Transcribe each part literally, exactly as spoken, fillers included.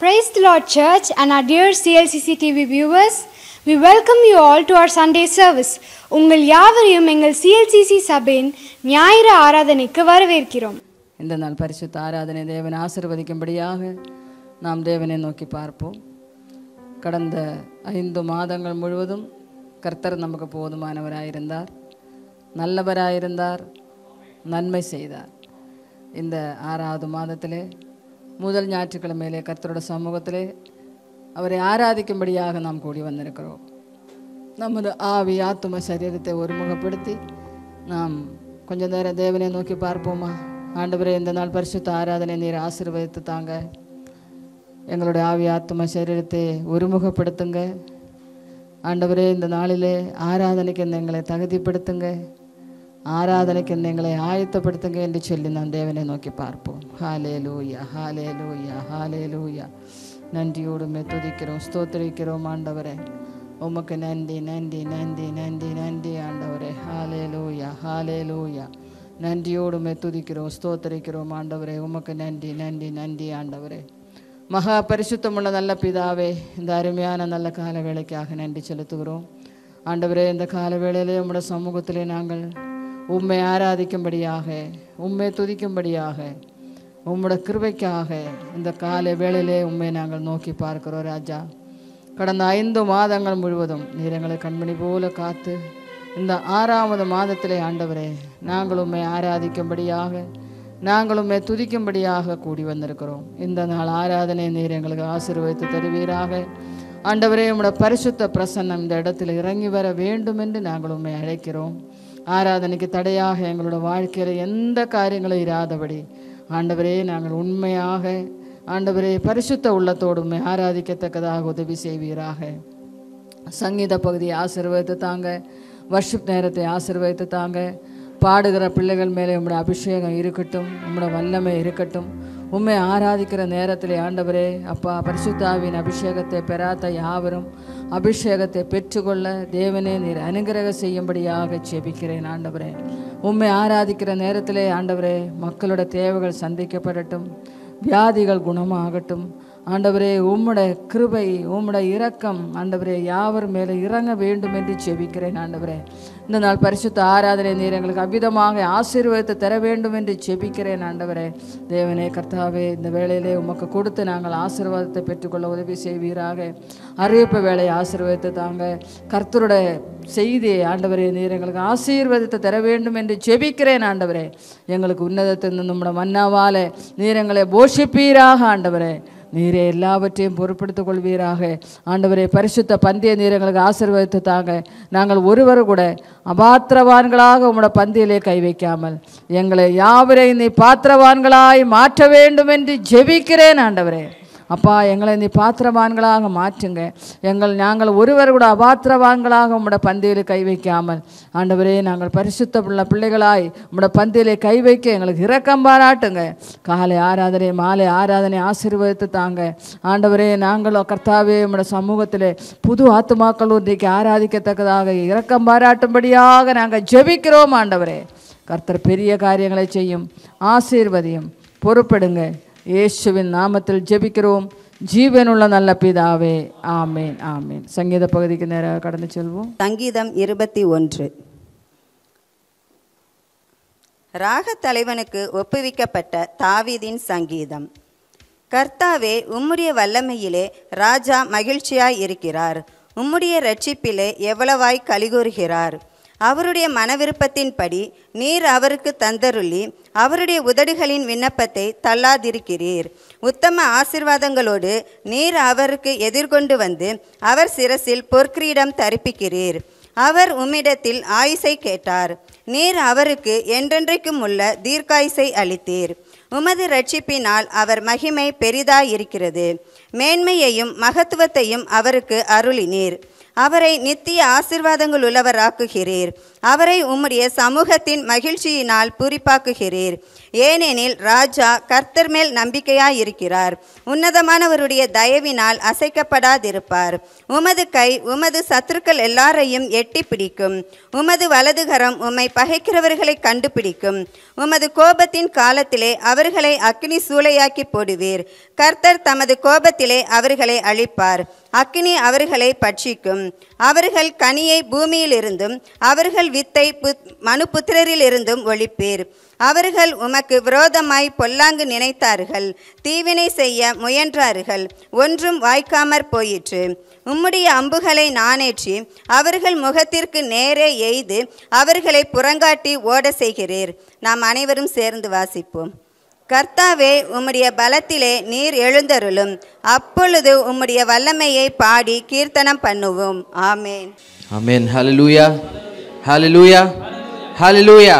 Praise the Lord Church and our dear C L C C T V viewers. We welcome you all to our Sunday service. உங்கள் யாவரையும் எங்கள் C L C C சபையின் ஞாயிறு ஆராதனைக்கு வரவேற்கிறோம். இந்த நாள் பரிசுத்த ஆராதனை தேவனை ஆசீர்வதிக்கும்படியாக நாம் தேவனை நோக்கி பார்ப்போம். கடந்த ஐந்து மாதங்கள் முழுவதும் கர்த்தர் நமக்கு போதுமானவராயிருந்தார், நல்லவராயிருந்தார், நன்மை செய்தார். இந்த ஆறாவது மாதத்திலே முதல் ஞாயிற்றுக்கிழமையிலே கர்த்தரோட சமூகத்திலே அவரை ஆராதிக்கும்படியாக நாம் கூடி வந்திருக்கிறோம். நமது ஆவி ஆத்தும சரீரத்தை ஒருமுகப்படுத்தி நாம் கொஞ்ச நேரம் தேவனை நோக்கி பார்ப்போமா? ஆண்டவரே, இந்த நாள் பரிசுத்த ஆராதனை நீர் ஆசீர்வதித்து தாங்க. எங்களுடைய ஆவி ஆத்தும சரீரத்தை ஒருமுகப்படுத்துங்க. ஆண்டவரே, இந்த நாளிலே ஆராதனைக்கு எங்களை தகுதிப்படுத்துங்க, ஆராதனைக்கு எங்களை ஆயத்தப்படுத்துங்க என்று சொல்லி நாம் தேவனை நோக்கி பார்ப்போம். ஹல்லேலூயா, ஹல்லேலூயா, ஹல்லேலூயா. நன்றியோடுமே துதிக்கிறோம், ஸ்தோத்திரிக்கிறோம் ஆண்டவரே. உமக்கு நன்றி, நன்றி, நன்றி, நன்றி, நன்றி ஆண்டவரே. ஹல்லேலூயா, ஹல்லேலூயா. நன்றியோடுமே துதிக்கிறோம், ஸ்தோத்திரிக்கிறோம் ஆண்டவரே. உமக்கு நன்றி, நன்றி, நன்றி ஆண்டவரே. மகா பரிசுத்தமுள்ள நல்ல பிதாவே, இந்த அருமையான நல்ல கால வேளைக்காக நன்றி செலுத்துகிறோம் ஆண்டவரே. இந்த கால வேளையிலே உம்முடைய சமூகத்திலே நாங்கள் உம்மை ஆராதிக்கும்படியாக, உம்மை துதிக்கும்படியாக, உம்முடைய கிருபைக்காக இந்த கால வேளையிலே உம்மை நாங்கள் நோக்கி பார்க்கிறோம் ராஜா. கடந்த ஐந்து மாதங்கள் முழுவதும் நீர் எங்களை கண்மணி போல காத்து இந்த ஆறாவது மாதத்திலே ஆண்டவரே நாங்கள் உம்மை ஆராதிக்கும்படியாக, நாங்கள் உம்மை துதிக்கும்படியாக கூடி வந்திருக்கிறோம். இந்த நாள் ஆராதனை நீர் எங்களுக்கு ஆசீர்வதித்து தருவீராக. ஆண்டவரே, உம்முடைய பரிசுத்த பிரசன்னம் இந்த இடத்தில் இறங்கி வர வேண்டும் என்று நாங்கள் உம்மை அழைக்கிறோம். ஆராதனைக்கு தடையாக எங்களோட வாழ்க்கையில் எந்த காரியங்களும் இராதபடி ஆண்டவரே நாங்கள் உண்மையாக ஆண்டவரே பரிசுத்த உள்ளத்தோடு உம்மை ஆராதிக்கத்தக்கதாக உதவி செய்வீராக. சங்கீத பகுதியை ஆசீர்வதித்து தாங்க, வர்ஷிப் நேரத்தை ஆசீர்வதித்து தாங்க. பாடுகிற பிள்ளைகள் மேலே உம்முடைய அபிஷேகம் இருக்கட்டும், உம்முடைய வல்லமை இருக்கட்டும். உம்மை ஆராதிக்கிற நேரத்தில் ஆண்டவரே அப்பா, பரிசுத்தாவின் அபிஷேகத்தை பெறாத யாவரும் அபிஷேகத்தை பெற்றுக்கொள்ள தேவனே நீர் அனுகிரக செய்யும்படியாக ஜெபிக்கிறேன் ஆண்டவரே. உம்மை ஆராதிக்கிற நேரத்திலே ஆண்டவரே மக்களோட தேவைகள் சந்திக்கப்படட்டும், வியாதிகள் குணமாகட்டும் ஆண்டவரே. உம்முடைய கிருபை, உம்முடைய இரக்கம் ஆண்டவரே யாவர் மேலே இறங்க வேண்டும் என்று ஜெபிக்கிறேன் ஆண்டவரே. இந்த நாள் பரிசுத்த ஆராதனை நீர் எங்களுக்கு அவ்விதமாக ஆசீர்வதித்து தர வேண்டும் என்று ஜெபிக்கிறேன் ஆண்டவரே. தேவனே கர்த்தாவே, இந்த வேளையிலே உமக்கு கொடுத்து நாங்கள் ஆசீர்வாதத்தை பெற்றுக்கொள்ள உதவி செய்வீராக. அறிவிப்பு வேலையை ஆசீர்வதித்து தாங்க. கர்த்தருடைய செய்தியை ஆண்டவரே நீர் எங்களுக்கு ஆசீர்வதித்து தர வேண்டும் என்று ஜெபிக்கிறேன் ஆண்டவரே. எங்களுக்கு உன்னதத்தின் நம்முடைய மன்னாவாலே நீர் எங்களை போஷிப்பீராக ஆண்டவரே. நீரே எல்லாவற்றையும் பொறுப்படுத்திக் கொள்வீராக ஆண்டவரே. பரிசுத்த பந்திய நீர் எங்களுக்கு ஆசீர்வதித்து தாங்க. நாங்கள் ஒருவர் கூட அபாத்திரவான்களாக உம்முடைய பந்தியிலே கை வைக்காமல் எங்களை யாவரையும் நீ பாத்திரவான்களாய் மாற்ற வேண்டும் என்று ஜெபிக்கிறேன் ஆண்டவரே. அப்பா, எங்களை நீ பாத்திரவான்களாக மாற்றுங்க. எங்கள் நாங்கள் ஒருவர் கூட அபாத்திரவான்களாக உம்முடைய பந்தியிலே கை வைக்காமல் ஆண்டவரே நாங்கள் பரிசுத்த உள்ள பிள்ளைகளாய் உம்முடைய பந்தியிலே கை வைக்க எங்களுக்கு இரக்கம் பாராட்டுங்க. காலை ஆராதனை மாலை ஆராதனை ஆசீர்வதித்து தாங்க ஆண்டவரே. நாங்களும் கர்த்தாவே உம்முடைய சமூகத்திலே புது ஆத்துமாக்கள் இன்றைக்கு ஆராதிக்கத்தக்கதாக இரக்கம் பாராட்டும்படியாக நாங்கள் ஜெபிக்கிறோம் ஆண்டவரே. கர்த்தர் பெரிய காரியங்களை செய்யும், ஆசீர்வதியும், பொறுப்படுங்க. இயேசுவின் நாமத்தில் ஜெபிக்கிறோம் ஜீவனுள்ள நல்ல பிதாவே, ஆமேன், ஆமேன். சங்கீத பகுதிக்கு நேராக கடந்து செல்வோம். சங்கீதம் இருபத்தி ஒன்று. ராக தலைவனுக்கு ஒப்புவிக்கப்பட்ட தாவீதின் சங்கீதம். கர்த்தாவே, உம்முடைய வல்லமையிலே ராஜா மகிழ்ச்சியாய் இருக்கிறார். உம்முடைய இரட்சிப்பிலே எவ்வளவாய் கலிகூறுகிறார். அவருடைய மனவிருப்பத்தின்படி நீர் அவருக்கு தந்தருளி அவருடைய உதடுகளின் விண்ணப்பத்தை தள்ளாதிருக்கிறீர். உத்தம ஆசீர்வாதங்களோடு நீர் அவருக்கு எதிர்கொண்டு வந்து அவர் சிரசில் பொற்கிரீடம் தரிப்பிக்கிறீர். அவர் உம்மிடத்தில் ஆயுசை கேட்டார். நீர் அவருக்கு என்றென்றைக்கும் உள்ள தீர்க்காயுசை அளித்தீர். உமது இரட்சிப்பினால் அவர் மகிமை பெரிதாயிருக்கிறது. மேன்மையையும் மகத்துவத்தையும் அவருக்கு அருளினீர். அவரை நித்திய ஆசீர்வாதங்கள் உள்ளவராக்குகிறீர். அவரை உம்முடைய சமூகத்தின் மகிழ்ச்சியினால் பூரிப்பாக்குகிறீர். ஏனெனில் ராஜா கர்த்தர் மேல் நம்பிக்கையாயிருக்கிறார். உன்னதமானவருடைய தயவினால் அசைக்கப்படாதிருப்பார். உமது கை உமது சத்துருக்கள் எல்லாரையும் எட்டி பிடிக்கும். உமது வலதுகரம் உம்மை பகைக்கிறவர்களை கண்டுபிடிக்கும். உமது கோபத்தின் காலத்திலே அவர்களை அக்கினி சூளையாக்கி போடுவீர். கர்த்தர் தமது கோபத்திலே அவர்களை அழிப்பார். அக்கினி அவர்களை பட்சிக்கும். அவர்கள் கனியை பூமியிலிருந்தும் அவர்கள் வித்தை மனுபுத்திரரிலிருந்தும் ஒழிப்பீர். அவர்கள் உமக்கு விரோதமாய் பொல்லாங்கு நினைத்தார்கள், தீவினை செய்ய முயன்றார்கள், ஒன்றும் வாய்க்காமற் போயிற்று. உம்முடைய அம்புகளை நானேற்றி அவர்கள் முகத்திற்கு நேரே எய்து அவர்களை புறங்காட்டி ஓட செய்கிறீர். நாம் அனைவரும் சேர்ந்து வாசிப்போம். கர்த்தாவே, உம்முடைய பலத்திலே நீர் எழுந்தருளும். அப்பொழுது உம்முடைய வல்லமையை பாடி கீர்த்தனம் பண்ணுவோம். ஆமேன். ஆமென். ஹல்லேலூயா, ஹல்லேலூயா, ஹல்லேலூயா.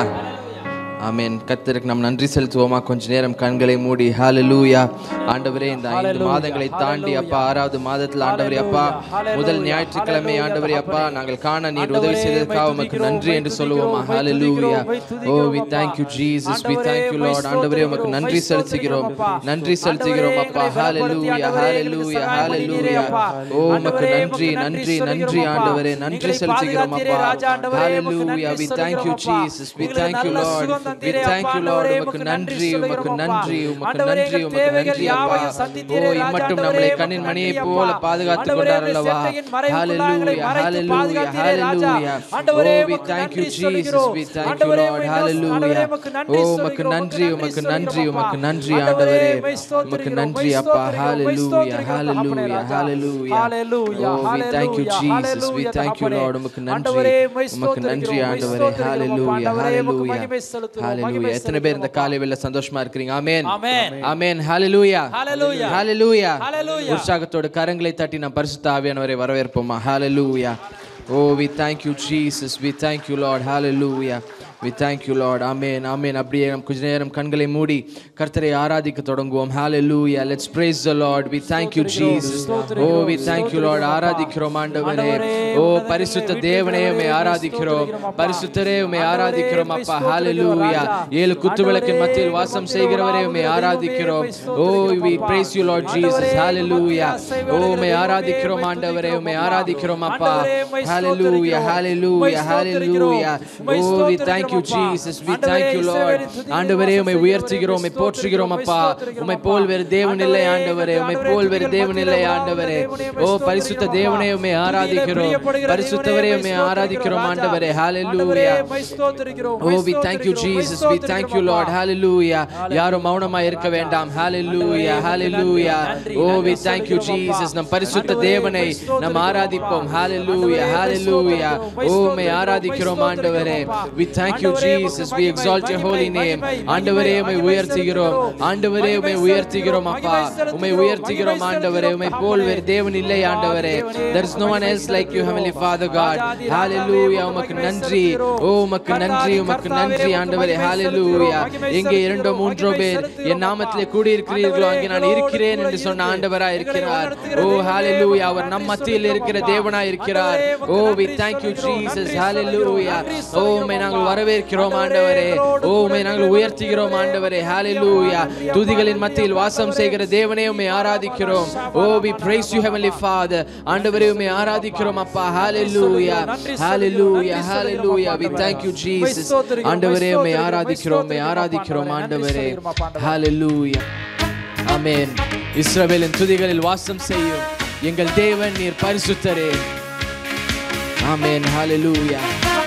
ஆமென். கர்த்தருக்கு நாம் நன்றி செலுத்துவோமா? கொஞ்ச நேரம் கண்களை மூடி. ஹல்லேலூயா. ஆண்டவரே, இந்த ஐந்து மாதங்களை தாண்டி அப்பா ஆறாவது மாதத்தில் ஆண்டவரே அப்பா முதல் ஞாயிற்றுக்கிழமை ஆண்டவரே அப்பா நாங்கள் காண நீர் உதவி செய்ததற்காக உமக்கு நன்றி என்று சொல்லுவோமா? ஹல்லேலூயா. ஓ we thank you Jesus, we thank you Lord. ஆண்டவரே, உமக்கு நன்றி செலுத்துகிறோம், நன்றி செலுத்துகிறோம் அப்பா. ஹல்லேலூயா, ஹல்லேலூயா, ஹல்லேலூயா. ஓ உமக்கு நன்றி, நன்றி, நன்றி ஆண்டவரே, நன்றி செலுத்துகிறோம் அப்பா. ஹல்லேலூயா. we thank you Jesus, we thank you Lord. We thank you Lord. உமக்கு நன்றி, உமக்கு நன்றி, உமக்கு நன்றி, உமக்கு நன்றி அப்பா. ஓ இம்மட்டும் நம்மை கண்ணின் மணியை போல பாதுகாத்துக் கொண்டார் அல்லவா? ஹல்லேலூயா, ஹல்லேலூயா, ஹல்லேலூயா. ஓ we thank you Jesus, we thank you Lord. ஹல்லேலூயா. ஓ உமக்கு நன்றி, உமக்கு நன்றி, உமக்கு நன்றி ஆண்டவரே, உமக்கு நன்றி அப்பா. ஹல்லேலூயா, ஹல்லேலூயா, ஹல்லேலூயா. ஓ we thank you Jesus, we thank you Lord. உமக்கு நன்றி, உமக்கு நன்றி ஆண்டவரே. ஹல்லேலூயா, ஹல்லேலூயா, ஹல்லேலூயா. எத்தனை பேர் இந்த காலை வேளையில சந்தோஷமா இருக்கீங்க? ஆமென், ஆமென், ஹல்லேலூயா, ஹல்லேலூயா. உற்சாகத்தோடு கரங்களை தட்டி நாம் பரிசுத்த ஆவியானவரை வரவேற்போமா? ஹல்லேலூயா. Oh we thank you Jesus, we thank you Lord. Hallelujah, we thank you Lord. Amen, amen. அப்படியே நாம் கொஞ்ச நேரம் கண்களை மூடி கர்த்தரை ஆராதிக்க தொடங்குவோம். Hallelujah, let's praise the Lord. We thank you Jesus. Oh we thank you Lord. ஆராதிக்கிறோம் ஆண்டவரே. ஓ பரிசுத்த தேவனே, உம்மை ஆராதிக்கிறோம். பரிசுத்தரே, உம்மை ஆராதிக்கிறோம் அப்பா. Hallelujah. ஏழு குத்துவிளக்கின் மத்தியில் வாசம் செய்கிறவரே, உம்மை ஆராதிக்கிறோம். Oh we praise you Lord Jesus. Hallelujah. ஓ உம்மை ஆராதிக்கிறோம் ஆண்டவரே, உம்மை ஆராதிக்கிறோம் அப்பா. Hallelujah, hallelujah, hallelujah. Oh we thank you Jesus, we thank you Lord. ஆண்டவரே, உம்மை உயர்த்துகிறோம், உம்மை போற்றுகிறோம் அப்பா. உம்மை போல் வேறு தேவன் இல்லை ஆண்டவரே, உம்மை போல் வேறு தேவன் இல்லை ஆண்டவரே. ஓ பரிசுத்த தேவனே, உம்மை ஆராதிக்கிறோம். பரிசுத்தவரே, உம்மை ஆராதிக்கிறோம் ஆண்டவரே. Hallelujah. Oh we thank you Jesus, we thank you Lord. Hallelujah. யாரும் மௌனமாய் இருக்க வேண்டாம். Hallelujah, hallelujah. Oh we thank you Jesus. நம் பரிசுத்த தேவனை நாம் ஆராதிப்போம். Hallelujah, hallelujah. Oh உம்மை ஆராதிக்கிறோம் ஆண்டவரே. We thank you Jesus, we exalt your holy name. ஆண்டவரே, உம்மை உயர்த்துகிறோம். ஆண்டவரே, உம்மை உயர்த்துகிறோம் அப்பா. உம்மை உயர்த்துகிறோம் ஆண்டவரே. உம்மை போல் வேறு தேவன் இல்லை ஆண்டவரே. There is no one else like you heavenly Father God. Hallelujah. உமக்கு நன்றி. ஓ உமக்கு நன்றி, உமக்கு நன்றி ஆண்டவரே. Hallelujah. எங்கே இரண்டோ மூன்றோ பேர் என் நாமத்திலே கூடி இருக்கிறீர்களோ அங்கே நான் இருக்கிறேன் என்று சொன்ன ஆண்டவராய் இருக்கிறார். ஓ hallelujah. அவர் நம் மத்தியில் இருக்கிற தேவனாய் இருக்கிறார். ஓ we thank you Jesus. Hallelujah. ஓ உம்மை நாங்கள் வரவேற்கிறோம் ஆண்டவரே. ஓ உம்மை நாங்கள் உயர்த்துகிறோம் ஆண்டவரே. Hallelujah. துதிகளின் மத்தியில் வாசம் செய்கிற தேவனே, உம்மை ஆராதிக்கிறோம். ஓ we praise you heavenly Father. ஆண்டவரே, உம்மை ஆராதிக்கிறோம் அப்பா. Hallelujah, hallelujah, hallelujah. We thank you Jesus. ஆண்டவரே, உம்மை ஆராதிக்கிறோம், உம்மை ஆராதிக்கிறோம் ஆண்டவரே. Hallelujah. Amen. இஸ்ரவேலின் துதிகளில் வாசம் செய்யும் எங்கள் தேவன் நீர் பரிசுத்தரே. Amen. Hallelujah.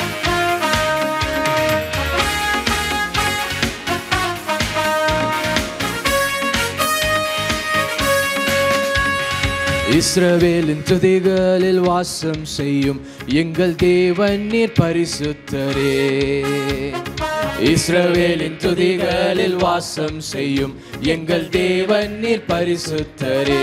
இஸ்ரவேலின் துதிகளில் வாசம் செய்யும் எங்கள் தேவன் நீர் பரிசுத்தரே. இஸ்ரவேலின் துதிகளில் வாசம் செய்யும் எங்கள் தேவன் நீர் பரிசுத்தரே.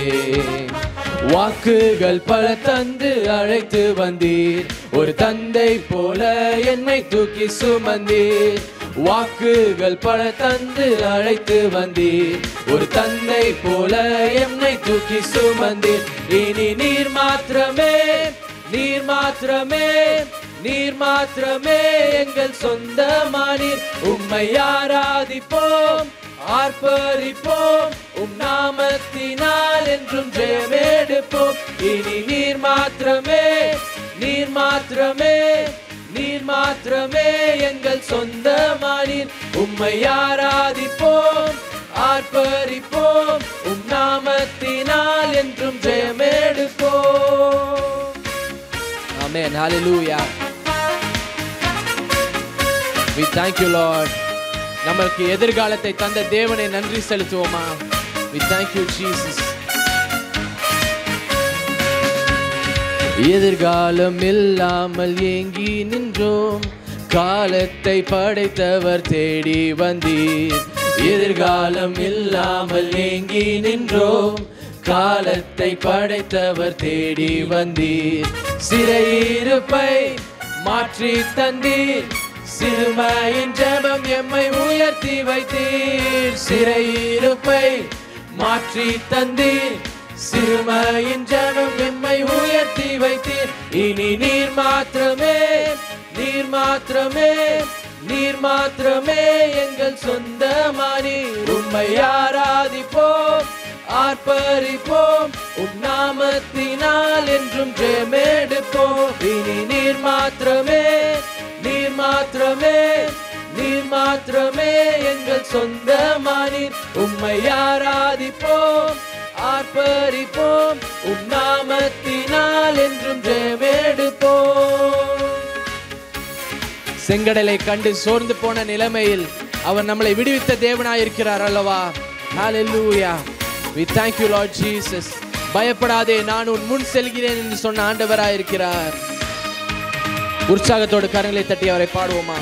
வாக்குகள் பல தந்து அழைத்து வந்தீர், ஒரு தந்தை போல என்னை தூக்கி சுமந்தீர். வாக்குகள் பல தந்து அழைத்து வந்தீர், ஒரு தந்தை போல என்னை தூக்கி சுமந்தீர். இனி நீர் மாத்திரமே, நீர் மாத்திரமே, நீர் மாத்திரமே எங்கள் சொந்தமானீர். உம்மை ஆராதிப்போம், ஆர்ப்பரிப்போம், உம் நாமத்தினால் என்றும் ஜெயமெடுப்போம். இனி நீர் மாத்திரமே, நீர் மாத்திரமே, நீர் மாத்திரமே எங்கள் சொந்தமானீர். உம்மை ஆராதிப்போம், ஆர்ப்பரிப்போம், உம் நாமத்தினால் என்றும் ஜெயமெடுப்போம். Amen. Hallelujah. We thank you, Lord. நமக்கு எதிர்காலத்தை தந்த தேவனை நன்றி செலுத்துவோமா? We thank you, Jesus. எதிர்காலம் இல்லாமல் ஏங்கி நின்றோம், காலத்தை படைத்தவர் தேடி வந்தீர். எதிர்காலம் இல்லாமல் ஏங்கி நின்றோம், காலத்தை படைத்தவர் தேடி வந்தீர். சிறையிருப்பை மாற்றி தந்தீர், சிறுமையின் ஜெபம் எம்மை உயர்த்தி வைத்தீர். சிறையிருப்பை மாற்றி தந்தீர், சிறுமையின் ஜெபம் எம்மை உயர்த்தி வைத்தீர். இனி நீர் மாத்திரமே, நீர் மாத்திரமே, நீர் மாத்திரமே எங்கள் சொந்தமானீர். உம்மை ஆராதிப்போம், ஆர்ப்பரிப்போம், உம் நாமத்தினால் என்றும் ஜெயமெடுப்போம். இனி நீர் மாத்திரமே, நீர் மாத்திரமே, நீர் மாத்திரமே எங்கள் சொந்தமானீர். உம்மை ஆராதிப்போம், ஆர்ப்பரிப்போம், உம் நாமத்தினால் என்றும் ஜெயமெடுப்போம். செங்கடலை கண்டு சோர்ந்து போன நிலைமையில் அவர் நம்மளை விடுவித்த தேவனாயிருக்கிறார் அல்லவா? Hallelujah. We thank you, Lord Jesus. பயப்படாதே, நான் உன் முன் செல்கிறேன் என்று சொன்ன ஆண்டவராயிருக்கிறார். உற்சாகத்தோடு கரங்களை தட்டி அவரை பாடுவோமா?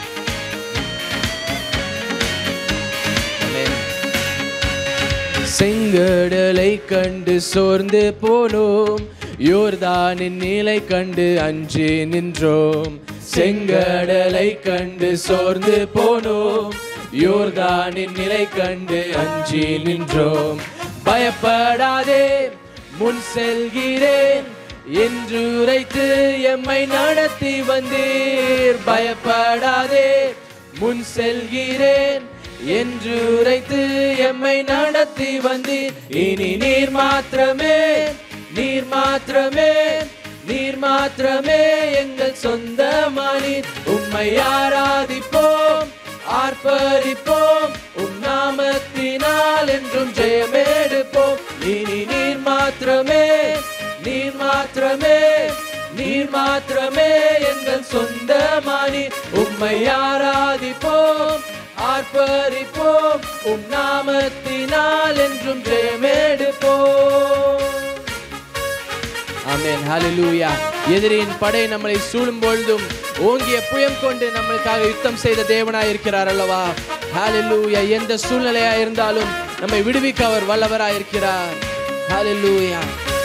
செங்கடலை கண்டு சோர்ந்து போனோம், யோர்தானின் நீலை கண்டு அஞ்சி நின்றோம். செங்கடலை கண்டு சோர்ந்து போனோம், யோர்தானின் நிலை கண்டு அஞ்சி நின்றோம். பயப்படாதே, முன் செல்கிறேன் என்று உரைத்து எம்மை நடத்தி வந்தீர். பயப்படாதே, முன் செல்கிறேன் என்று உரைத்து எம்மை நடத்தி வந்தீர். இனி நீர் மாத்திரமே, நீர் மாத்திரமே, நீர் மாத்திரமே எங்கள் சொந்தமானீர். உம்மை ஆராதிப்போம், ஆர்ப்பரிப்போம், உம் நாமத்தினால் என்றும் ஜெயமெடுப்போம். இனி நீர் மாத்திரமே, நீர் மாத்திரமே, நீர் மாத்திரமே எங்கள் சொந்தமானீர். உம்மை ஆராதிப்போம், ஆர்ப்பரிப்போம், உம் நாமத்தினால் என்றும் ஜெயமெடுப்போம். ஆமென். ஹல்லேலூயா. எதிரியின் படை நம்மளை சூழும் பொழுதும் ஓங்கிய புயம் கொண்டு நம்மளுக்காக யுத்தம் செய்த தேவனாய் இருக்கிறார் அல்லவா? ஹல்லேலூயா. எந்த சூழ்நிலையா இருந்தாலும் நம்மை விடுவிக்க அவர் வல்லவராய் இருக்கிறார். ஹல்லேலூயா.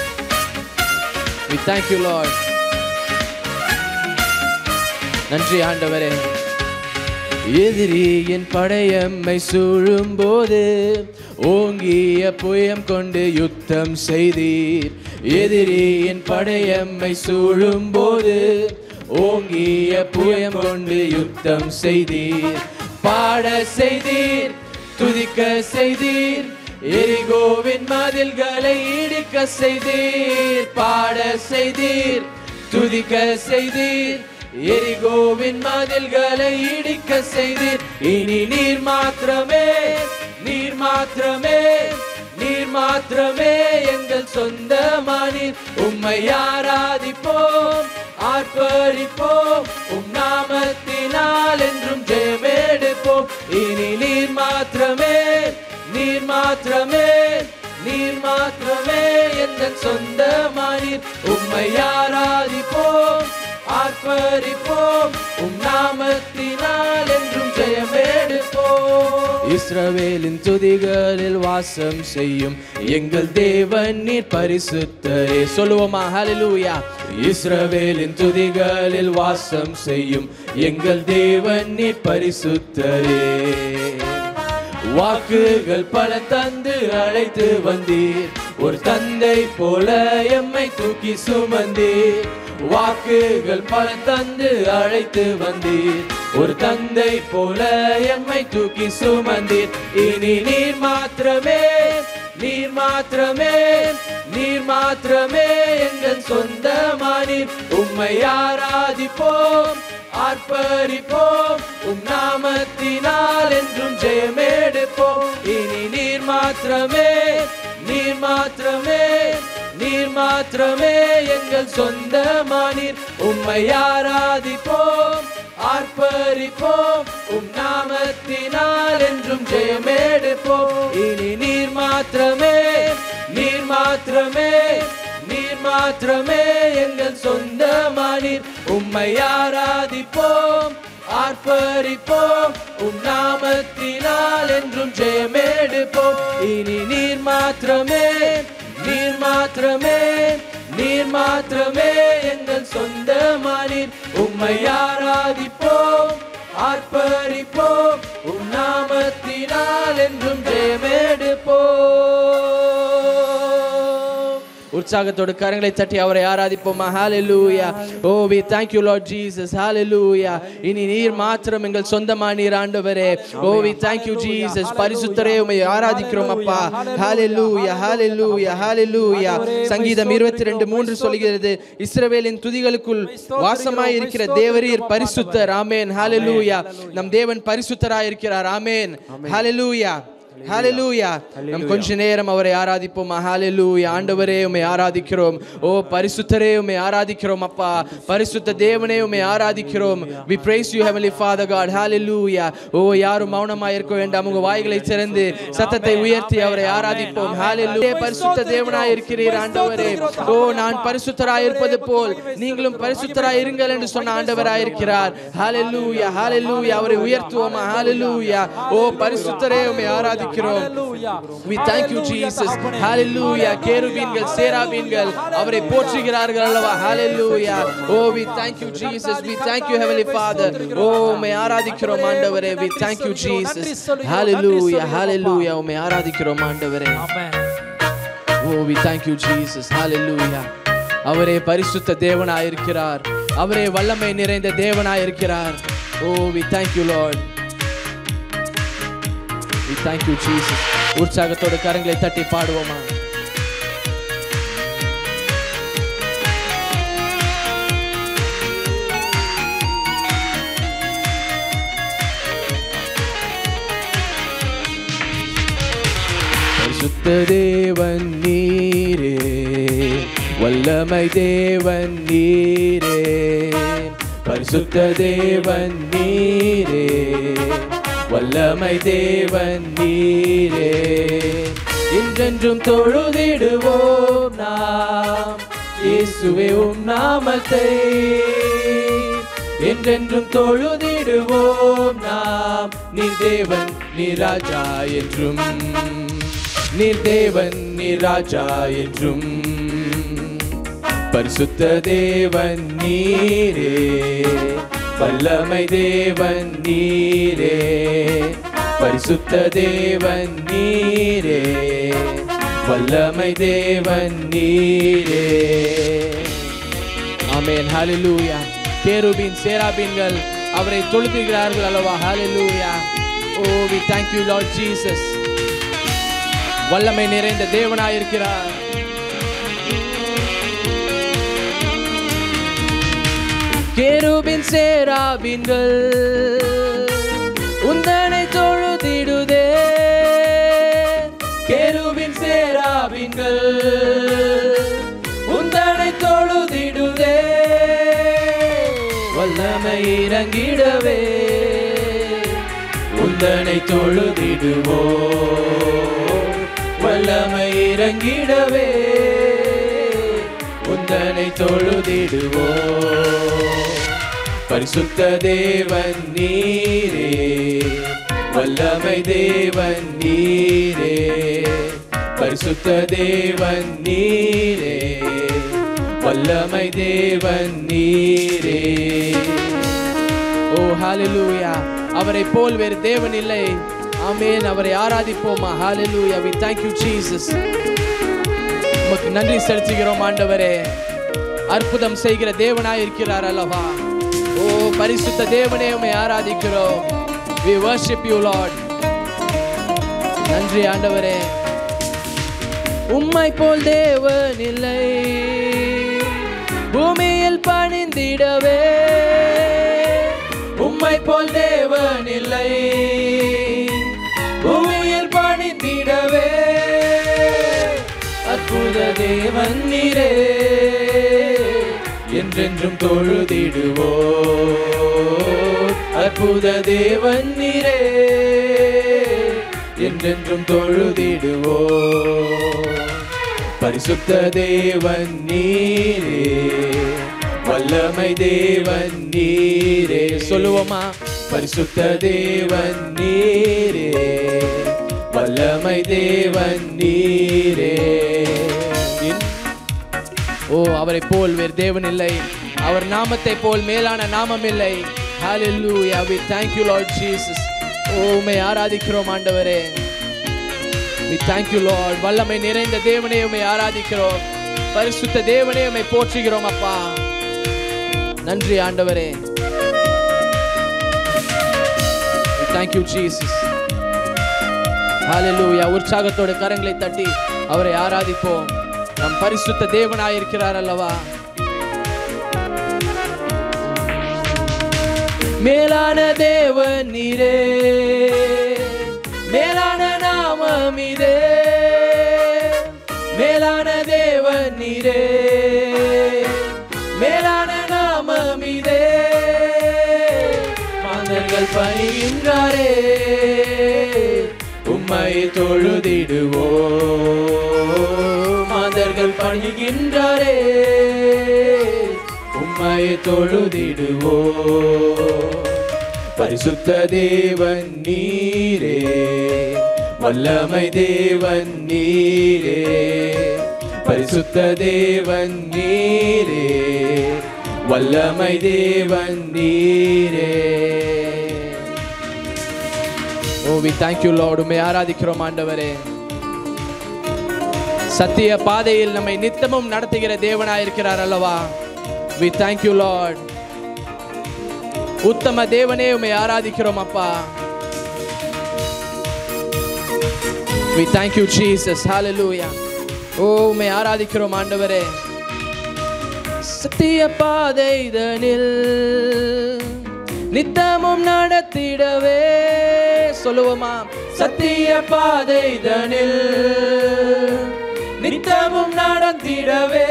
We thank you, Lord. நன்றி ஆண்டவரே. எதிரியின் படையம்மை சூழும் போது ஓங்கிய புயம் கொண்டு யுத்தம் செய்தீர். எதிரியின் படையம்மை சூழும் போது ஓங்கிய புயம் கொண்டு யுத்தம் செய்தீர். பாட செய்தீர், துதிக்க செய்தீர், எரிகோவின் மதில்களை இடிக்க செய்தீர். பாட செய்தீர், துதிக்க செய்தீர், எரிகோவின் மதில்களை இடிக்க செய்தீர். இனி நீர் மாத்திரமே, நீர் மாத்திரமே, நீர் மாத்திரமே எங்கள் சொந்தமானீர். உம்மை ஆராதிப்போம், ஆர்ப்பரிப்போம், உம் நாமத்தினால் என்றும் ஜெயமெடுப்போம். இனி நீர் மாத்திரமே, நீர் மாத்திரமே, நீர் மாத்திரமே எங்கள் சொந்தமானீர். உம்மை ஆராதிப்போம், ஆர்ப்பரிப்போம், உம் நாமத்தினால் என்றும் ஜெயமெடுப்போம். இஸ்ரவேலின் துதிகளில் வாசம் செய்யும் எங்கள் தேவன் நீர் பரிசுத்தரே. சொல்லுவோமா? ஹல்லேலூயா. இஸ்ரவேலின் துதிகளில் வாசம் செய்யும் எங்கள் தேவன் நீர் பரிசுத்தரே. வாக்குகள் பல தந்து அழைத்து வந்தீர், ஒரு தந்தை போல எம்மை தூக்கி சுமந்தீர். வாக்குகள் பல தந்து அழைத்து வந்தீர். ஒரு தந்தை போல எம்மை தூக்கி சுமந்தீர். இனி நீர் மாத்திரமே, நீர் மாத்திரமே, நீர் மாத்திரமே எங்கள் சொந்தமானீர். உம்மை ஆராதிப்போம், ஆர்ப்பரிப்போம், உம் நாமத்தினால் என்றும் ஜெயமெடுப்போம். இனி நீர் மாத்திரமே, நீர் மாத்திரமே, நீர் மாத்திரமே எங்கள் சொந்தமானீர். உம்மை ஆராதிப்போம், ஆர்ப்பரிப்போம், உம் நாமத்தினால் என்றும் ஜெயமெடுப்போம். இனி நீர் மாத்திரமே, நீர் மாத்திரமே, நீர் மாத்திரமே எங்கள் சொந்தமானீர். உம்மை ஆராதிப்போம், ஆர்ப்பரிப்போம், உம் நாமத்தினால் என்றும் ஜெயமெடுப்போம். இனி நீர் மாத்திரமே, நீர் மாத்திரமே, நீர் மாத்திரமே எங்கள் சொந்தமானீர். உம்மை ஆராதிப்போம், ஆர்ப்பரிப்போம், உம் நாமத்தினால் என்றும் ஜெயமெடுப்போம். உற்சாகத்தோடு கரங்களை தட்டி அவரை ஆராதிப்போமா. ஹalleluya. Oh, we thank you Lord Jesus. Hallelujah. இனி நீர் மாத்திரம் எங்கள் சொந்தமானீர் ஆண்டவரே. Oh, we thank you Jesus. பரிசுத்தரே உம்மை ஆராதிக்கிறோம் அப்பா. Hallelujah, hallelujah, hallelujah. சங்கீதம் இருபத்தி இரண்டு மூன்று சொல்கிறது, இஸ்ரவேலின் துதிகளுக்குள் வாசமாய் இருக்கிற தேவரீர் பரிசுத்தர். ஆமென். Hallelujah. நம் தேவன் பரிசுத்தராய் இருக்கிறார். ஆமென். Hallelujah. ஹalleluya. நாம் கொஞ்ச நேரம் அவரை ஆராதிப்போம். ஹalleluya. ஆண்டவரே உம்மை ஆராதிக்கிறோம். ஓ பரிசுத்தரே உம்மை ஆராதிக்கிறோம் அப்பா. பரிசுத்த தேவனே உம்மை ஆராதிக்கிறோம். we praise you heavenly father god. hallelujah. ஓ யாரும் மௌனமாய் இருக்க வேண்டாம். உங்க வாய்களை திறந்து சத்தத்தை உயர்த்தி அவரை ஆராதிப்போம். hallelujah. பரிசுத்த தேவனாய் இருக்கிறீர் ஆண்டவரே. ஓ நான் பரிசுத்தராய் இருப்பது போல் நீங்களும் பரிசுத்தராய் இருங்கள் என்று சொன்ன ஆண்டவராய் இருக்கிறார். hallelujah, hallelujah. அவரை உயர்த்துவோம். hallelujah. ஓ பரிசுத்தரே உம்மை ஆராதிக்கிறோம். We thank you Jesus. Hallelujah. கேருபீன்கள் சேராபீன்கள் அவரை போற்றுகிறார்கள் அல்லவா. Hallelujah. Oh, we thank you Jesus. We thank you heavenly father. Oh, உம்மை ஆராதிக்கிறோம் ஆண்டவரே. We thank you Jesus. Hallelujah, hallelujah. உம்மை ஆராதிக்கிறோம் ஆண்டவரே. Amen. Oh, we thank you Jesus. Hallelujah. அவரே பரிசுத்த தேவனாய் இருக்கிறார். அவரே வல்லமை நிறைந்த தேவனாய் இருக்கிறார். Oh, we thank you Lord. We thank you Jesus. உற்சாகத்தோடு கரங்களை தட்டி பாடுவோமா. பரிசுத்த தேவன் நீரே, வல்லமை தேவன் நீரே, பரிசுத்த தேவன் நீரே, வல்லமை தேவன் நீரே. இன்றென்றும் தொழுதிடுவோம் நாம் இயேசுவே உம் நாமத்தை. என்றென்றும் தொழுதிடுவோம் நாம். நீர் தேவன் நீர் ராஜா என்றும், நீர் தேவன் நீர் ராஜா என்றும். பரிசுத்த தேவன் நீரே, வல்லமை தேவன் நீரே, பரிசுத்த தேவன் நீரே, வல்லமை தேவன் நீரே. ஆமென். ஹalleluya. கேருபீன் சேராபீன்கள் அவரை தொழுதுகிறார்கள் அல்லவா. ஹalleluya. Oh, we thank you Lord Jesus. வல்லமை நிறைந்த தேவனாய் இருக்கிறார். கேருபீன் சேராபீன்கள் உந்தனை தொழுதிடுதே. கேருபீன் சேராபீன்கள் உந்தனை தொழுதிடுதே. வல்லமை இறங்கிடவே உந்தனை தொழுதிடுவோ. வல்லமை இறங்கிடவே உந்தனை தொழுதிடுவோ. பரிசுத்த தேவன் நீரே, வல்லமை தேவன் நீரே, பரிசுத்த தேவன் நீரே, வல்லமை தேவன் நீரே. ஓ ஹalleluya. அவரை போல் வேறு தேவன் இல்லை. ஆமென். அவரை ஆராதிப்போமா. ஹalleluya. we thank you Jesus. உமக்கு நன்றி செலுத்துகிறோம் ஆண்டவரே. அற்புதம் செய்கிற தேவனாய் இருக்கிறார் அல்லவா. ஓ பரிசுத்த தேவனே உம்மை ஆராதிக்கிறோம். We worship you Lord. நன்றி ஆண்டவரே. உம்மை போல் தேவன் இல்லை பூமியில் பணிந்திடவே, உம்மை போல் தேவன் இல்லை பூமியில் பணிந்திடவே, அற்புத தேவன் நீரே என்றென்றும் தொழுதிடுவோ, அற்புத தேவன் நீரே என்றென்றும் தொழுதிடுவோ, பரிசுத்த தேவன் நீரே வல்லமை தேவன் நீரே. சொல்லுவோமா? பரிசுத்த தேவன் நீரே வல்லமை தேவன் நீரே. ஓ அவரை போல் வேறு தேவன் இல்லை, அவர் நாமத்தை போல் மேலான நாமம் இல்லை. Hallelujah, we thank you Lord Jesus. ஓ உம்மை ஆராதிக்கிறோம் ஆண்டவரே. We thank you Lord. வல்லமை நிறைந்த தேவனே உம்மை ஆராதிக்கிறோம். பரிசுத்த தேவனே உம்மை போற்றுகிறோம் அப்பா. நன்றி ஆண்டவரே. We thank you Jesus. Hallelujah. உற்சாகத்தோட கரங்களை தட்டி அவரை ஆராதிப்போம். நம் பரிசுத்த தேவனாய் இருக்கிறார் அல்லவா. மேலான தேவன் நீரே, மேலான நாமம் இதே, மேலான தேவன் நீரே, மேலான நாமம் இதே, மாந்தர்கள் பணிகின்றாரே உம்மை தொழுதிடுவோ, மாந்தர்கள் பணிகின்றாரே உம்மை தொழுதிடுவோ, பரிசுத்த தேவன் நீரே வல்லமை தேவன் நீரே, பரிசுத்த தேவன் நீரே வல்லமை தேவன் நீரே. ஓ we thank you Lord. உம்மை ஆராதிக்கிறோம் ஆண்டவரே. சத்திய பாதையில் நம்மை நித்தமும் நடத்துகிற தேவனாய் இருக்கிறார் அல்லவா. we thank you Lord. உத்தம தேவனே உம்மை ஆராதிக்கிறோம் அப்பா. we thank you Jesus. Hallelujah. ஓ உம்மை ஆராதிக்கிறோம் ஆண்டவரே. சத்திய பாதைதனில் நித்தமும் நடத்திடவே, சொல்லுவோமா? சத்திய பாதைதனில் நித்தமும் நடத்திடவே,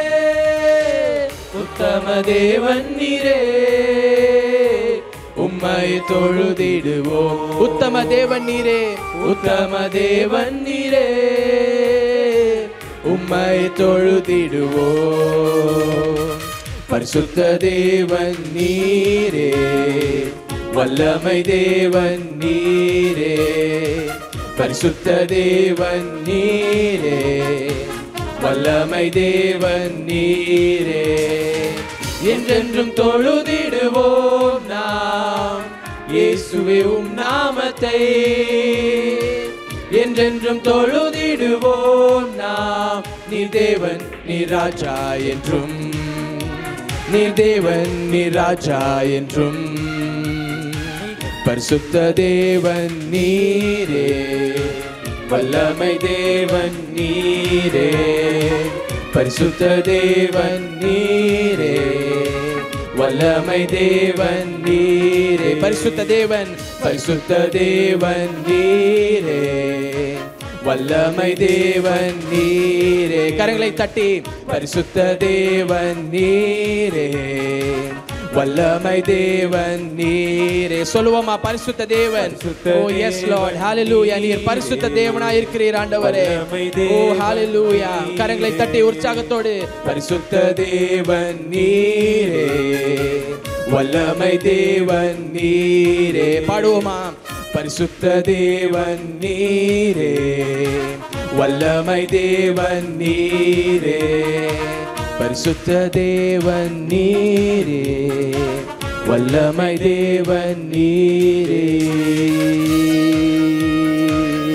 உத்தம தேவன் நீரே உம்மை தொழுதிடுவோம், உத்தம தேவன் நீரே, உத்தம தேவன் நீரே உம்மை தொழுதிடுவோம், பரிசுத்த தேவன் நீரே வல்லமை தேவன் நீரே, பரிசுத்த தேவன் நீரே வல்லமை தேவன் நீரே, என்றென்றும் தொழுதிடுவோம் நாம் இயேசுவே உம் நாமத்தை, என்றென்றும் தொழுதிடுவோம் நாம். நீர் தேவன் நீர் ராஜா என்றும், நீர் தேவன் நீர் ராஜா என்றும், பரிசுத்த தேவன் நீரே வல்லமை தேவன் நீரே, பரிசுத்த தேவன் நீரே வல்லமை தேவன் நீரே, பரிசுத்த தேவன், பரிசுத்த தேவன் நீரே வல்லமை தேவன் நீரே. கரங்களை தட்டி பரிசுத்த தேவன் நீரே வல்லமை தேவன் நீரே. சொல்லுவோமா? பரிசுத்த தேவன். ஓ எஸ் லார்ட், ஹalleluya. நீர் பரிசுத்த தேவனாய் இருக்கிறீர் ஆண்டவரே. ஓ ஹalleluya. கரங்களை தட்டி உற்சாகத்தோடு பரிசுத்த தேவன் நீரே வல்லமை தேவன் நீரே பாடுவோமா? பரிசுத்த தேவன் நீரே வல்லமை தேவன் நீரே, பரிசுத்த தேவன் நீரே வல்லமை தேவன் நீரே.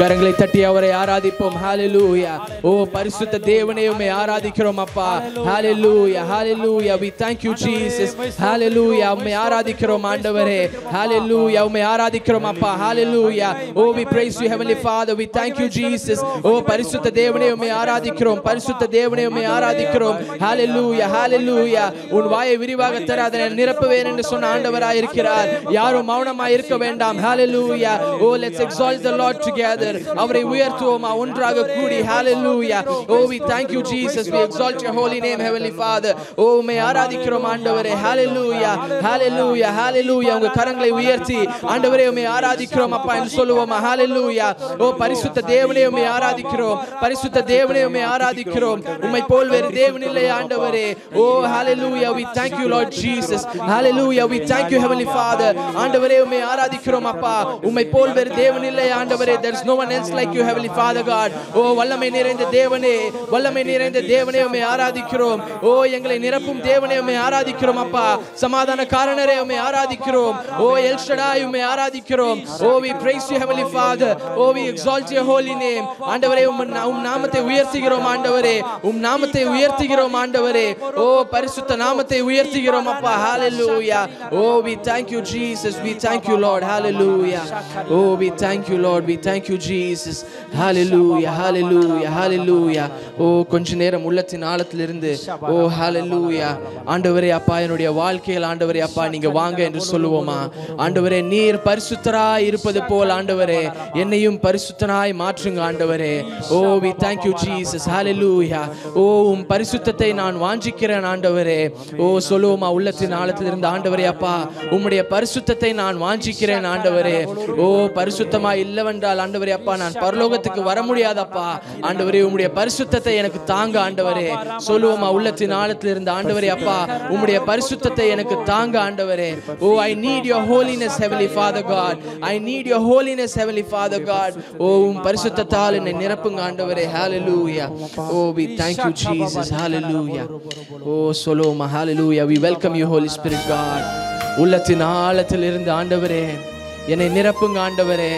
கரங்களை தட்டி அவரை ஆராதிப்போம். ஹalleluya. ஓ பரிசுத்த தேவனே உம்மை ஆராதிக்கிறோம் அப்பா. ஹalleluya hallelujah. We thank you Jesus. hallelujah. உம்மை ஆராதிக்கிறோம் ஆண்டவரே. hallelujah. உம்மை ஆராதிக்கிறோம் அப்பா. hallelujah. Oh we praise you heavenly Father. We thank you Jesus. ஓ பரிசுத்த தேவனே உம்மை ஆராதிக்கிறோம். பரிசுத்த தேவனே உம்மை ஆராதிக்கிறோம். hallelujah hallelujah. உன் வாயை விரிவாக தர அதனை நிரப்புவேன் என்று சொன்ன ஆண்டவராய் இருக்கிறார். யாரும் மௌனமாய் இருக்க வேண்டாம். hallelujah. Oh let's exalt the Lord together. அவரை உயர்த்துவோமா ஒன்றாக கூடி. hallelujah. Oh we thank you Jesus. We exalt your holy name heavenly Father. ஓ உம்மை ஆராதிக்கிறோம் ஆண்டவரே. hallelujah hallelujah hallelujah. உங்க கரங்களை உயர்த்தி ஆண்டவரே உம்மை ஆராதிக்கிறோம் அப்பா என்று சொல்லுவோமா. hallelujah. ஓ பரிசுத்த தேவனே உம்மை ஆராதிக்கிறோம். பரிசுத்த தேவனே உம்மை ஆராதிக்கிறோம். உம்மை போல் வேறு தேவன் இல்லை ஆண்டவரே. ஓ hallelujah. We thank you Lord Jesus. hallelujah. We thank you heavenly Father. ஆண்டவரே உம்மை ஆராதிக்கிறோம் அப்பா. உம்மை போல் வேறு தேவன் இல்லை ஆண்டவரே. There is no one else like you heavenly Father God. ஓ வல்லமை நிறைந்த தேவனே, வல்லமை நிறைந்த தேவனே உம்மை ஆராதிக்கிறோம். ஓ எங்களை நிரப்பும் தேவனே உம்மை ஆராதிக்கிறோம் அப்பா. சமாதான காரணரே உம்மை ஆராதிக்கிறோம். ஓ எல் ஷடாய் உம்மை ஆராதிக்கிறோம். ஓ we praise you heavenly Father. O we exalt your holy name. ஆண்டவரே உம் நாமத்தை உயர்த்துகிறோம் ஆண்டவரே. உம் நாமத்தை உயர்த்துகிறோம் ஆண்டவரே. ஓ பரிசுத்த நாமத்தை உயர்த்துகிறோம் அப்பா. hallelujah. O we thank you Jesus. We thank you Lord. hallelujah. Oh we thank you Lord. We thank you Jesus. hallelujah hallelujah hallelujah. ஓ கொஞ்ச நேரம் உள்ளத்தின் ஆழத்திலிருந்து ஓ hallelujah ஆண்டவரே அப்பா என்னுடைய வாழ்க்கையில் ஆண்டவரே அப்பா நீங்க வாங்க என்று சொல்லுவோமா. ஆண்டவரே நீர் பரிசுத்தராய் இருப்பது போல் ஆண்டவரே என்னையும் பரிசுத்தனாய் மாற்றுங்க ஆண்டவரே. ஓ we thank you Jesus. hallelujah. ஓ உம் பரிசுத்தத்தை நான் வாஞ்சிக்கிறேன் ஆண்டவரே. ஓ சொல்லுவோமா உள்ளத்தின் ஆழத்திலிருந்து ஆண்டவரே அப்பா உம்முடைய பரிசுத்தத்தை நான் வாஞ்சிக்கிறேன் ஆண்டவரே. ஓ பரிசுத்தமாய் இல்லவென்றால் ஆண்டவரே அப்பா நான் பரலோகத்துக்கு வர முடியாதப்பா. ஆண்டவரே உம்முடைய பரிசுத்தத்தை எனக்கு தாங்க ஆண்டவரே. சொல்லுவோமா உள்ளத்தின் ஆழத்திலிருந்து ஆண்டவரே அப்பா உம்முடைய பரிசுத்தத்தை எனக்கு தாங்க ஆண்டவரே. ஓ I need your holiness heavenly Father God. I need your holiness heavenly Father God. ஓ உம் பரிசுத்தத்தால் என்னை நிரப்புங்க ஆண்டவரே. hallelujah. Oh we thank you Jesus. hallelujah. ஓ சொல்லுவோமா hallelujah. We welcome you Holy Spirit God. உள்ளத்தின் ஆழத்திலிருந்து ஆண்டவரே என்னை நிரப்புங்க ஆண்டவரே.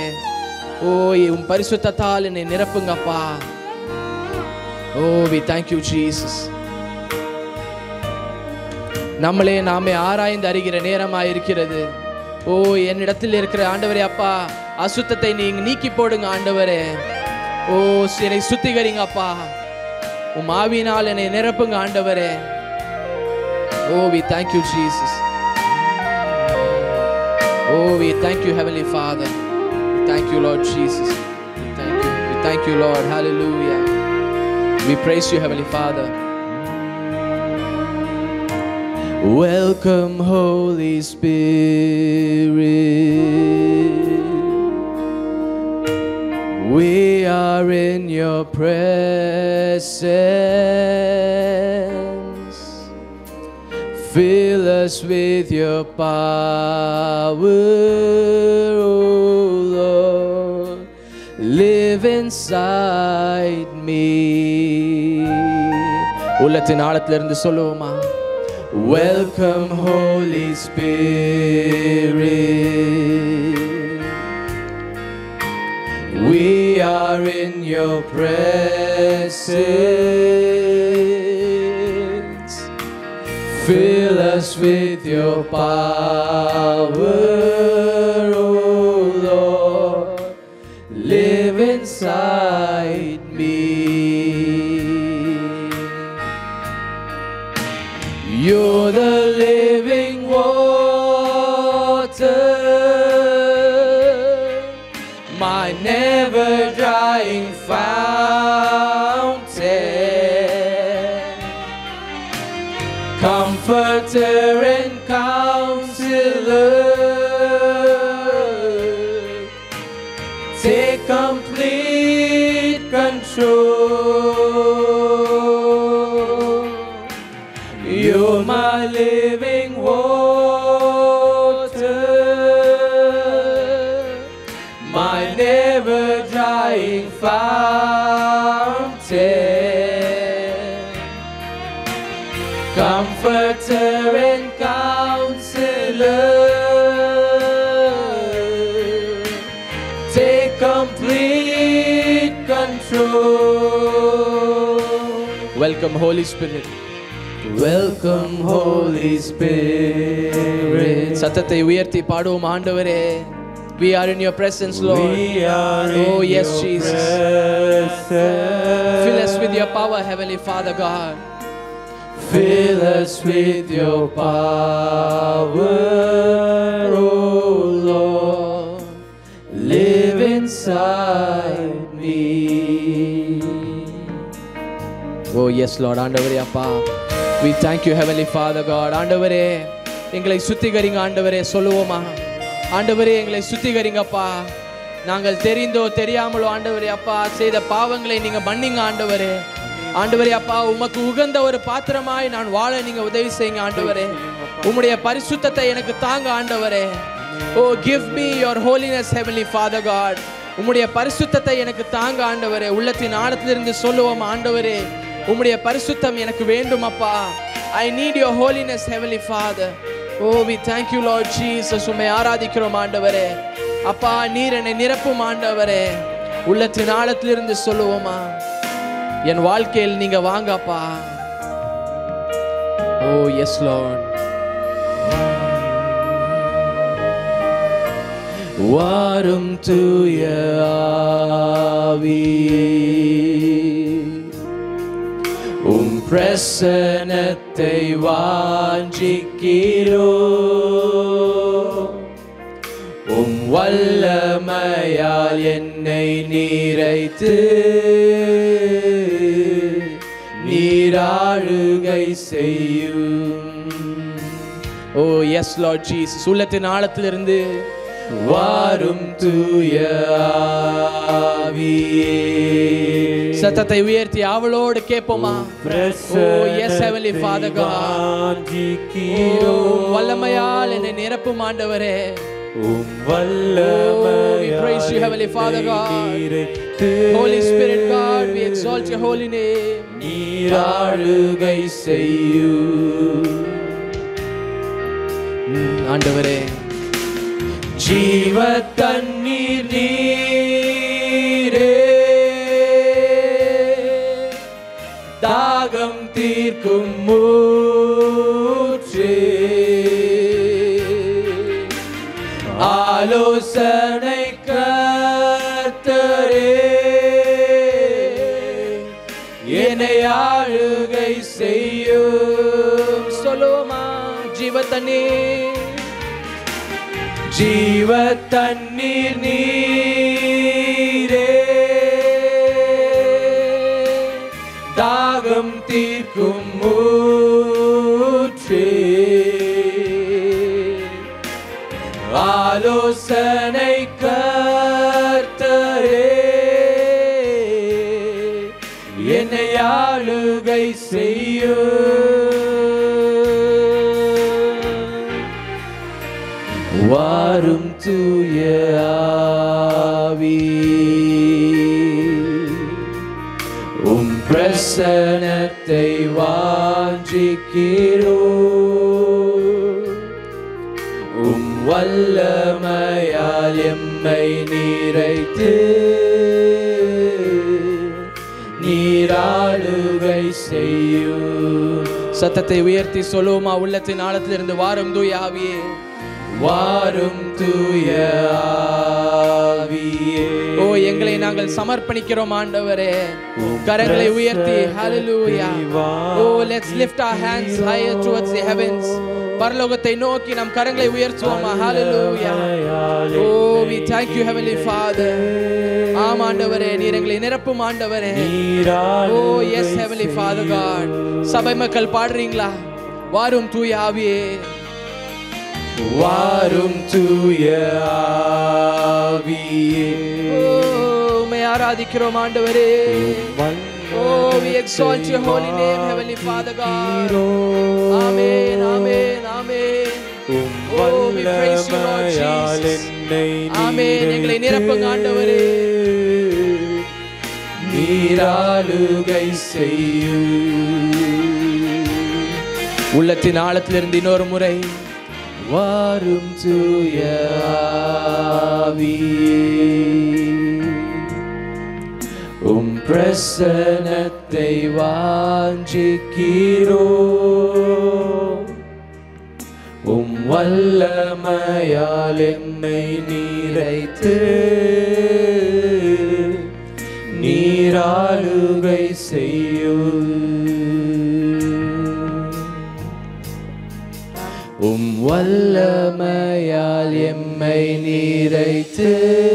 ஓ உம் பரிசுத்தத்தால் என்னை நிரப்புங்க அப்பா. Oh we thank you Jesus. நம்மளே நாமே ஆராய்ந்து அறிகிற நேரமாக இருக்கிறது. ஓ என்னிடத்தில் இருக்கிற ஆண்டவரே அப்பா அசுத்தத்தை நீங்க நீக்கி போடுங்க ஆண்டவரே. ஓ என்னை சுத்திகரிங்க அப்பா. உம் ஆவியினால் என்னை நிரப்புங்க ஆண்டவரே. Oh we thank you Jesus. Oh we thank you heavenly Father. We thank you Lord Jesus. We thank you. We thank you Lord. hallelujah. We praise you heavenly Father. Welcome Holy Spirit. We are in your presence. Fill us with your power, oh Lord. Live inside me. உள்ளத்தின் ஆழத்திலிருந்து சொல்லுவோமா. Welcome Holy Spirit. We are in your presence. Fill us with your power, oh Lord. Live inside me. You're the living water, my never drying fountain, comforter and counselor. Take complete control. You're my living water, my never drying fountain, comforter and counselor. Take complete Welcome Holy Spirit. Welcome Holy Spirit. சத்தத்தை உயர்த்தி பாடுவோம் ஆண்டவரே. We are in your presence, Lord. We are in oh yes, your Jesus. presence. Fill us with your power, Heavenly Father God. Fill us with your power, oh Lord. Live inside me. Oh yes, Lord. ஆண்டவரே அப்பா, we thank you, Heavenly Father God. ஆண்டவரே எங்களை சுத்திகரிங்க ஆண்டவரே. சொல்லுவோமா? ஆண்டவரே எங்களை சுத்திகரிங்கப்பா. நாங்கள் தெரிந்தோ தெரியாமலோ ஆண்டவரே அப்பா செய்த பாவங்களை நீங்க மன்னிங்க ஆண்டவரே. ஆண்டவரே அப்பா, உமக்கு உகந்த ஒரு பாத்திரமாய் நான் வாழ நீங்க உதவி செய்யுங்க ஆண்டவரே. உம்முடைய பரிசுத்தத்தை எனக்கு தாங்க ஆண்டவரே. Oh, give me your holiness, Heavenly Father God. உம்முடைய பரிசுத்தத்தை எனக்கு தாங்க ஆண்டவரே. உள்ளத்தின் ஆழத்திலிருந்து சொல்லுவோம் ஆண்டவரே, உம்முடைய பரிசுத்தம் எனக்கு வேண்டும் அப்பா. I need your holiness, Heavenly Father. Oh, we thank you, Lord Jesus. உம்மை ஆராதிக்கிறோம் ஆண்டவரே. அப்பா, நீர் என்னை நிரப்பும் ஆண்டவரே. உள்ளத்தின் ஆழத்திலிருந்து சொல்லுவோமா, என் வாழ்க்கையில் நீங்க வாங்க அப்பா. Oh, yes, Lord. வாரும் தூய ஆவி, உம் பிரசன்னத்தை வாஞ்சிக்கிறோ. உம் வல்லமையால் என்னை நீரைத்து நீராளுகை செய்யும். Oh, yes, Lord Jesus. உள்ளத்தின் ஆழத்திலிருந்து வாரும் தூய ஆவியே. சத்தத்தை உயர்த்தி அவளோடு கேட்போமா? Oh, yes, Heavenly Father God. Oh, வல்லமையால் என்னை நிரப்பும் ஆண்டவரே. உம் வல்லமையால் we praise you, Heavenly Father God. Holy Spirit God, we exalt your holy name. நீராளுகை செய்யும். ஆண்டவரே, ஜீவ தண்ணீர் நீரே, தாகம் தீர்க்கும் மூற்றே, ஆலோசனை கர்த்தரே, என்னை ஆளுகை செய்யும். சொல்லுவோமா? ஜீவ தண்ணீர், ஜீவ தண்ணீர் நீரே, தாகம் தீர்க்கும் மூற்றே, ஆலோசனை கர்த்தரே, என்னை ஆளுகை செய்யும். வாரும் தூய ஆவி, உம் பிரசன்னத்தை வாஞ்சிக்கிறோ. உம் வல்லமையால் எம்மை நீரைத்து நீராளுகை செய்யும். சத்தத்தை உயர்த்தி சொல்லுவோமா? உள்ளத்தின் ஆழத்திலிருந்து வாரும் தூய ஆவியே. வாரும் தூய ஆவியே. ஓ, எங்களை நாங்கள் சமர்ப்பணிக்கிறோம் ஆண்டவரே. கரங்களை உயர்த்தி hallelujah. Oh, let's lift our hands higher towards the heavens. பரலோகத்தை நோக்கி நம் கரங்களை உயர்த்துவோமா? hallelujah. Oh, we thank you, Heavenly Father. ஆம் ஆண்டவரே, நீர் எங்களை நிரப்பும் ஆண்டவரே. Oh, yes, Heavenly Father God. சபை மக்கள் பாடுறீங்களா? வாரும் தூய ஆவியே. வாரும் தூய ஆவியே. உம்மை ஆராதிக்கிறோம் ஆண்டவரே. Oh, we exalt your holy name, Heavenly Father God. Amen, amen, amen. Oh, we praise you, Lord Jesus. Amen. எங்களை நிரப்புங்க ஆண்டவரே. நீராளுகை செய்யும். உள்ளத்தின் ஆழத்திலிருந்து இன்னொரு முறை வாரும் தூய ஆவியே. உம் பிரசன்னத்தை வாஞ்சிக்கிறோம். உம் வல்லமையால் எம்மை நிறைத்து நீராளுகை செய்யும். உம் வல்லமையால் எம்மை நிறைத்து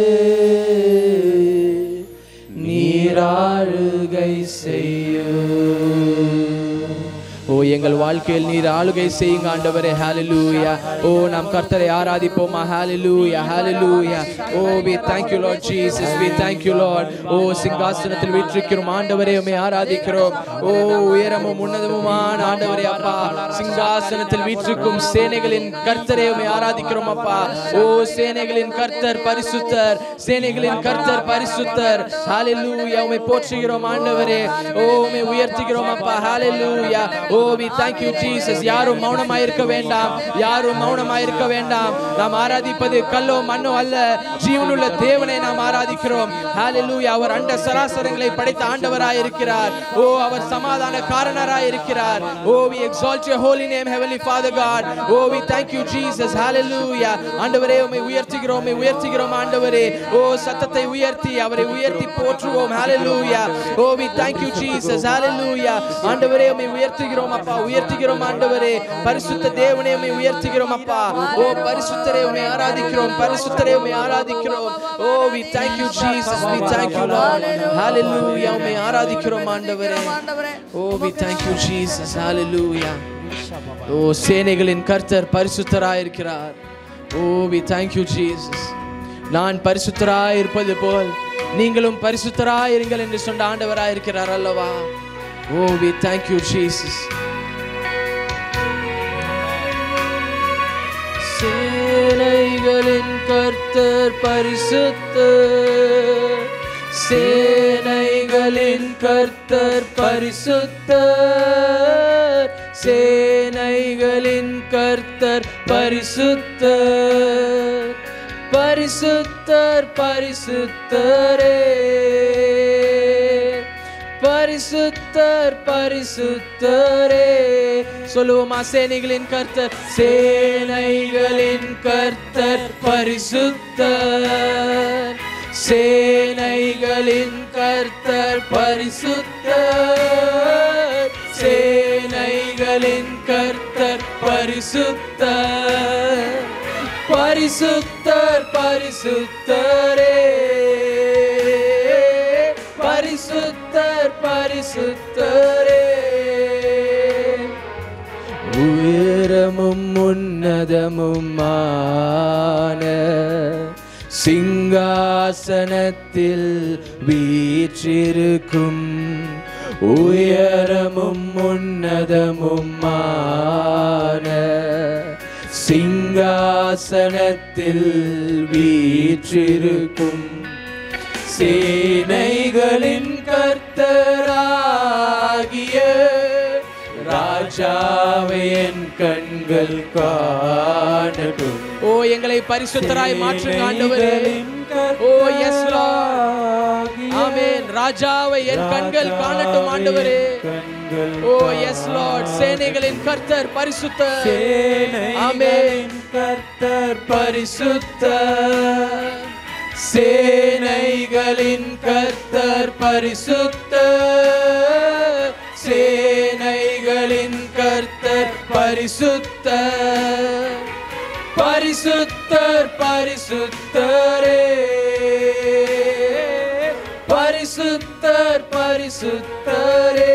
நீராளுகை செய்யும். ஓ எங்கள் வாழ்க்கையில் நீர் ஆளுகை செய்யுங்க ஆண்டவரே. ஹalleluya. ஓ நாம் கர்த்தரை ஆராதிப்போமா. ஹalleluya ஹalleluya. ஓ we thank you Lord Jesus, we thank you Lord. ஓ சிங்காசனத்தில் வீற்றிருக்கிறோம் ஆண்டவரே, உம்மை ஆராதிக்கிறோம். ஓ உயரமும் உன்னதமுமான ஆண்டவரே அப்பா, சிங்காசனத்தில் வீற்றிருக்கும் சேனைகளின் கர்த்தரே உம்மை ஆராதிக்கிறோம் அப்பா. ஓ சேனைகளின் கர்த்தர் பரிசுத்தர், சேனைகளின் கர்த்தர் பரிசுத்தர். ஹalleluya. உம்மை போற்றுகிறோம் ஆண்டவரே. ஓ உம்மை உயர்த்துகிறோம் அப்பா. ஹalleluya. Oh, we thank you Jesus. யாரும் மௌனமாய் இருக்க வேண்டாம், யாரும் மௌனமாய் இருக்க வேண்டாம். நாம் ஆராதிப்பது கல்லோ மண்ணோ அல்ல, ஜீவனுள்ள தேவனை நாம் ஆராதிக்கிறோம். ஹalleluya. அவர் அண்ட சராசரங்களை படைத்த ஆண்டவராய் இருக்கிறார். ஓ அவர் சமாதான காரணராய் இருக்கிறார். Oh, we exalt your holy name heavenly Father God. Oh, we thank you Jesus. Hallelujah. ஆண்டவரே உம்மை உயர்த்துகிறோம், உம்மை உயர்த்துகிறோம் ஆண்டவரே. ஓ சத்தத்தை உயர்த்தி அவரை உயர்த்தி போற்றுவோம். Hallelujah. Oh, we thank you Jesus. Hallelujah. ஆண்டவரே உம்மை உயர்த்துகிறோம் அப்பா, உயர்த்துகிறோம் ஆண்டவரே. பரிசுத்த தேவனே உம்மை உயர்த்துகிறோம் அப்பா. ஓ பரிசுத்தரே உம்மை ஆராதிக்கிறோம், பரிசுத்தரே உம்மை ஆராதிக்கிறோம். ஓ we thank you Jesus, we thank you Lord. Hallelujah. உம்மை ஆராதிக்கிறோம் ஆண்டவரே. ஓ we thank you Jesus. Hallelujah. ஓ சேனைகளின் கர்த்தர் பரிசுத்தராய் இருக்கிறார். ஓ we thank you Jesus. நான் பரிசுத்தராய் இருப்பது போல் நீங்களும் பரிசுத்தராய் இருங்கள் என்று சொன்ன ஆண்டவராய் இருக்கிறார் அல்லவா. Oh, we thank you, Jesus. சேனைகளின் கர்த்தர் பரிசுத்தர், சேனைகளின் கர்த்தர் பரிசுத்தர், சேனைகளின் கர்த்தர் பரிசுத்தர், பரிசுத்தர் பரிசுத்தரே, பரிசுத்தர் பரிசுத்தரே. சொல்லுவோமா. சேனைகளின் கர்த்தர், சேனைகளின் கர்த்தர் பரிசுத்தர், சேனைகளின் கர்த்தர் பரிசுத்தர், சேனைகளின் கர்த்தர் பரிசுத்தர், பரிசுத்தர் பரிசுத்தரே, பரிசுத்தர் பரிசுத்தரே. உயரமும் உன்னதமுமான சிங்காசனத்தில் வீற்றிருக்கும், உயரமும் உன்னதமுமான சிங்காசனத்தில் வீற்றிருக்கும் சேனைகளின் கர்த்தராகிய ராஜாவை என் கண்கள் காணட்டும். ஓ எங்களை பரிசுத்தராய் மாற்றுங்க ஆண்டவரே. O yes Lord. ஆமென். ராஜாவை என் கண்கள் காணட்டும் ஆண்டவரே. O yes Lord. சேனைகளின் கர்த்தர் பரிசுத்தர். ஆமென். கர்த்தர் பரிசுத்தர், சேனைகளின் கர்த்தர் பரிசுத்தர், சேனைகளின் கர்த்தர் பரிசுத்தர், பரிசுத்தர் பரிசுத்தரே, பரிசுத்தர் பரிசுத்தரே.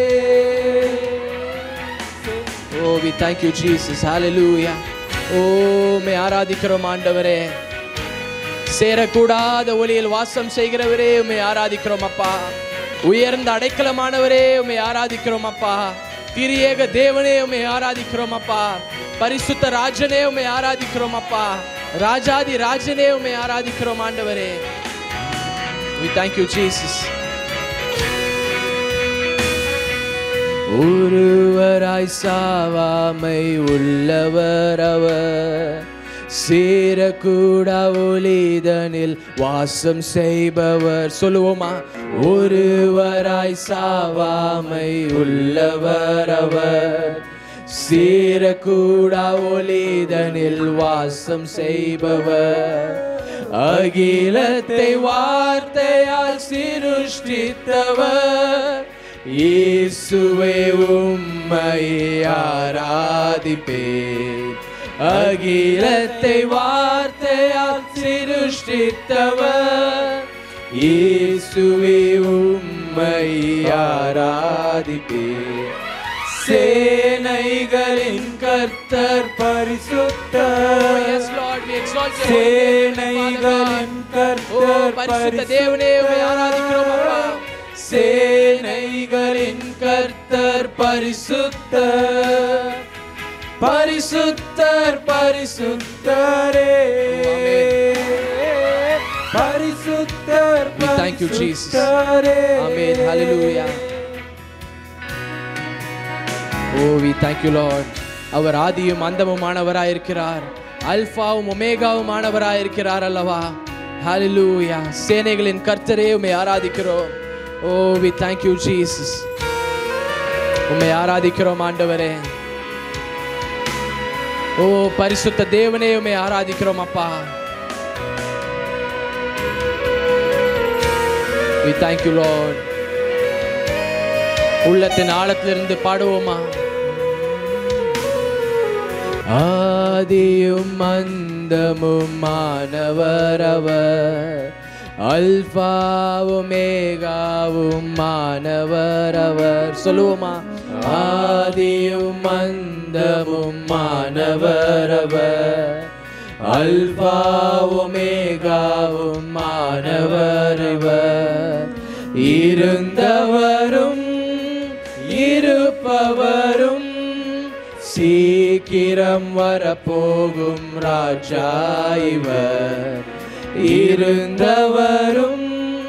Oh, we thank you Jesus. Hallelujah. Oh, மே ஆராதிக்கிறோம் ஆண்டவரே. சேரக்கூடாத ஒளியில் வாசம் செய்கிறவரே உம்மை ஆராதிக்கிறோம் அப்பா. உயர்ந்த அடைக்கலமானவரே உம்மை ஆராதிக்கிறோம் அப்பா. திரியேக தேவனே உம்மை ஆராதிக்கிறோம் அப்பா. பரிசுத்த ராஜனே உம்மை ஆராதிக்கிறோம் அப்பா. ராஜாதி ராஜனே உம்மை ஆராதிக்கிறோம் ஆண்டவரே. We thank you Jesus. ஒருவராய் சாவாமை உள்ளவர் அவர், சேரக்கூடா ஒளிதனில் வாசம் செய்பவர். சொல்லுவோமா? ஒருவராய் சாவாமை உள்ளவர் அவர். சேரக்கூடா ஒளிதனில் வாசம் செய்பவர். அகிலத்தை வார்த்தையால் சிருஷ்டித்தவர். இயேசுவே உம்மை ஆராதிப்பேன். அகிலத்தை வார்த்தையால் சிருஷ்டித்தவர். இயேசுவே உம்மை ஆராதிப்பேன். சேனைகளின் கர்த்தர் பரிசுத்தர். Yes Lord, we exalt you. சேனைகளின் கர்த்தர் பரிசுத்த தேவனே உம்மை ஆராதிக்கிறோம் அப்பா. சேனைகளின் கர்த்தர் பரிசுத்தர். பரிசுத்தர் பரிசுத்தரே. பரிசுத்தர். We thank you Jesus. Amen. Hallelujah. Oh, we thank you Lord. அவர் ஆதியும் அந்தமுமானவராய் இருக்கிறார். அல்பாவும் ஒமேகாவும் ஆனவராய் இருக்கிறார் அல்லவா? ஹalleluya. சேனைகளின் கர்த்தரே உம்மை ஆராதிக்கிறோம். Oh, we thank you Jesus. உம்மை ஆராதிக்கிறோம் ஆண்டவரே. ஓ பரிசுத்த தேவனே உம்மை ஆராதிக்கிறோம் அப்பா. We thank you Lord. உள்ளத்தின் ஆழத்திலிருந்து பாடுவோமா? ஆதியும் அந்தமும் மானவர் அவர். அல்பாவும் ஒமேகாவும் மானவர் அவர். சொல்லுவோமா? ஆதியும் அந்தமும் மானவர் அவர். அல்பாவும் ஒமேகாவும் மானவர் அவர். இருந்தவரும் இருப்பவரும் சீக்கிரம் வரப்போகும் ராஜா இவர். இருந்தவரும்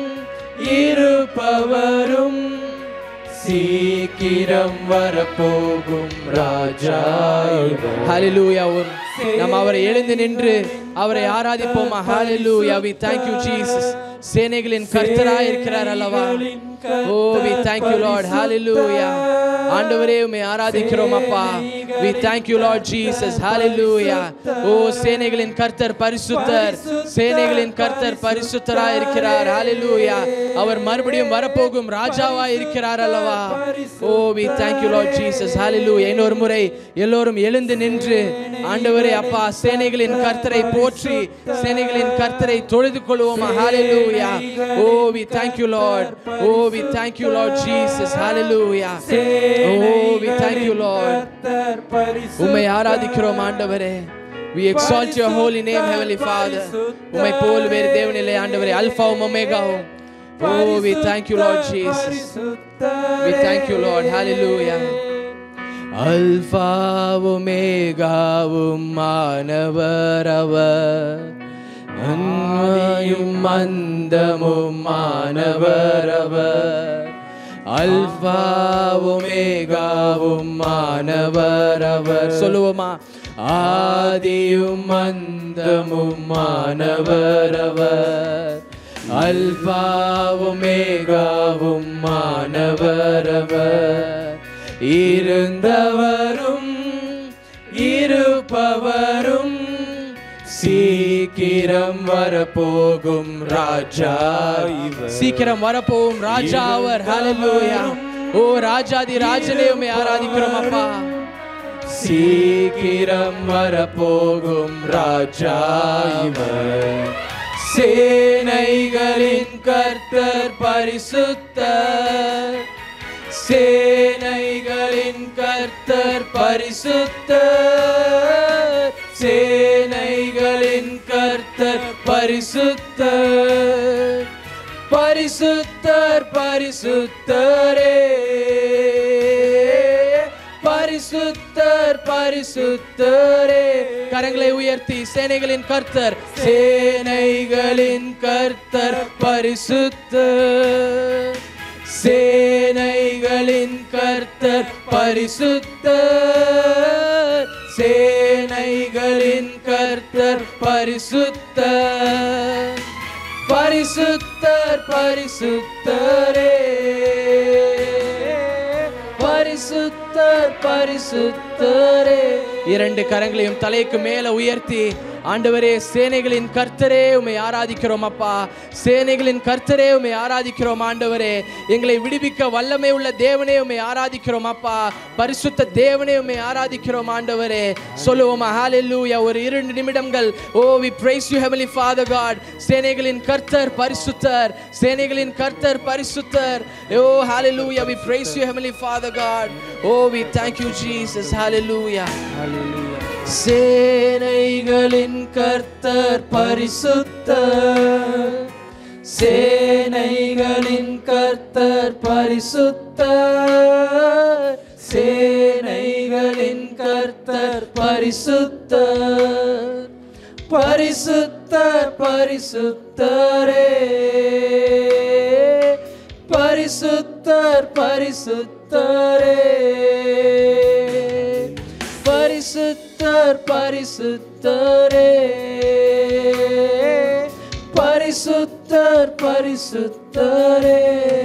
இருப்பவரும் சீக்கிரம் வரப்போகும் ராஜா இவர். ஹalleluya. நாம் அவரை எழுந்து நின்று அவரை ஆராதிப்போமா? ஹalleluya. We thank you Jesus. சேனைகளின் கர்த்தராய் இருக்கிறார் அல்லவா? Oh, we thank you Lord. Hallelujah. ஆண்டவரே உம்மை ஆராதிக்கிறோம் அப்பா. We thank you Lord Jesus. Hallelujah. Oh, சேனைகளின் கர்த்தர் பரிசுத்தர். சேனைகளின் கர்த்தர் பரிசுத்தராய் இருக்கிறார். Hallelujah. அவர் மறுபடியும் வரப்போகும் ராஜாவாய் இருக்கிறார் அல்லவா? Oh, we thank you Lord Jesus. Hallelujah. இன்னொரு முறை எல்லோரும் எழுந்து நின்று ஆண்டவரே அப்பா சேனைகளின் கர்த்தரை போற்றி சேனைகளின் கர்த்தரை தொழுது கொள்வோமா? Hallelujah. Oh, we thank you Lord. Oh, we thank you Lord Jesus. Hallelujah. Oh, we thank you Lord. உம்மை ஆராதிக்கிறோம் ஆண்டவரே. We exalt your holy name Heavenly Father. உம்மை போல் வேறு தேவனில்லை ஆண்டவரே. அல்பாவும் ஒமேகாவும். Oh, we thank you Lord Jesus. We thank you Lord. Hallelujah. அல்பாவும் ஒமேகாவும் மானவர் அவர். அன்மையும் அந்தமும் மானவர் அவர். அல்பாவும் ஒமேகாவும் மானவர் அவர். சொல்லுவோமா? ஆதியும் அந்தமும் மானவர் அவர். அல்பாவும் ஒமேகாவும் மானவர் அவர். இருந்தவரும் இருப்பவரும் சீக்கிரம் வரப்போகும் ராஜா இவர். சீக்கிரம் வரப்போகும் ராஜா அவர். ஹalleluya. ஓ ராஜாதி ராஜனே உம்மை ஆராதிக்கிறோம் அப்பா. சீக்கிரம் வரப்போகும் ராஜா இவர். சேனைகளின் கர்த்தர் பரிசுத்தர். சேனைகளின் கர்த்தர் பரிசுத்தர். சேனைகளின் கர்த்தர் பரிசுத்தர். பரிசுத்தர் பரிசுத்தரே. பரிசுத்தர் பரிசுத்தரே. கரங்களை உயர்த்தி சேனைகளின் கர்த்தர். சேனைகளின் கர்த்தர் பரிசுத்தர். சேனைகளின் கர்த்தர் பரிசுத்தர். சேனைகளின் கர்த்தர் பரிசுத்தர் பரிசுத்தர் பரிசுத்தர் பரிசுத்தரே பரிசுத்தர் பரிசுத்தரே. இரண்டு கரங்களையும் தலைக்கு மேல உயர்த்தி ஆண்டவரே சேனைகளின் கர்த்தரே உம்மை ஆராதிக்கிறோம் அப்பா. சேனைகளின் கர்த்தரே உம்மை ஆராதிக்கிறோம் ஆண்டவரே. எங்களை விடுவிக்க வல்லமை உள்ள தேவனே உம்மை ஆராதிக்கிறோம் அப்பா. பரிசுத்த தேவனே உம்மை ஆராதிக்கிறோம் ஆண்டவரே. சொல்லுவோமா ஹalleluya ஒரு இரண்டு நிமிடங்கள். ஓ we praise you heavenly father god. சேனைகளின் கர்த்தர் பரிசுத்தர், சேனைகளின் கர்த்தர் பரிசுத்தர். ஓ hallelujah we praise you heavenly father god. Oh we thank you Jesus. hallelujah hallelujah. சேனைகளின் கர்த்தர் பரிசுத்தர், சேனைகளின் கர்த்தர் பரிசுத்தர், சேனைகளின் கர்த்தர் பரிசுத்தர் பரிசுத்தர் பரிசுத்தரே பரிசுத்தர் பரிசுத்தரே பரிசுத்தர் பரிசுத்தரே பரிசுத்தர் பரிசுத்தரே.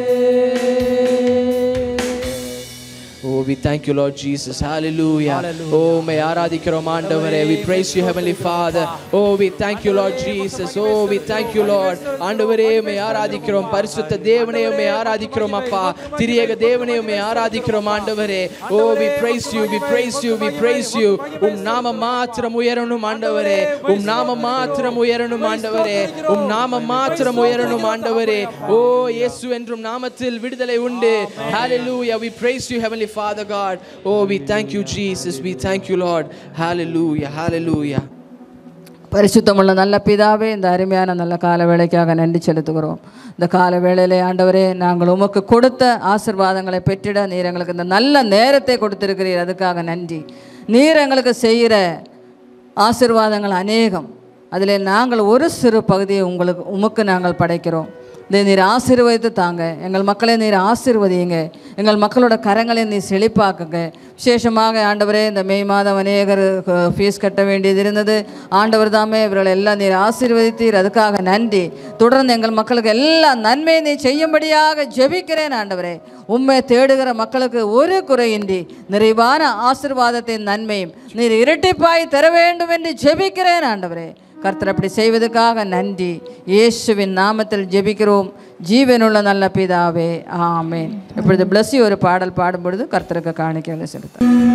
Oh we thank you Lord Jesus. hallelujah. Oh மை ஆராதிக்கிறோம் ஆண்டவரே. we praise you heavenly father. Oh we thank you Lord Jesus. Oh we thank you Lord. ஆண்டவரே மை ஆராதிக்கிறோம். பரிசுத்த தேவனே மை ஆராதிக்கிறோம் அப்பா. திரியேக தேவனே மை ஆராதிக்கிறோம் ஆண்டவரே. Oh we praise you we praise you we praise you. உம் நாமம் மாத்திரம் உயரணும் ஆண்டவரே. உம் நாமம் மாத்திரம் உயரணும் ஆண்டவரே. உம் நாமம் மாத்திரம் உயரணும் ஆண்டவரே. ஓ இயேசு என்றும் நாமத்தில் விடுதலை உண்டு. hallelujah we praise you heavenly Father God. Oh we thank you Jesus. We thank you Lord. hallelujah hallelujah. பரிசுத்தமுள்ள நல்ல பிதாவே, இந்த அருமையான நல்ல கால வேளைக்காக நன்றி செலுத்துகிறோம். இந்த கால வேளையிலே ஆண்டவரே நாங்கள் உமக்கு கொடுத்த ஆசீர்வாதங்களை பெற்றிட நீர் எங்களுக்கு இந்த நல்ல நேரத்தை கொடுத்திருக்கிறீர். அதுக்காக நன்றி. நீர் எங்களுக்கு செய்கிற ஆசீர்வாதங்கள் அநேகம். அதில் நாங்கள் ஒரு சிறு பகுதியை உங்களுக்கு உமக்கு நாங்கள் படைக்கிறோம். இதை நீர் ஆசீர்வதித்து தாங்க. எங்கள் மக்களை நீர் ஆசீர்வதியுங்க. எங்கள் மக்களோட கரங்களை நீர் செழிப்பாக்குங்க. விசேஷமாக ஆண்டவரே இந்த மே மாதம் அநேகர் ஃபீஸ் கட்ட வேண்டியது இருந்தது. ஆண்டவர் தாமே இவர்களை எல்லாம் நீர் ஆசீர்வதித்தீர். அதுக்காக நன்றி. தொடர்ந்து எங்கள் மக்களுக்கு எல்லா நன்மையை நீ செய்யும்படியாக ஜெபிக்கிறேன் ஆண்டவரே. உம்மை தேடுகிற மக்களுக்கு ஒரு குறையின்றி நிறைவான ஆசீர்வாதத்தின் நன்மையும் நீர் இரட்டிப்பாய் தர வேண்டும் என்று ஜெபிக்கிறேன் ஆண்டவரே. கர்த்தர் அப்படி செய்வதற்காக நன்றி. இயேசுவின் நாமத்தில் ஜெபிக்கிறோம் ஜீவனுள்ள நல்ல பிதாவே, ஆமென். இப்பொழுது பிளஸ்ஸி ஒரு பாடல் பாடும்பொழுது கர்த்தருக்கு காணிக்கைகளை செலுத்த.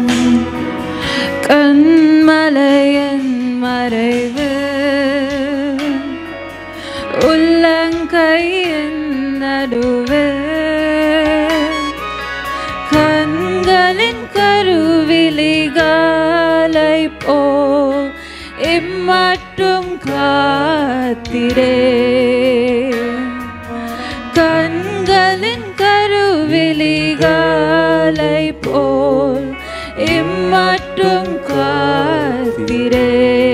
கண்மலையன் மறைவு உள்ளங்கையின் நடுவே கண்களின் கருவிழிகளை போ இம்மட்டும் காத்திரே கண்களின் கருவிழிகளை போல் இம்மட்டும் காத்திரே.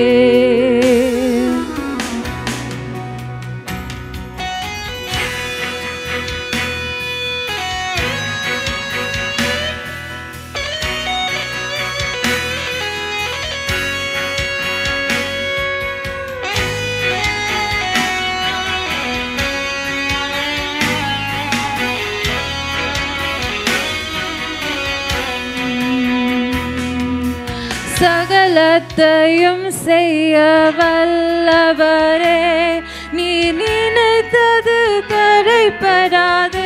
சகலத்தையும் செய்ய வல்லவரே, நீ நினைத்தது தடைபடாது.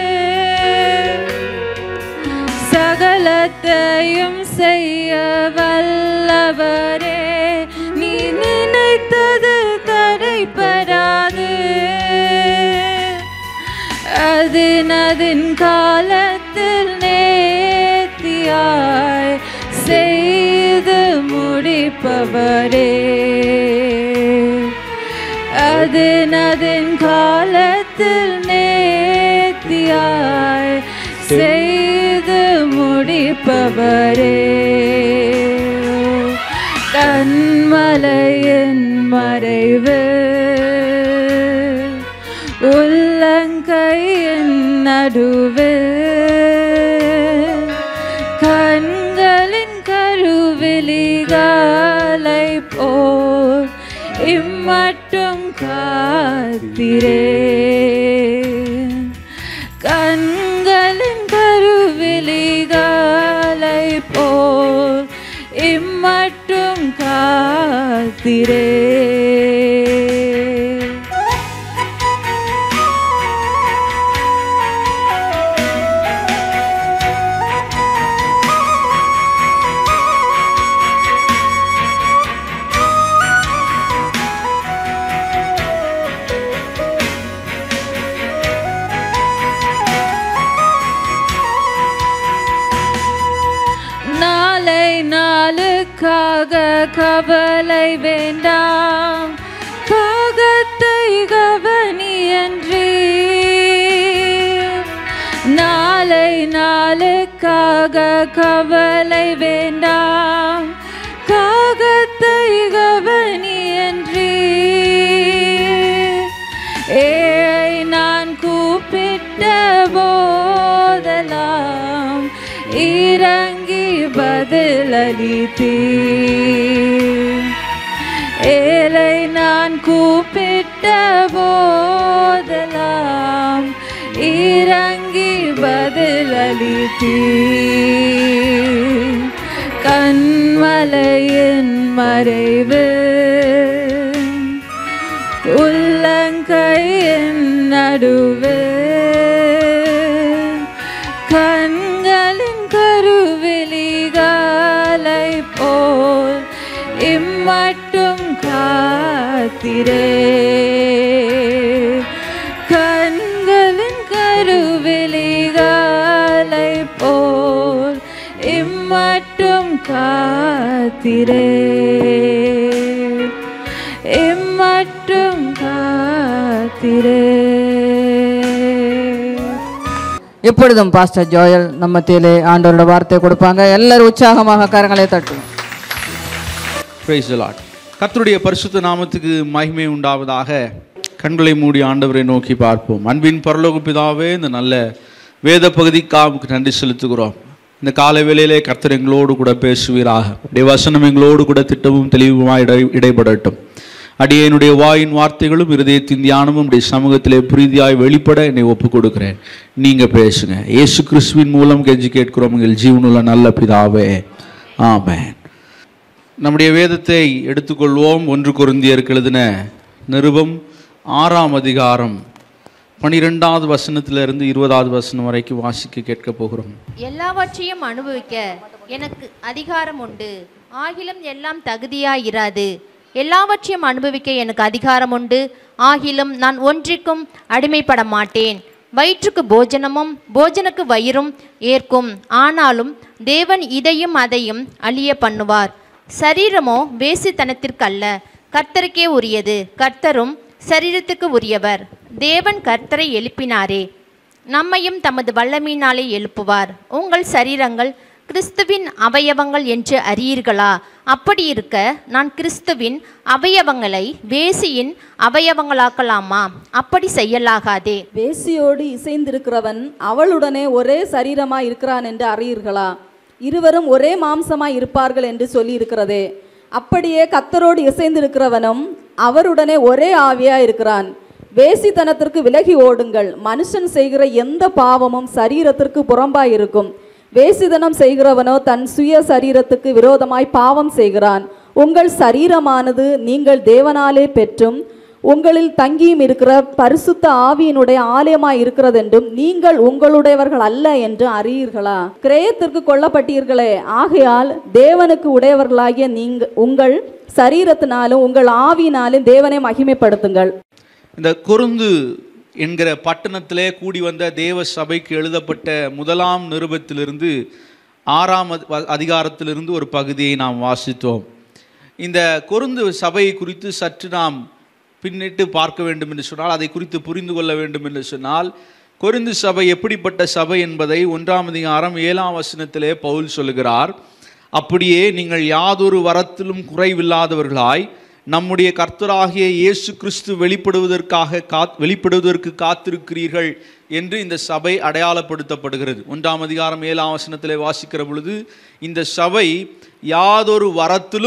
சகலத்தையும் செய்ய வல்லவரே, நீ நினைத்தது தடைபடாது. அதின் அதின் காலத்தில் நேர்த்தியாய் செய்து முடிப்பவரே, அதின் அதின் காலத்தில் நேர்த்தியாய் செய்து முடிப்பவரே. கண்மலையின் மறைவு உள்ளங்கையின் நடுவே கண்களின் கருவிழிகளை போல் இம்மட்டும் காத்திரே கண்களின் கருவிழிகளை போல் இம்மட்டும் காத்திரே நாளுக்காக கவலை வேண்டாம் காகத்தை கவனியன்றி நாளை நாளுக்காக கவலை வேண்டாம் காகத்தை கவனியன்றி ஏய் நான் கூப்பிட்ட போதெல்லாம் இறங்கி பதிலளித்தீ ஏழை நான் கூப்பிட்ட போதெல்லாம் இறங்கி பதிலளித்தீ கண்மலையின் மறைவு உள்ளங்கையின் நடுவு கண்களின் கருவிழிகளை போல் இம்மட்டும் காத்திரே கண்களின் கருவிழிகளை போல் இம்மட்டும் காத்திரே இம்மட்டும் காத்திரே. எப்பொழுதும் பாஸ்டர் ஜோயல் நம்ம மத்தியிலே ஆண்டவரோட வார்த்தை கொடுப்பாங்க. எல்லாரும் உற்சாகமாக கரங்களை தட்டுவோம். Praise the Lord. கர்த்தருடைய பரிசுத்த நாமத்துக்கு மகிமை உண்டாவதாக. கண்களை மூடி ஆண்டவரை நோக்கி பார்ப்போம். அன்பின் பரலோக பிதாவே, இந்த நல்ல வேத பகுதிக்காக நன்றி செலுத்துகிறோம். இந்த கால வேளையிலே கர்த்தர் எங்களோடு கூட பேசுவீராக. உடைய வசனம் எங்களோடு கூட திட்டமும் தெளிவுமாய் இடை இடைப்படட்டும். அடியேனுடைய வாயின் வார்த்தைகளும் இருதயத்தின் தியானமும் உடைய சமூகத்திலே பிரீதியாய் வெளிப்பட என்னை ஒப்புக் கொடுக்கிறேன். நீங்க பேசுங்க. இயேசு கிறிஸ்துவின் மூலம் கெஞ்சி கேட்கிறோம் எங்கள் ஜீவனுள்ள நல்ல பிதாவே, ஆமென். நம்முடைய வேதத்தை எடுத்துக்கொள்வோம். ஒன்று கொரிந்தியருக்கு எழுதின நிருபம் ஆறாம் அதிகாரம் பனிரெண்டாவது வசனத்திலிருந்து இருபதாவது வசனம் வரைக்கும் வாசிக்க கேட்க போகிறோம். எல்லாவற்றையும் அனுபவிக்க எனக்கு அதிகாரம் உண்டு, ஆகிலும் எல்லாம் தகுதியாயிராது. எல்லாவற்றையும் அனுபவிக்க எனக்கு அதிகாரம் உண்டு, ஆகிலும் நான் ஒன்றிற்கும் அடிமைப்பட மாட்டேன். வயிற்றுக்கு போஜனமும் போஜனுக்கு வயிறும் ஏற்கும், ஆனாலும் தேவன் இதையும் அதையும் அழிய பண்ணுவார். சரீரமோ வேசித்தனத்திற்கல்ல, கர்த்தருக்கே உரியது, கர்த்தரும் சரீரத்துக்கு உரியவர். தேவன் கர்த்தரை எழுப்பினாரே, நம்மையும் தமது வல்லமையினாலே எழுப்புவார். உங்கள் சரீரங்கள் கிறிஸ்துவின் அவயவங்கள் என்று அறியீர்களா? அப்படி இருக்க நான் கிறிஸ்துவின் அவயவங்களை வேசியின் அவயவங்களாக்கலாமா? அப்படி செய்யலாகாதே. வேசியோடு இசைந்திருக்கிறவன் அவளுடனே ஒரே சரீரமாய் இருக்கிறான் என்று அறியீர்களா? இருவரும் ஒரே மாம்சமாய் இருப்பார்கள் என்று சொல்லி இருக்கிறதே. அப்படியே கர்த்தரோடு இசைந்திருக்கிறவனும் அவருடனே ஒரே ஆவியாய் இருக்கிறான். வேசித்தனத்திற்கு விலகி ஓடுங்கள். மனுஷன் செய்கிற எந்த பாவமும் சரீரத்திற்கு புறம்பாய் இருக்கும். வேசிதனம் செய்கிறவனோ தன் சுய சரீரத்துக்கு விரோதமாய் பாவம் செய்கிறான். உங்கள் சரீரமானது நீங்கள் தேவனாலே பெற்றும் உங்களில் தங்கியும் இருக்கிற பரிசுத்த ஆவியினுடைய ஆலயமாய் இருக்கிறது என்றும் நீங்கள் உங்களுடையவர்கள் அல்ல என்று அறியீர்களா? கிரயத்திற்கு கொல்லப்பட்டீர்களே, ஆகையால் தேவனுக்கு உடையவர்களாகிய நீங்க உங்கள் சரீரத்தினாலும் உங்கள் ஆவியினாலும் தேவனை மகிமைப்படுத்துங்கள். இந்த கொருந்து என்கிற பட்டணத்திலே கூடி வந்த தேவ சபைக்கு எழுதப்பட்ட முதலாம் நிருபத்திலிருந்து ஆறாம் அதிகாரத்திலிருந்து ஒரு பகுதியை நாம் வாசித்தோம். இந்த கொருந்து சபையை குறித்து சற்று நாம் பின்னிட்டு பார்க்க வேண்டும் என்று சொன்னால், அதை குறித்து புரிந்து கொள்ள வேண்டும் என்று சொன்னால், கொரிந்து சபை எப்படிப்பட்ட சபை என்பதை ஒன்றாம் அதிகாரம் ஏழாம் வசனத்திலே பவுல் சொல்லுகிறார். அப்படியே நீங்கள் யாதொரு வரத்திலும் குறைவில்லாதவர்களாய் நம்முடைய கர்த்தராகிய இயேசு கிறிஸ்து வெளிப்படுவதற்காக காத் வெளிப்படுவதற்கு காத்திருக்கிறீர்கள் என்று இந்த சபை அடையாளப்படுத்தப்படுகிறது. ஒன்றாம் அதிகாரம் ஏழாம் வசனத்திலே வாசிக்கிற பொழுது இந்த சபை யாதொரு வரத்திலும்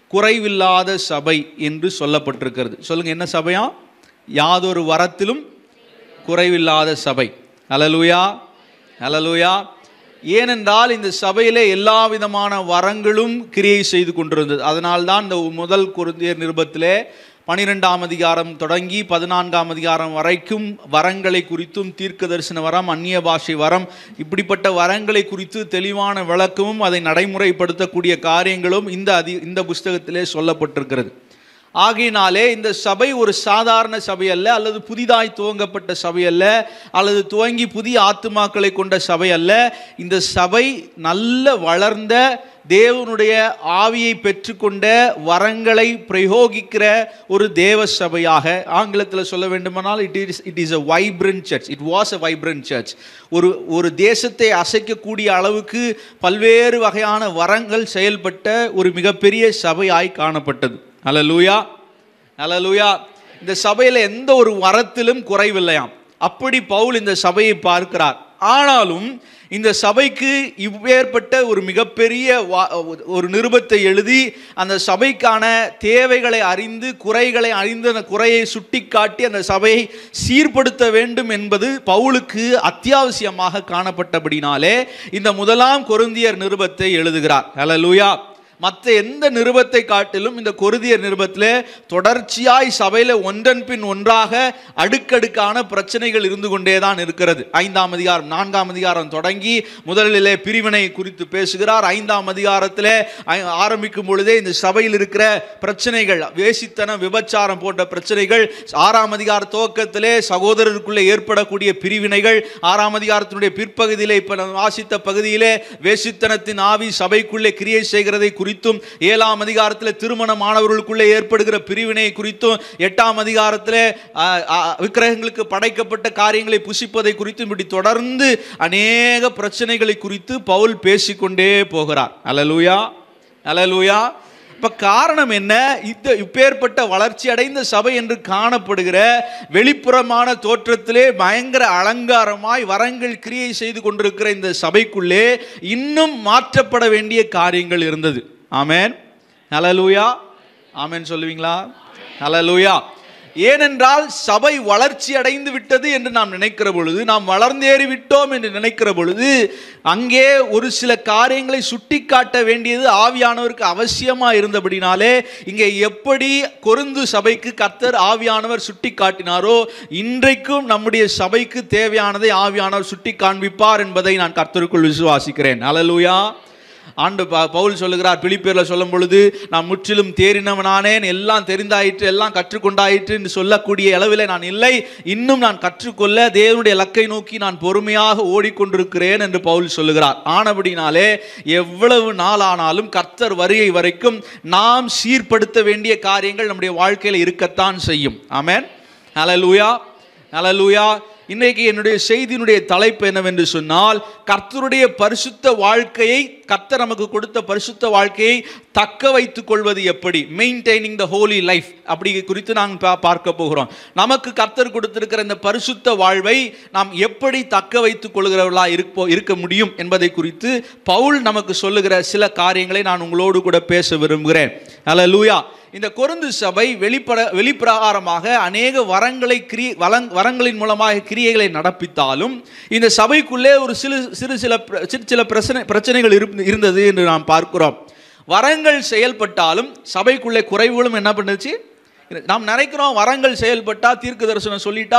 குறைவில்லாத சபை என்று சொல்லப்பட்டிருக்கிறது. சொல்லுங்க, என்ன சபையா? யாதொரு வரத்திலும் குறைவில்லாத சபை. அல்லேலூயா, அல்லேலூயா. ஏனென்றால் இந்த சபையிலே எல்லா விதமான வரங்களும் கிரியை செய்து கொண்டிருந்தது. அதனால்தான் இந்த முதல் கொரிந்தியர் நிருபத்திலே பனிரெண்டாம் அதிகாரம் தொடங்கி பதினான்காம் அதிகாரம் வரைக்கும் வரங்களை குறித்தும், தீர்க்க தரிசன வரம், அந்நிய பாஷை வரம், இப்படிப்பட்ட வரங்களை குறித்து தெளிவான விளக்கமும் அதை நடைமுறைப்படுத்தக்கூடிய காரியங்களும் இந்த அதி இந்த புஸ்தகத்திலே சொல்லப்பட்டிருக்கிறது. ஆகையினாலே இந்த சபை ஒரு சாதாரண சபை அல்ல, அல்லது புதிதாய் துவங்கப்பட்ட சபை அல்ல, அல்லது துவங்கி புதிய ஆத்துமாக்களை கொண்ட சபை அல்ல. இந்த சபை நல்ல வளர்ந்த, தேவனுடைய ஆவியை பெற்றுக்கொண்ட, வரங்களை பிரயோகிக்கிற ஒரு தேவ சபையாக, ஆங்கிலத்தில் சொல்ல வேண்டுமானால் it is it is a vibrant church. It was a vibrant church. ஒரு ஒரு தேசத்தை அசைக்கக்கூடிய அளவுக்கு பல்வேறு வகையான வரங்கள் செயல்பட்ட ஒரு மிகப்பெரிய சபையாய் காணப்பட்டது. அல்லேலூயா, அல்லேலூயா. இந்த சபையில் எந்த ஒரு வரத்திலும் குறைவில்லையாம். அப்படி பவுல் இந்த சபையை பார்க்கிறார். ஆனாலும் இந்த சபைக்கு இவ்வேற்பட்ட ஒரு மிகப்பெரிய ஒரு நிருபத்தை எழுதி அந்த சபைக்கான தேவைகளை அறிந்து, குறைகளை அறிந்து, அந்த குறையை சுட்டி காட்டி அந்த சபையை சீர்படுத்த வேண்டும் என்பது பவுலுக்கு அத்தியாவசியமாக காணப்பட்டபடினாலே இந்த முதலாம் கொரிந்தியர் நிருபத்தை எழுதுகிறார். அல்லேலூயா. மற்ற எந்த நிருபத்தை காட்டிலும் இந்த கொரிந்தியர் நிருபத்திலே தொடர்ச்சியாய் சபையில் ஒன்றன் பின் ஒன்றாக அடுக்கடுக்கான பிரச்சனைகள் இருந்து கொண்டே தான் இருக்கிறது. ஐந்தாம் அதிகாரம் நான்காம் அதிகாரம் தொடங்கி முதலிலே பிரிவினை குறித்து பேசுகிறார். ஐந்தாம் அதிகாரத்திலே ஆரம்பிக்கும் பொழுதே இந்த சபையில் இருக்கிற பிரச்சனைகள், வேசித்தனம், விபச்சாரம் போன்ற பிரச்சனைகள், ஆறாம் அதிகார துவக்கத்திலே சகோதரருக்குள்ளே ஏற்படக்கூடிய பிரிவினைகள், ஆறாம் அதிகாரத்தினுடைய பிற்பகுதியிலே இப்ப வாசித்த பகுதியிலே வேசித்தனத்தின் ஆவி சபைக்குள்ளே கிரியை செய்கிறதை குறித்தும், ஏழாம் அதிகாரத்தில் திருமணமானவர்களுக்குள்ளே ஏற்படுகிற பிரிவினை குறித்தும், எட்டாம் அதிகாரத்தில் விக்கிரகங்களுக்கு படைக்கப்பட்ட காரியங்களை புசிப்பதை குறித்தும், இப்படி தொடர்ந்து அநேக பிரச்சனைகளை குறித்து பவுல் பேசிக்கொண்டே போகிறார். அல்லேலூயா, அல்லேலூயா. இப்ப காரணம் என்ன? இந்த இப்பேற்பட்ட வளர்ச்சி அடைந்த சபை என்று காணப்படுகிற வெளிப்புறமான தோற்றத்திலே பயங்கர அலங்காரமாய் வரங்கள் கிரியை செய்து கொண்டிருக்கிற இந்த சபைக்குள்ளே இன்னும் மாற்றப்பட வேண்டிய காரியங்கள் இருந்தது. ஆமென், அல்லேலூயா. ஆமென் சொல்லுவீங்களா? அல்லேலூயா. ஏனென்றால் சபை வளர்ச்சி அடைந்து விட்டது என்று நாம் நினைக்கிற பொழுது, நாம் வளர்ந்தேறி விட்டோம் என்று நினைக்கிற பொழுது, அங்கே ஒரு சில காரியங்களை சுட்டி காட்ட வேண்டியது ஆவியானவருக்கு அவசியமா இருந்தபடினாலே, இங்கே எப்படி கொரிந்து சபைக்கு கர்த்தர் ஆவியானவர் சுட்டி காட்டினாரோ, இன்றைக்கும் நம்முடைய சபைக்கு தேவையானதை ஆவியானவர் சுட்டி காண்பிப்பார் என்பதை நான் கர்த்தருக்குள் விசுவாசிக்கிறேன். அல்லேலூயா. ஆண்டு பவுல் சொல்லுகிறார் பிலிப்பியரில் சொல்லும் பொழுது, நான் முற்றிலும் தேறினவனானேன், எல்லாம் தெரிந்தாயிற்று, எல்லாம் கற்றுக்கொண்டாயிற்று என்று சொல்லக்கூடிய அளவில் நான் இல்லை, இன்னும் நான் கற்றுக்கொள்ள தேவனுடைய இலக்கை நோக்கி நான் பொறுமையாக ஓடிக்கொண்டிருக்கிறேன் என்று பவுல் சொல்லுகிறார். ஆனபடினாலே எவ்வளவு நாள் ஆனாலும் கர்த்தர் வருகை வரைக்கும் நாம் சீர்படுத்த வேண்டிய காரியங்கள் நம்முடைய வாழ்க்கையில் இருக்கத்தான் செய்யும். ஆமென், அல்லேலூயா, அல்லேலூயா. இன்றைக்கு என்னுடைய செய்தியினுடைய தலைப்பு என்னவென்று சொன்னால், கர்த்தருடைய பரிசுத்த வாழ்க்கையை, கர்த்தர் நமக்கு கொடுத்த பரிசுத்த வாழ்க்கையை தக்க வைத்துக் கொள்வது எப்படி, மெயின்டைனிங் த ஹோலி லைஃப், அப்படி குறித்து நாங்கள் பார்க்க போகிறோம். நமக்கு கர்த்தர் கொடுத்திருக்கிற இந்த பரிசுத்த வாழ்வை நாம் எப்படி தக்க வைத்துக் கொள்கிறவர்களா இருப்போ இருக்க முடியும் என்பதை குறித்து பவுல் நமக்கு சொல்லுகிற சில காரியங்களை நான் உங்களோடு கூட பேச விரும்புகிறேன். அல்லேலூயா. இந்த கொரிந்து சபை வெளிப்பட வெளிப்பிரகாரமாக அநேக வரங்களை கிரி வளங் வரங்களின் மூலமாக கிரியைகளை நடப்பித்தாலும், இந்த சபைக்குள்ளே ஒரு சிறு சிறு சில சிறு சில பிரச்சனை பிரச்சனைகள் இருந்தது என்று நாம் பார்க்கிறோம். வரங்கள் செயல்பட்டாலும் சபைக்குள்ளே குறைவுகளும் என்ன பண்ணுச்சு? நாம் நினைக்கிறோம் வரங்கள் செயல்பட்டா, தீர்க்க தரிசனம் சொல்லிட்டா,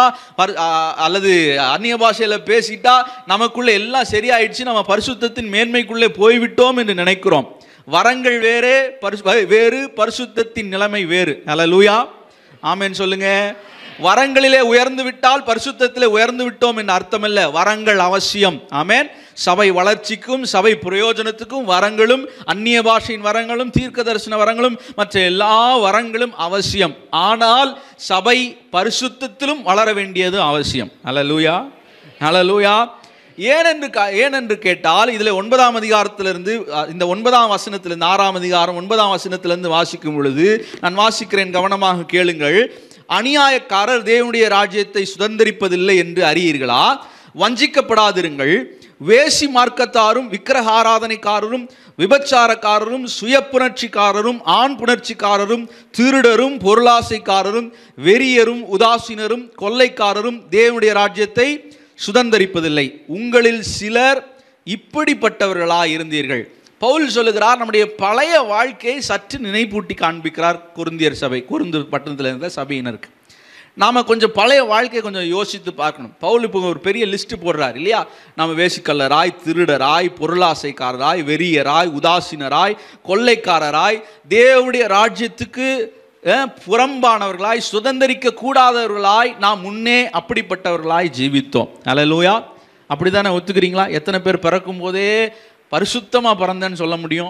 அல்லது அந்நிய பாஷையில் பேசிட்டா நமக்குள்ளே எல்லாம் சரியாயிடுச்சு, நம்ம பரிசுத்தத்தின் மேன்மைக்குள்ளே போய்விட்டோம் என்று நினைக்கிறோம். வரங்கள் வேறு, வேறு பரிசுத்தத்தின் நிலைமை வேறு. அல்லேலூயா, ஆமென் சொல்லுங்க. வரங்களிலே உயர்ந்து விட்டால் பரிசுத்தத்திலே உயர்ந்து விட்டோம் என்று அர்த்தம் இல்லை. வரங்கள் அவசியம். ஆமென். சபை வளர்ச்சிக்கும் சபை பிரயோஜனத்துக்கும் வரங்களும், அந்நிய பாஷையின் வரங்களும், தீர்க்க தரிசன வரங்களும், மற்ற எல்லா வரங்களும் அவசியம். ஆனால் சபை பரிசுத்தத்திலும் வளர வேண்டியது அவசியம். அல்லேலூயா, அல்லேலூயா. ஏனென்று ஏனென்று கேட்டால், இதில் ஒன்பதாம் அதிகாரத்திலிருந்து, இந்த ஒன்பதாம் வசனத்திலிருந்து, ஆறாம் அதிகாரம் ஒன்பதாம் வசனத்திலிருந்து வாசிக்கும் பொழுது நான் வாசிக்கிறேன், கவனமாக கேளுங்கள். அநியாயக்காரர் தேவனுடைய ராஜ்யத்தை சுதந்திரிப்பதில்லை என்று அறியீர்களா? வஞ்சிக்கப்படாதிருங்கள். வேசி மார்க்கத்தாரும் விக்கிரகாராதனைக்காரரும் விபச்சாரக்காரரும் சுய புணர்ச்சிக்காரரும் ஆண் புணர்ச்சிக்காரரும் திருடரும் பொருளாசைக்காரரும் வெறியரும் உதாசீனரும் கொள்ளைக்காரரும் தேவனுடைய ராஜ்யத்தை சுதந்தரிப்பதில்லை. உங்களில் சிலர் இப்படிப்பட்டவர்களாக இருந்தீர்கள். பவுல் சொல்லுகிறார், நம்முடைய பழைய வாழ்க்கையை சற்று நினைப்பூட்டி காண்பிக்கிறார் கொரிந்தியர் சபை, கொரிந்து பட்டணத்தில் இருந்த சபையினருக்கு. நாம் கொஞ்சம் பழைய வாழ்க்கையை கொஞ்சம் யோசித்து பார்க்கணும். பவுல் இப்போ ஒரு பெரிய லிஸ்ட்டு போடுறார் இல்லையா? நம்ம வேசிக்கல்லராய், திருடராய், பொருளாசைக்காரராய், வெறியராய், உதாசீனராய், கொள்ளைக்காரராய், தேவனுடைய ராஜ்யத்துக்கு புறம்பானவர்களாய், சுதந்திரிக்க கூடாதவர்களாய் நாம் முன்னே அப்படிப்பட்டவர்களாய் ஜீவித்தோம். அல்லேலூயா. அப்படி தானே ஒத்துக்கிறீங்களா? எத்தனை பேர் பிறக்கும் போதே பரிசுத்தமாக பிறந்தேன்னு சொல்ல முடியும்?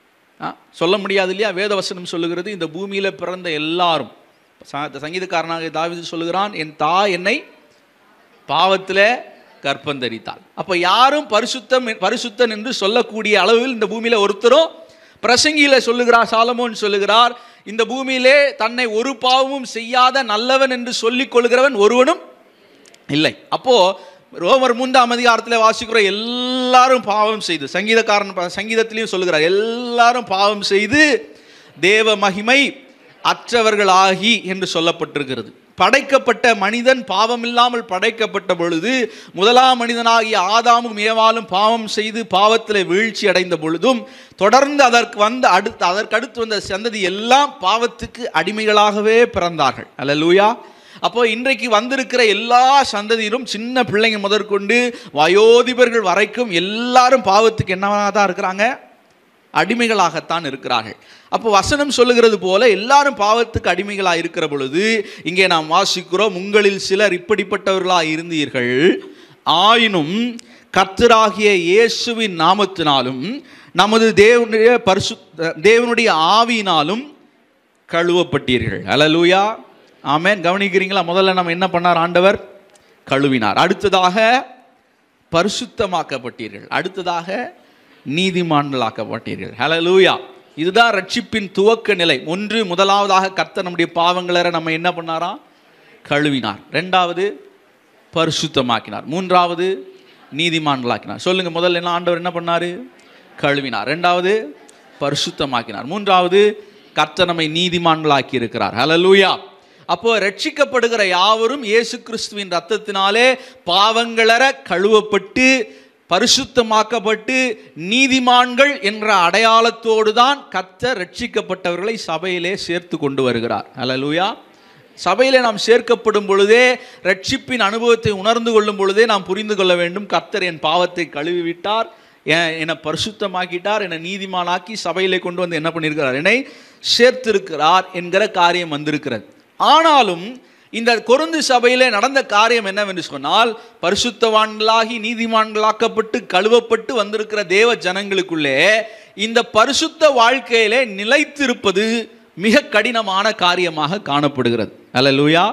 சொல்ல முடியாது இல்லையா? வேதவசனம் சொல்லுகிறது, இந்த பூமியில் பிறந்த எல்லாரும், சங்கீதக்காரனாக தாவீது சொல்லுகிறான், என் தாய் என்னை பாவத்தில் கற்பந்தரித்தாள். அப்போ யாரும் பரிசுத்தம் பரிசுத்தன் என்று சொல்லக்கூடிய அளவில் இந்த பூமியில் ஒருத்தரும், பிரசங்கியில சொல்லுகிறார், சாலமோன் சொல்லுகிறார், இந்த பூமியிலே தன்னை ஒரு பாவமும் செய்யாத நல்லவன் என்று சொல்லிக் கொள்கிறவன் ஒருவனும் இல்லை. அப்போ ரோமர் மூன்றாம் அதிகாரத்தில் வாசிக்கிற எல்லாரும் பாவம் செய்து, சங்கீதக்காரன் சங்கீதத்திலையும் சொல்லுகிறார், எல்லாரும் பாவம் செய்து தேவ மகிமை அற்றவர்களாகி என்று சொல்லப்பட்டிருக்கிறது. படைக்கப்பட்ட மனிதன் பாவம் இல்லாமல் படைக்கப்பட்ட பொழுது, முதலாம் மனிதனாகிய ஆதாமும் ஏவாளும் பாவம் செய்து பாவத்தில் வீழ்ச்சி அடைந்த பொழுதும், தொடர்ந்து அதற்கு வந்த அடுத்து அதற்கு அடுத்து வந்த சந்ததி எல்லாம் பாவத்துக்கு அடிமைகளாகவே பிறந்தார்கள். அல்லேலூயா. அப்போ இன்றைக்கு வந்திருக்கிற எல்லா சந்ததியிலும் சின்ன பிள்ளைங்க முதற்கொண்டு வயோதிபர்கள் வரைக்கும் எல்லாரும் பாவத்துக்கு என்னவாக தான் இருக்கிறாங்க? அடிமைகளாகத்தான் இருக்கிறார்கள். அப்போ வசனம் சொல்லுகிறது போல எல்லாரும் பாவத்துக்கு அடிமைகளாக இருக்கிற பொழுது இங்கே நாம் வாசிக்கிறோம், உங்களில் சிலர் இப்படிப்பட்டவர்களாக இருந்தீர்கள், ஆயினும் கர்த்தராகிய இயேசுவின் நாமத்தினாலும் நமது தேவனுடைய பரிசுத்த தேவனுடைய ஆவியினாலும் கழுவப்பட்டீர்கள். அல்லேலூயா. ஆமென். கவனிக்கிறீங்களா? முதல்ல நம்ம என்ன பண்ணார்? ஆண்டவர் கழுவினார். அடுத்ததாக பரிசுத்தமாக்கப்பட்டீர்கள். அடுத்ததாக நீதிமான்களாக்கப்பட்டீர்கள். ஹல்லேலூயா. இதுதான் ரட்சிப்பின் துவக்க நிலை. ஒன்று, முதலாவதாக கர்த்தர் நம்முடைய பாவங்களை நம்ம என்ன பண்ணாரா? கழுவினார். ரெண்டாவது பரிசுத்தமாக்கினார். மூன்றாவது நீதிமான்களாக்கினார். சொல்லுங்க, முதல்ல என்ன ஆண்டவர் என்ன பண்ணாரு? கழுவினார். ரெண்டாவது பரிசுத்தமாக்கினார். மூன்றாவது கர்த்தர் நம்மை நீதிமான்களாக்கி இருக்கிறார். ஹல்லேலூயா. அப்போ ரட்சிக்கப்படுகிற யாவரும் இயேசு கிறிஸ்துவின் ரத்தத்தினாலே பாவங்களற கழுவப்பட்டு பரிசுத்தமாக்கப்பட்டு நீதிமான்கள் என்ற அடையாளத்தோடு தான் கர்த்தர் ரட்சிக்கப்பட்டவர்களை சபையிலே சேர்த்து கொண்டு வருகிறார். அல்லேலூயா. சபையிலே நாம் சேர்க்கப்படும் பொழுதே, ரட்சிப்பின் அனுபவத்தை உணர்ந்து கொள்ளும் பொழுதே நாம் புரிந்து கொள்ள வேண்டும், கர்த்தர் என் பாவத்தை கழுவி விட்டார், என்னை பரிசுத்தமாக்கிட்டார், என்னை நீதிமானாக்கி சபையிலே கொண்டு வந்து என்ன பண்ணியிருக்கிறார்? என்னை சேர்த்திருக்கிறார் என்கிற காரியம் வந்திருக்கிறது. ஆனாலும் இந்த கொரிந்து சபையிலே நடந்த காரியம் என்னவென்று சொன்னால், பரிசுத்தவான்களாகி நீதிமான்களாக்கப்பட்டு கழுவப்பட்டு வந்திருக்கிற தேவ ஜனங்களுக்குள்ளே இந்த பரிசுத்த வாழ்க்கையிலே நிலைத்திருப்பது மிக கடினமான காரியமாக காணப்படுகிறது. அல்லேலூயா.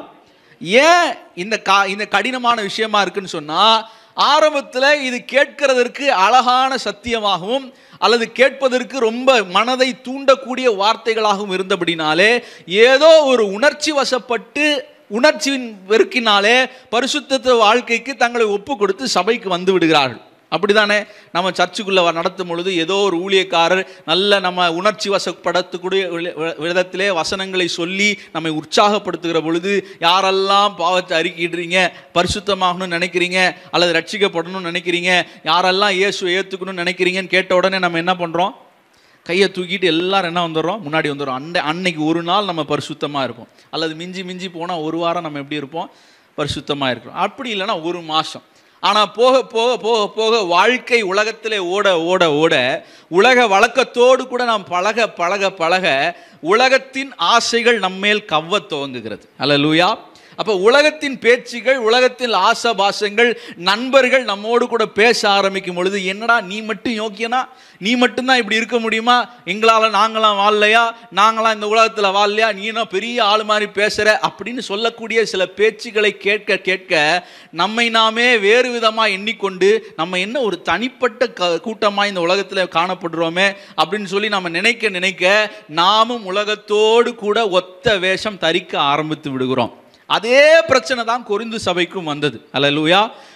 ஏன் இந்த கா இந்த கடினமான விஷயமா இருக்குன்னு சொன்னா, ஆரம்பத்தில் இது கேட்கிறதற்கு அழகான சத்தியமாகவும் அல்லது கேட்பதற்கு ரொம்ப மனதை தூண்டக்கூடிய வார்த்தைகளாகவும் இருந்தபடினாலே, ஏதோ ஒரு உணர்ச்சி வசப்பட்டு உணர்ச்சியின் வெறுக்கினாலே பரிசுத்த வாழ்க்கைக்கு தங்களை ஒப்பு கொடுத்து சபைக்கு வந்து விடுகிறார்கள். அப்படிதானே? நம்ம சர்ச்சுக்குள்ள நடத்தும் பொழுது ஏதோ ஒரு ஊழியக்காரர் நல்ல நம்ம உணர்ச்சி வசப்படுத்தக்கூடிய விதத்திலே வசனங்களை சொல்லி நம்மை உற்சாகப்படுத்துகிற பொழுது, யாரெல்லாம் பாவத்தை அறிக்கிடுறீங்க, பரிசுத்தமாகணும்னு நினைக்கிறீங்க அல்லது ரட்சிக்கப்படணும்னு நினைக்கிறீங்க, யாரெல்லாம் இயேசுவை ஏற்றுக்கணும்னு நினைக்கிறீங்கன்னு கேட்ட உடனே நம்ம என்ன பண்ணுறோம்? கையை தூக்கிட்டு எல்லாரும் என்ன வந்துடுறோம்? முன்னாடி வந்துடுறோம். அன்னை அன்னைக்கு ஒரு நாள் நம்ம பரிசுத்தமாக இருப்போம், அல்லது மிஞ்சி மிஞ்சி போனால் ஒரு வாரம் நம்ம எப்படி இருப்போம்? பரிசுத்தமாக இருக்கிறோம். அப்படி இல்லைன்னா ஒரு மாதம். ஆனால் போக போக போக போக வாழ்க்கை உலகத்திலே ஓட ஓட ஓட உலக வழக்கத்தோடு கூட நாம் பழக பழக பழக உலகத்தின் ஆசைகள் நம்மேல் கவ்வ துவங்குகிறது. அல்லேலூயா. அப்போ உலகத்தின் பேச்சுகள், உலகத்தில் ஆசபாசங்கள், நண்பர்கள் நம்மோடு கூட பேச ஆரம்பிக்கும் பொழுது, என்னடா நீ மட்டும் யோக்கியனா, நீ மட்டும்தான் இப்படி இருக்க முடியுமா, எங்களால் நாங்களாம் வாழலையா, நாங்களாம் இந்த உலகத்தில் வாழலையா, நீனா பெரிய ஆள் மாதிரி பேசுகிற அப்படின்னு சொல்லக்கூடிய சில பேச்சுகளை கேட்க கேட்க நம்மை நாமே வேறு விதமாக எண்ணிக்கொண்டு, நம்ம என்ன ஒரு தனிப்பட்ட க கூட்டமாக இந்த உலகத்தில் காணப்படுறோமே அப்படின்னு சொல்லி நம்ம நினைக்க நினைக்க நாமும் உலகத்தோடு கூட ஒத்த வேஷம் தரிக்க ஆரம்பித்து விடுகிறோம். அதே பிரச்சனை தான் கொரிந்து சபைக்கும் வந்தது. அல்லேலூயா.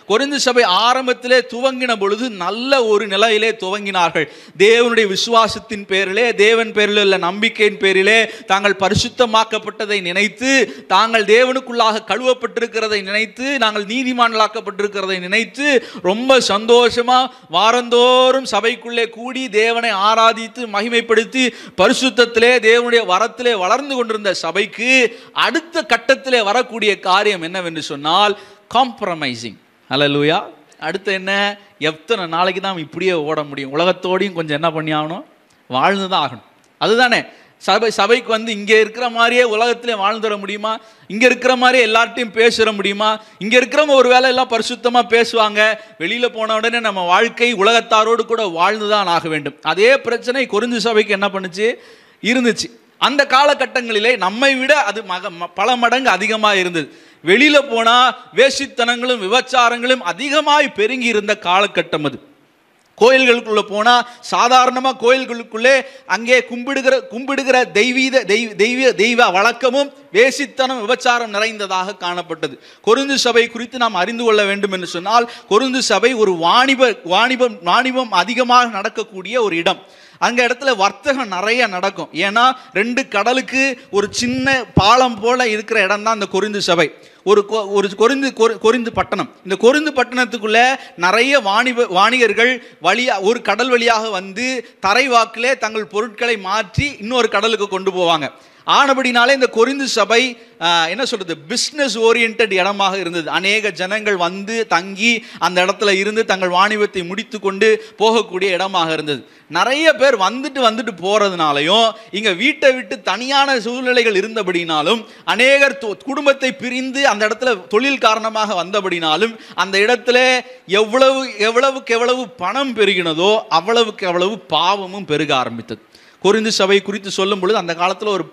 கொரிந்து சபை ஆரம்பத்திலே துவங்கின பொழுது நல்ல ஒரு நிலையிலே துவங்கினார்கள். தேவனுடைய விசுவாசத்தின் பேரிலே, தேவன் பேரில் உள்ள நம்பிக்கையின் பேரிலே தாங்கள் பரிசுத்தமாக்கப்பட்டதை நினைத்து, தாங்கள் தேவனுக்குள்ளாக கழுவப்பட்டிருக்கிறதை நினைத்து, நாங்கள் நீதிமான்களாக்கப்பட்டிருக்கிறதை நினைத்து ரொம்ப சந்தோஷமா வாரந்தோறும் சபைக்குள்ளே கூடி தேவனை ஆராதித்து மகிமைப்படுத்தி பரிசுத்தத்திலே தேவனுடைய வரத்திலே வளர்ந்து கொண்டிருந்த சபைக்கு அடுத்த கட்டத்திலே வரக்கூடிய காரியம் என்னவென்று சொன்னால் காம்ப்ரமைசிங். ஹல்லேலூயா. அடுத்து என்ன? எத்தனை நாளைக்கு தான் இப்படியே ஓட முடியும்? உலகத்தோடையும் கொஞ்சம் என்ன பண்ணி ஆகணும்? வாழ்ந்து தான் ஆகணும். அதுதானே சபை. சபைக்கு வந்து இங்கே இருக்கிற மாதிரியே உலகத்திலே வாழ்ந்துட முடியுமா? இங்கே இருக்கிற மாதிரியே எல்லார்ட்டையும் பேசுகிற முடியுமா? இங்கே இருக்கிறவங்க ஒரு வேளை எல்லாம் பரிசுத்தமாக பேசுவாங்க, வெளியில் போன உடனே நம்ம வாழ்க்கை உலகத்தாரோடு கூட வாழ்ந்து தான் ஆக வேண்டும். அதே பிரச்சனை கொரிந்து சபைக்கு என்ன பண்ணுச்சு? இருந்துச்சு. அந்த காலகட்டங்களிலே நம்மை விட அது மக பல மடங்கு அதிகமாக இருந்தது. வெளியில் போனால் வேசித்தனங்களும் விபச்சாரங்களும் அதிகமாய் பெருங்கி இருந்த காலகட்டம் அது. கோயில்களுக்குள்ளே போனால் சாதாரணமாக கோயில்களுக்குள்ளே அங்கே கும்பிடுகிற கும்பிடுகிற தெய்வீத தெய்வ தெய்வ தெய்வ வழக்கமும் வேசித்தனம் விபச்சாரம் நிறைந்ததாக காணப்பட்டது. கொரிந்து சபை குறித்து நாம் அறிந்து கொள்ள வேண்டும் என்று சொன்னால், கொரிந்து சபை ஒரு வாணிப வாணிபம் வாணிபம் அதிகமாக நடக்கக்கூடிய ஒரு இடம். அங்க இடத்துல வர்த்தகம் நிறைய நடக்கும். ஏன்னா ரெண்டு கடலுக்கு ஒரு சின்ன பாலம் போல இருக்கிற இடம் தான் இந்த கொரிந்து சபை. ஒரு ஒரு கொரிந்து கொரிந்து பட்டணம். இந்த கொரிந்து பட்டணத்துக்குள்ள நிறைய வாணிப வாணிகர்கள் வழியா ஒரு கடல் வழியாக வந்து தரைவாக்கிலே தங்கள் பொருட்களை மாற்றி இன்னொரு கடலுக்கு கொண்டு போவாங்க. ஆனபடினாலே இந்த கொரிந்து சபை என்ன சொல்றது, பிஸ்னஸ் ஓரியன்ட் இடமாக இருந்தது. அநேக ஜனங்கள் வந்து தங்கி அந்த இடத்துல இருந்து தங்கள் வாணிபத்தை முடித்து கொண்டு போகக்கூடிய இடமாக இருந்தது. நிறைய பேர் வந்துட்டு வந்துட்டு போறதுனாலையும் இங்க வீட்டை விட்டு தனியான சூழ்நிலைகள் இருந்தபடினாலும், அநேகர் குடும்பத்தை பிரிந்து அந்த இடத்துல தொழில் காரணமாக வந்தபடினாலும், அந்த இடத்துல எவ்வளவு எவ்வளவுக்கு எவ்வளவு பணம் பெருகினதோ அவ்வளவுக்கு எவ்வளவு பாவமும் பெருக ஆரம்பித்தது. கொரிந்து சபை குறித்து சொல்லும் பொழுது அந்த காலத்தில் ஒரு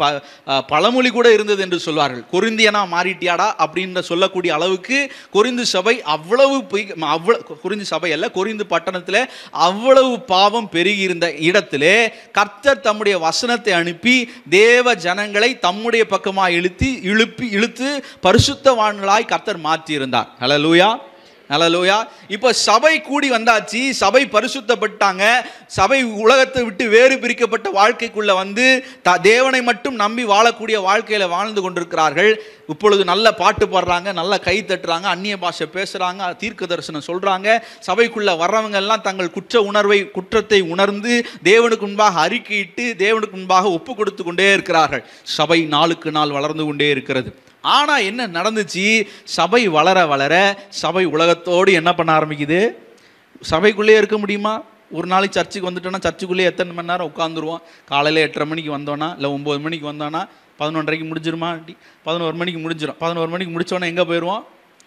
பழமொழி கூட இருந்தது என்று சொல்வார்கள். கொரிந்தியனா மாறிட்டியாடா அப்படின்ற சொல்லக்கூடிய அளவுக்கு கொரிந்து சபை அவ்வளவு அவ்வளவு கொரிந்து சபை அல்ல, கொரிந்து பட்டணத்தில் அவ்வளவு பாவம் பெருகி இருந்த இடத்திலே கர்த்தர் தம்முடைய வசனத்தை அனுப்பி தேவ ஜனங்களை தம்முடைய பக்கமாக இழுத்தி இழுப்பி இழுத்து பரிசுத்தவான்களாய் கர்த்தர் மாற்றியிருந்தார். ஹல்லேலூயா, ஹல்லேலூயா. இப்போ சபை கூடி வந்தாச்சு, சபை பரிசுத்தப்பட்டாங்க, சபை உலகத்தை விட்டு வேறு பிரிக்கப்பட்ட வாழ்க்கைக்குள்ள வந்து த தேவனை மட்டும் நம்பி வாழக்கூடிய வாழ்க்கையில வாழ்ந்து கொண்டிருக்கிறார்கள். இப்பொழுது நல்ல பாட்டு பாடுறாங்க, நல்ல கை தட்டுறாங்க, அந்நிய பாஷை பேசுறாங்க, தீர்க்க தரிசனம் சொல்றாங்க. சபைக்குள்ள வர்றவங்க எல்லாம் தங்கள் குற்ற உணர்வை குற்றத்தை உணர்ந்து தேவனுக்கு முன்பாக அறிக்கையிட்டு தேவனுக்கு முன்பாக ஒப்பு கொடுத்து கொண்டே இருக்கிறார்கள். சபை நாளுக்கு நாள் வளர்ந்து கொண்டே இருக்கிறது. ஆனால் என்ன நடந்துச்சு? சபை வளர வளர சபை உலகத்தோடு என்ன பண்ண ஆரம்பிக்குது? சபைக்குள்ளே இருக்க முடியுமா? ஒரு நாளைக்கு சர்ச்சுக்கு வந்துட்டோன்னா சர்ச்சுக்குள்ளேயே எத்தனை மணி நேரம் உட்காந்துருவோம்? காலையில் எட்டரை மணிக்கு வந்தோன்னா இல்லை ஒம்பது மணிக்கு வந்தோன்னா பதினொன்றரைக்கு முடிஞ்சிருமா? பதினோரு மணிக்கு முடிஞ்சிடும். பதினோரு மணிக்கு முடித்தோன்னே எங்கே போயிடுவோம்?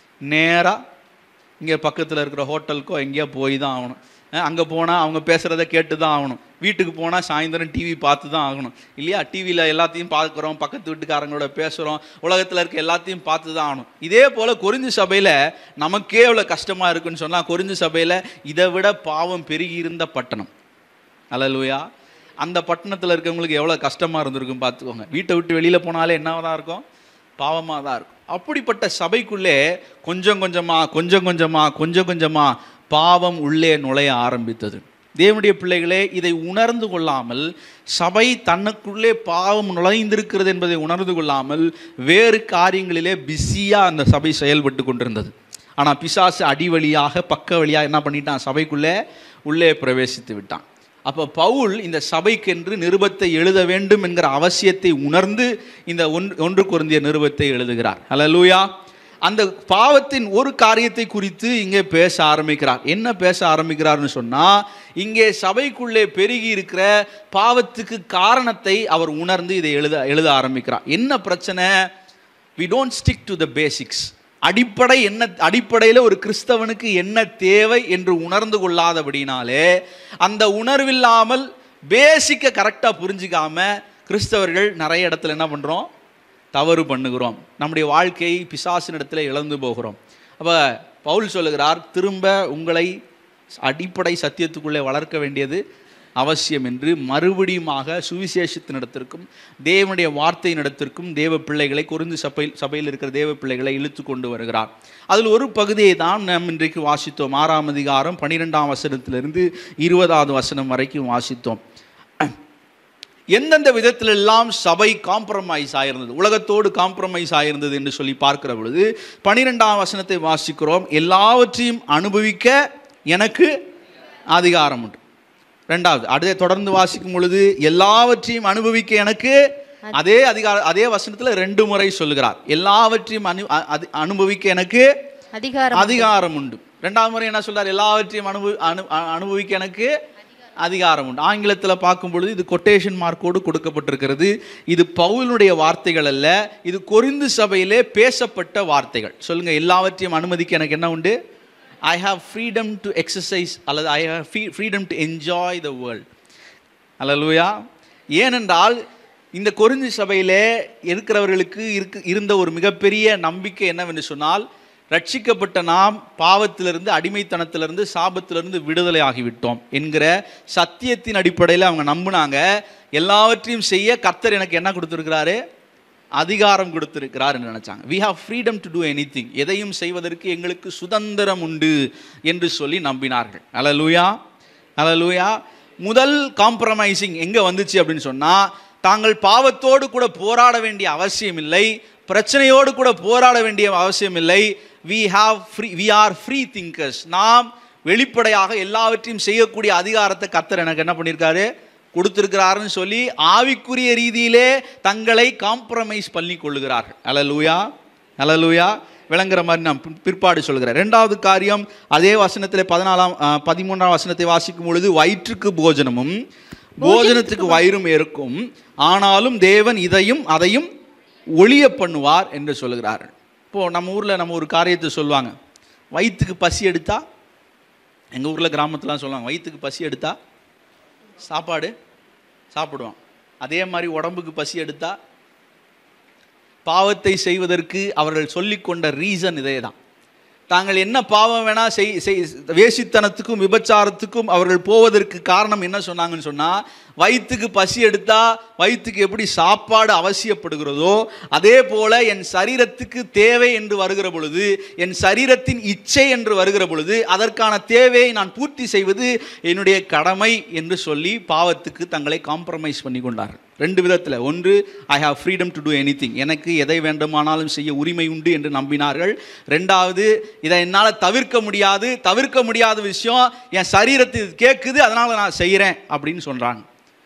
நேராக இங்கே பக்கத்தில் இருக்கிற ஹோட்டலுக்கோ எங்கேயோ போய் தான் ஆகணும். அங்கே போனால் அவங்க பேசுகிறத கேட்டு தான் ஆகணும். வீட்டுக்கு போனால் சாயந்தரம் டிவி பார்த்து தான் ஆகணும் இல்லையா? டிவியில் எல்லாத்தையும் பார்க்குறோம், பக்கத்து வீட்டுக்காரங்களோட பேசுகிறோம், உலகத்தில் இருக்க எல்லாத்தையும் பார்த்து தான் ஆகணும். இதே போல் கொரிந்து சபையில் நமக்கே எவ்வளோ கஷ்டமாக இருக்குன்னு சொன்னால், கொரிந்து சபையில் இதை விட பாவம் பெருகி இருந்த பட்டணம். ஹல்லேலூயா. அந்த பட்டணத்தில் இருக்கவங்களுக்கு எவ்வளோ கஷ்டமாக இருந்திருக்கும் பார்த்துக்கோங்க. வீட்டை விட்டு வெளியில் போனாலே என்னவாக தான் இருக்கும்? பாவமாக தான் இருக்கும். அப்படிப்பட்ட சபைக்குள்ளே கொஞ்சம் கொஞ்சமாக கொஞ்சம் கொஞ்சமாக கொஞ்சம் கொஞ்சமாக பாவம் உள்ளே நுழைய ஆரம்பித்தது. தேவனுடைய பிள்ளைகளே, இதை உணர்ந்து கொள்ளாமல் சபை தன்னுக்குள்ளே பாவம் நுழைந்திருக்கிறது என்பதை உணர்ந்து கொள்ளாமல் வேறு காரியங்களிலே பிஸியாக அந்த சபை செயல்பட்டு கொண்டிருந்தது. ஆனால் பிசாசு அடி வழியாக பக்க வழியாக என்ன பண்ணிட்டான்? சபைக்குள்ளே உள்ளே பிரவேசித்து விட்டான். அப்போ பவுல் இந்த சபைக்கென்று நிருபத்தை எழுத வேண்டும் என்கிற அவசியத்தை உணர்ந்து இந்த ஒன்று கொரிந்தியர் நிருபத்தை எழுதுகிறார். ஹல்லேலூயா. அந்த பாவத்தின் ஒரு காரியத்தை குறித்து இங்கே பேச ஆரம்பிக்கிறார். என்ன பேச ஆரம்பிக்கிறார்னு சொன்னால், இங்கே சபைக்குள்ளே பெருகி இருக்கிற பாவத்துக்கு காரணத்தை அவர் உணர்ந்து இதை எழுத எழுத ஆரம்பிக்கிறார். என்ன பிரச்சனை? we don't stick to the basics. அடிப்படை என்ன, அடிப்படையில் ஒரு கிறிஸ்தவனுக்கு என்ன தேவை என்று உணர்ந்து கொள்ளாதபடினாலே, அந்த உணர்வில்லாமல் பேசிக்கை கரெக்டாக புரிஞ்சிக்காம கிறிஸ்தவர்கள் நிறைய இடத்துல என்ன பண்ணுறோம்? தவறு பண்ணுகிறோம். நம்முடைய வாழ்க்கையை பிசாசின் இடத்துல இழந்து போகிறோம். அப்போ பவுல் சொல்லுகிறார், திரும்ப உங்களை அடிப்படை சத்தியத்துக்குள்ளே வளர்க்க வேண்டியது அவசியம் என்று மறுபடியுமாக சுவிசேஷத்தினிடத்திற்கும் தேவனுடைய வார்த்தையினிடத்திற்கும் தேவ பிள்ளைகளை கொரிந்து சபையில் சபையில் இருக்கிற தேவ பிள்ளைகளை இழுத்து கொண்டு வருகிறார். அதில் ஒரு பகுதியை தான் நாம் இன்றைக்கு வாசித்தோம். ஆறாம் அதிகாரம் பன்னிரெண்டாம் வசனத்திலிருந்து இருபதாவது வசனம் வரைக்கும் வாசித்தோம். எந்தெந்த விதத்திலெல்லாம் சபை காம்ப்ரமைஸ் ஆயிருந்தது, உலகத்தோடு காம்ப்ரமைஸ் ஆயிருந்தது என்று சொல்லி பார்க்கிற பொழுது பனிரெண்டாம் வசனத்தை வாசிக்கிறோம். எல்லாவற்றையும் அனுபவிக்க எனக்கு அதிகாரம் உண்டு. ரெண்டாவது அடுத்த தொடர்ந்து வாசிக்கும் பொழுது எல்லாவற்றையும் அனுபவிக்க எனக்கு அதே அதிகார அதே வசனத்தில் ரெண்டு முறை சொல்லுகிறார். எல்லாவற்றையும் அனு அனுபவிக்க எனக்கு அதிகாரம் அதிகாரம் உண்டு. ரெண்டாவது முறை என்ன சொல்றார்? எல்லாவற்றையும் அனுபவி அனு அனுபவிக்க எனக்கு அதிகாரம் உண்டு. ஆங்கிலத்தில் பார்க்கும் பொழுது இது கொட்டேஷன் மார்க்கோடு கொடுக்கப்பட்டிருக்கிறது. இது பவுலுடைய வார்த்தைகள் அல்ல, இது கொரிந்து சபையிலே பேசப்பட்ட வார்த்தைகள். சொல்லுங்க, எல்லாவற்றையும் அனுமதிக்க எனக்கு என்ன உண்டு? I have freedom to exercise அல்லது I have freedom to enjoy the world. அல்லேலூயா. ஏனென்றால் இந்த கொரிந்து சபையிலே இருக்கிறவர்களுக்கு இருக்கு இருந்த ஒரு மிகப்பெரிய நம்பிக்கை என்னவென்று சொன்னால், ரட்சிக்கப்பட்ட நாம் பாவத்திலிருந்து, அடிமைத்தனத்திலிருந்து, சாபத்திலிருந்து விடுதலை ஆகிவிட்டோம் என்கிற சத்தியத்தின் அடிப்படையில் அவங்க நம்பினாங்க. எல்லாவற்றையும் செய்ய கர்த்தர் எனக்கு என்ன கொடுத்துருக்கிறாரு? அதிகாரம் கொடுத்திருக்கிறார் என்று நினைச்சாங்க. we have freedom to do anything, எதையும் செய்வதற்கு எங்களுக்கு சுதந்திரம் உண்டு என்று சொல்லி நம்பினார்கள். அல்லேலூயா, அல்லேலூயா. முதல் காம்ப்ரமைசிங் எங்க வந்துச்சு அப்படின்னு சொன்னா, தாங்கள் பாவத்தோடு கூட போராட வேண்டிய அவசியம் இல்லை, பிரச்சனையோடு கூட போராட வேண்டிய அவசியம் இல்லை. we have free we are free thinkers. நாம் வெளிப்படையாக எல்லாவற்றையும் செய்யக்கூடிய அதிகாரத்தை கர்த்தர் எனக்கு என்ன பண்ணியிருக்காரு? கொடுத்திருக்கிறாருன்னு சொல்லி ஆவிக்குரிய ரீதியிலே தங்களை காம்ப்ரமைஸ் பண்ணி கொள்ளுகிறார்கள். அல்லேலூயா, அல்லேலூயா. விளங்குற மாதிரி நான் பிற்பாடு சொல்கிறேன். ரெண்டாவது காரியம், அதே வசனத்தில் பதினாலாம் பதிமூன்றாம் வசனத்தை வாசிக்கும் பொழுது, வயிற்றுக்கு போஜனமும் போஜனத்துக்கு வயிறும் இருக்கும், ஆனாலும் தேவன் இதையும் அதையும் ஒளிய பண்ணுவார் என்று சொல்லுகிறார்கள். இப்போது நம்ம ஊரில் நம்ம ஒரு காரியத்தை சொல்லுவாங்க, வயிற்றுக்கு பசி எடுத்தா, எங்கள் ஊரில் கிராமத்துலாம் சொல்லுவாங்க, வயிற்றுக்கு பசி எடுத்தா சாப்பாடு சாப்பிடுவான். அதே மாதிரி உடம்புக்கு பசி எடுத்தா, பாவத்தை செய்வதற்கு அவர்கள் சொல்லிக்கொண்ட ரீசன் இதே தான். தாங்கள் என்ன பாவம் வேணா செய் செய் வேசித்தனத்துக்கும் விபச்சாரத்துக்கும் அவர்கள் போவதற்கு காரணம் என்ன சொன்னாங்கன்னு சொன்னால், வயிற்றுக்கு பசி எடுத்தா வயிற்றுக்கு எப்படி சாப்பாடு அவசியப்படுகிறதோ அதே போல என் சரீரத்துக்கு தேவை என்று வருகிற பொழுது, என் சரீரத்தின் இச்சை என்று வருகிற பொழுது அதற்கான தேவையை நான் பூர்த்தி செய்வது என்னுடைய கடமை என்று சொல்லி பாவத்துக்கு தங்களை காம்ப்ரமைஸ் பண்ணி கொண்டார்கள். ரெண்டு விதத்தில். ஒன்று, I have freedom to do anything, எனக்கு எதை வேண்டுமானாலும் செய்ய உரிமை உண்டு என்று நம்பினார்கள். ரெண்டாவது, இதை என்னால் தவிர்க்க முடியாது, தவிர்க்க முடியாத விஷயம் என் சரீரத்துக்கு கேட்குது, அதனால் நான் செய்கிறேன் அப்படின்னு சொல்கிறாங்க.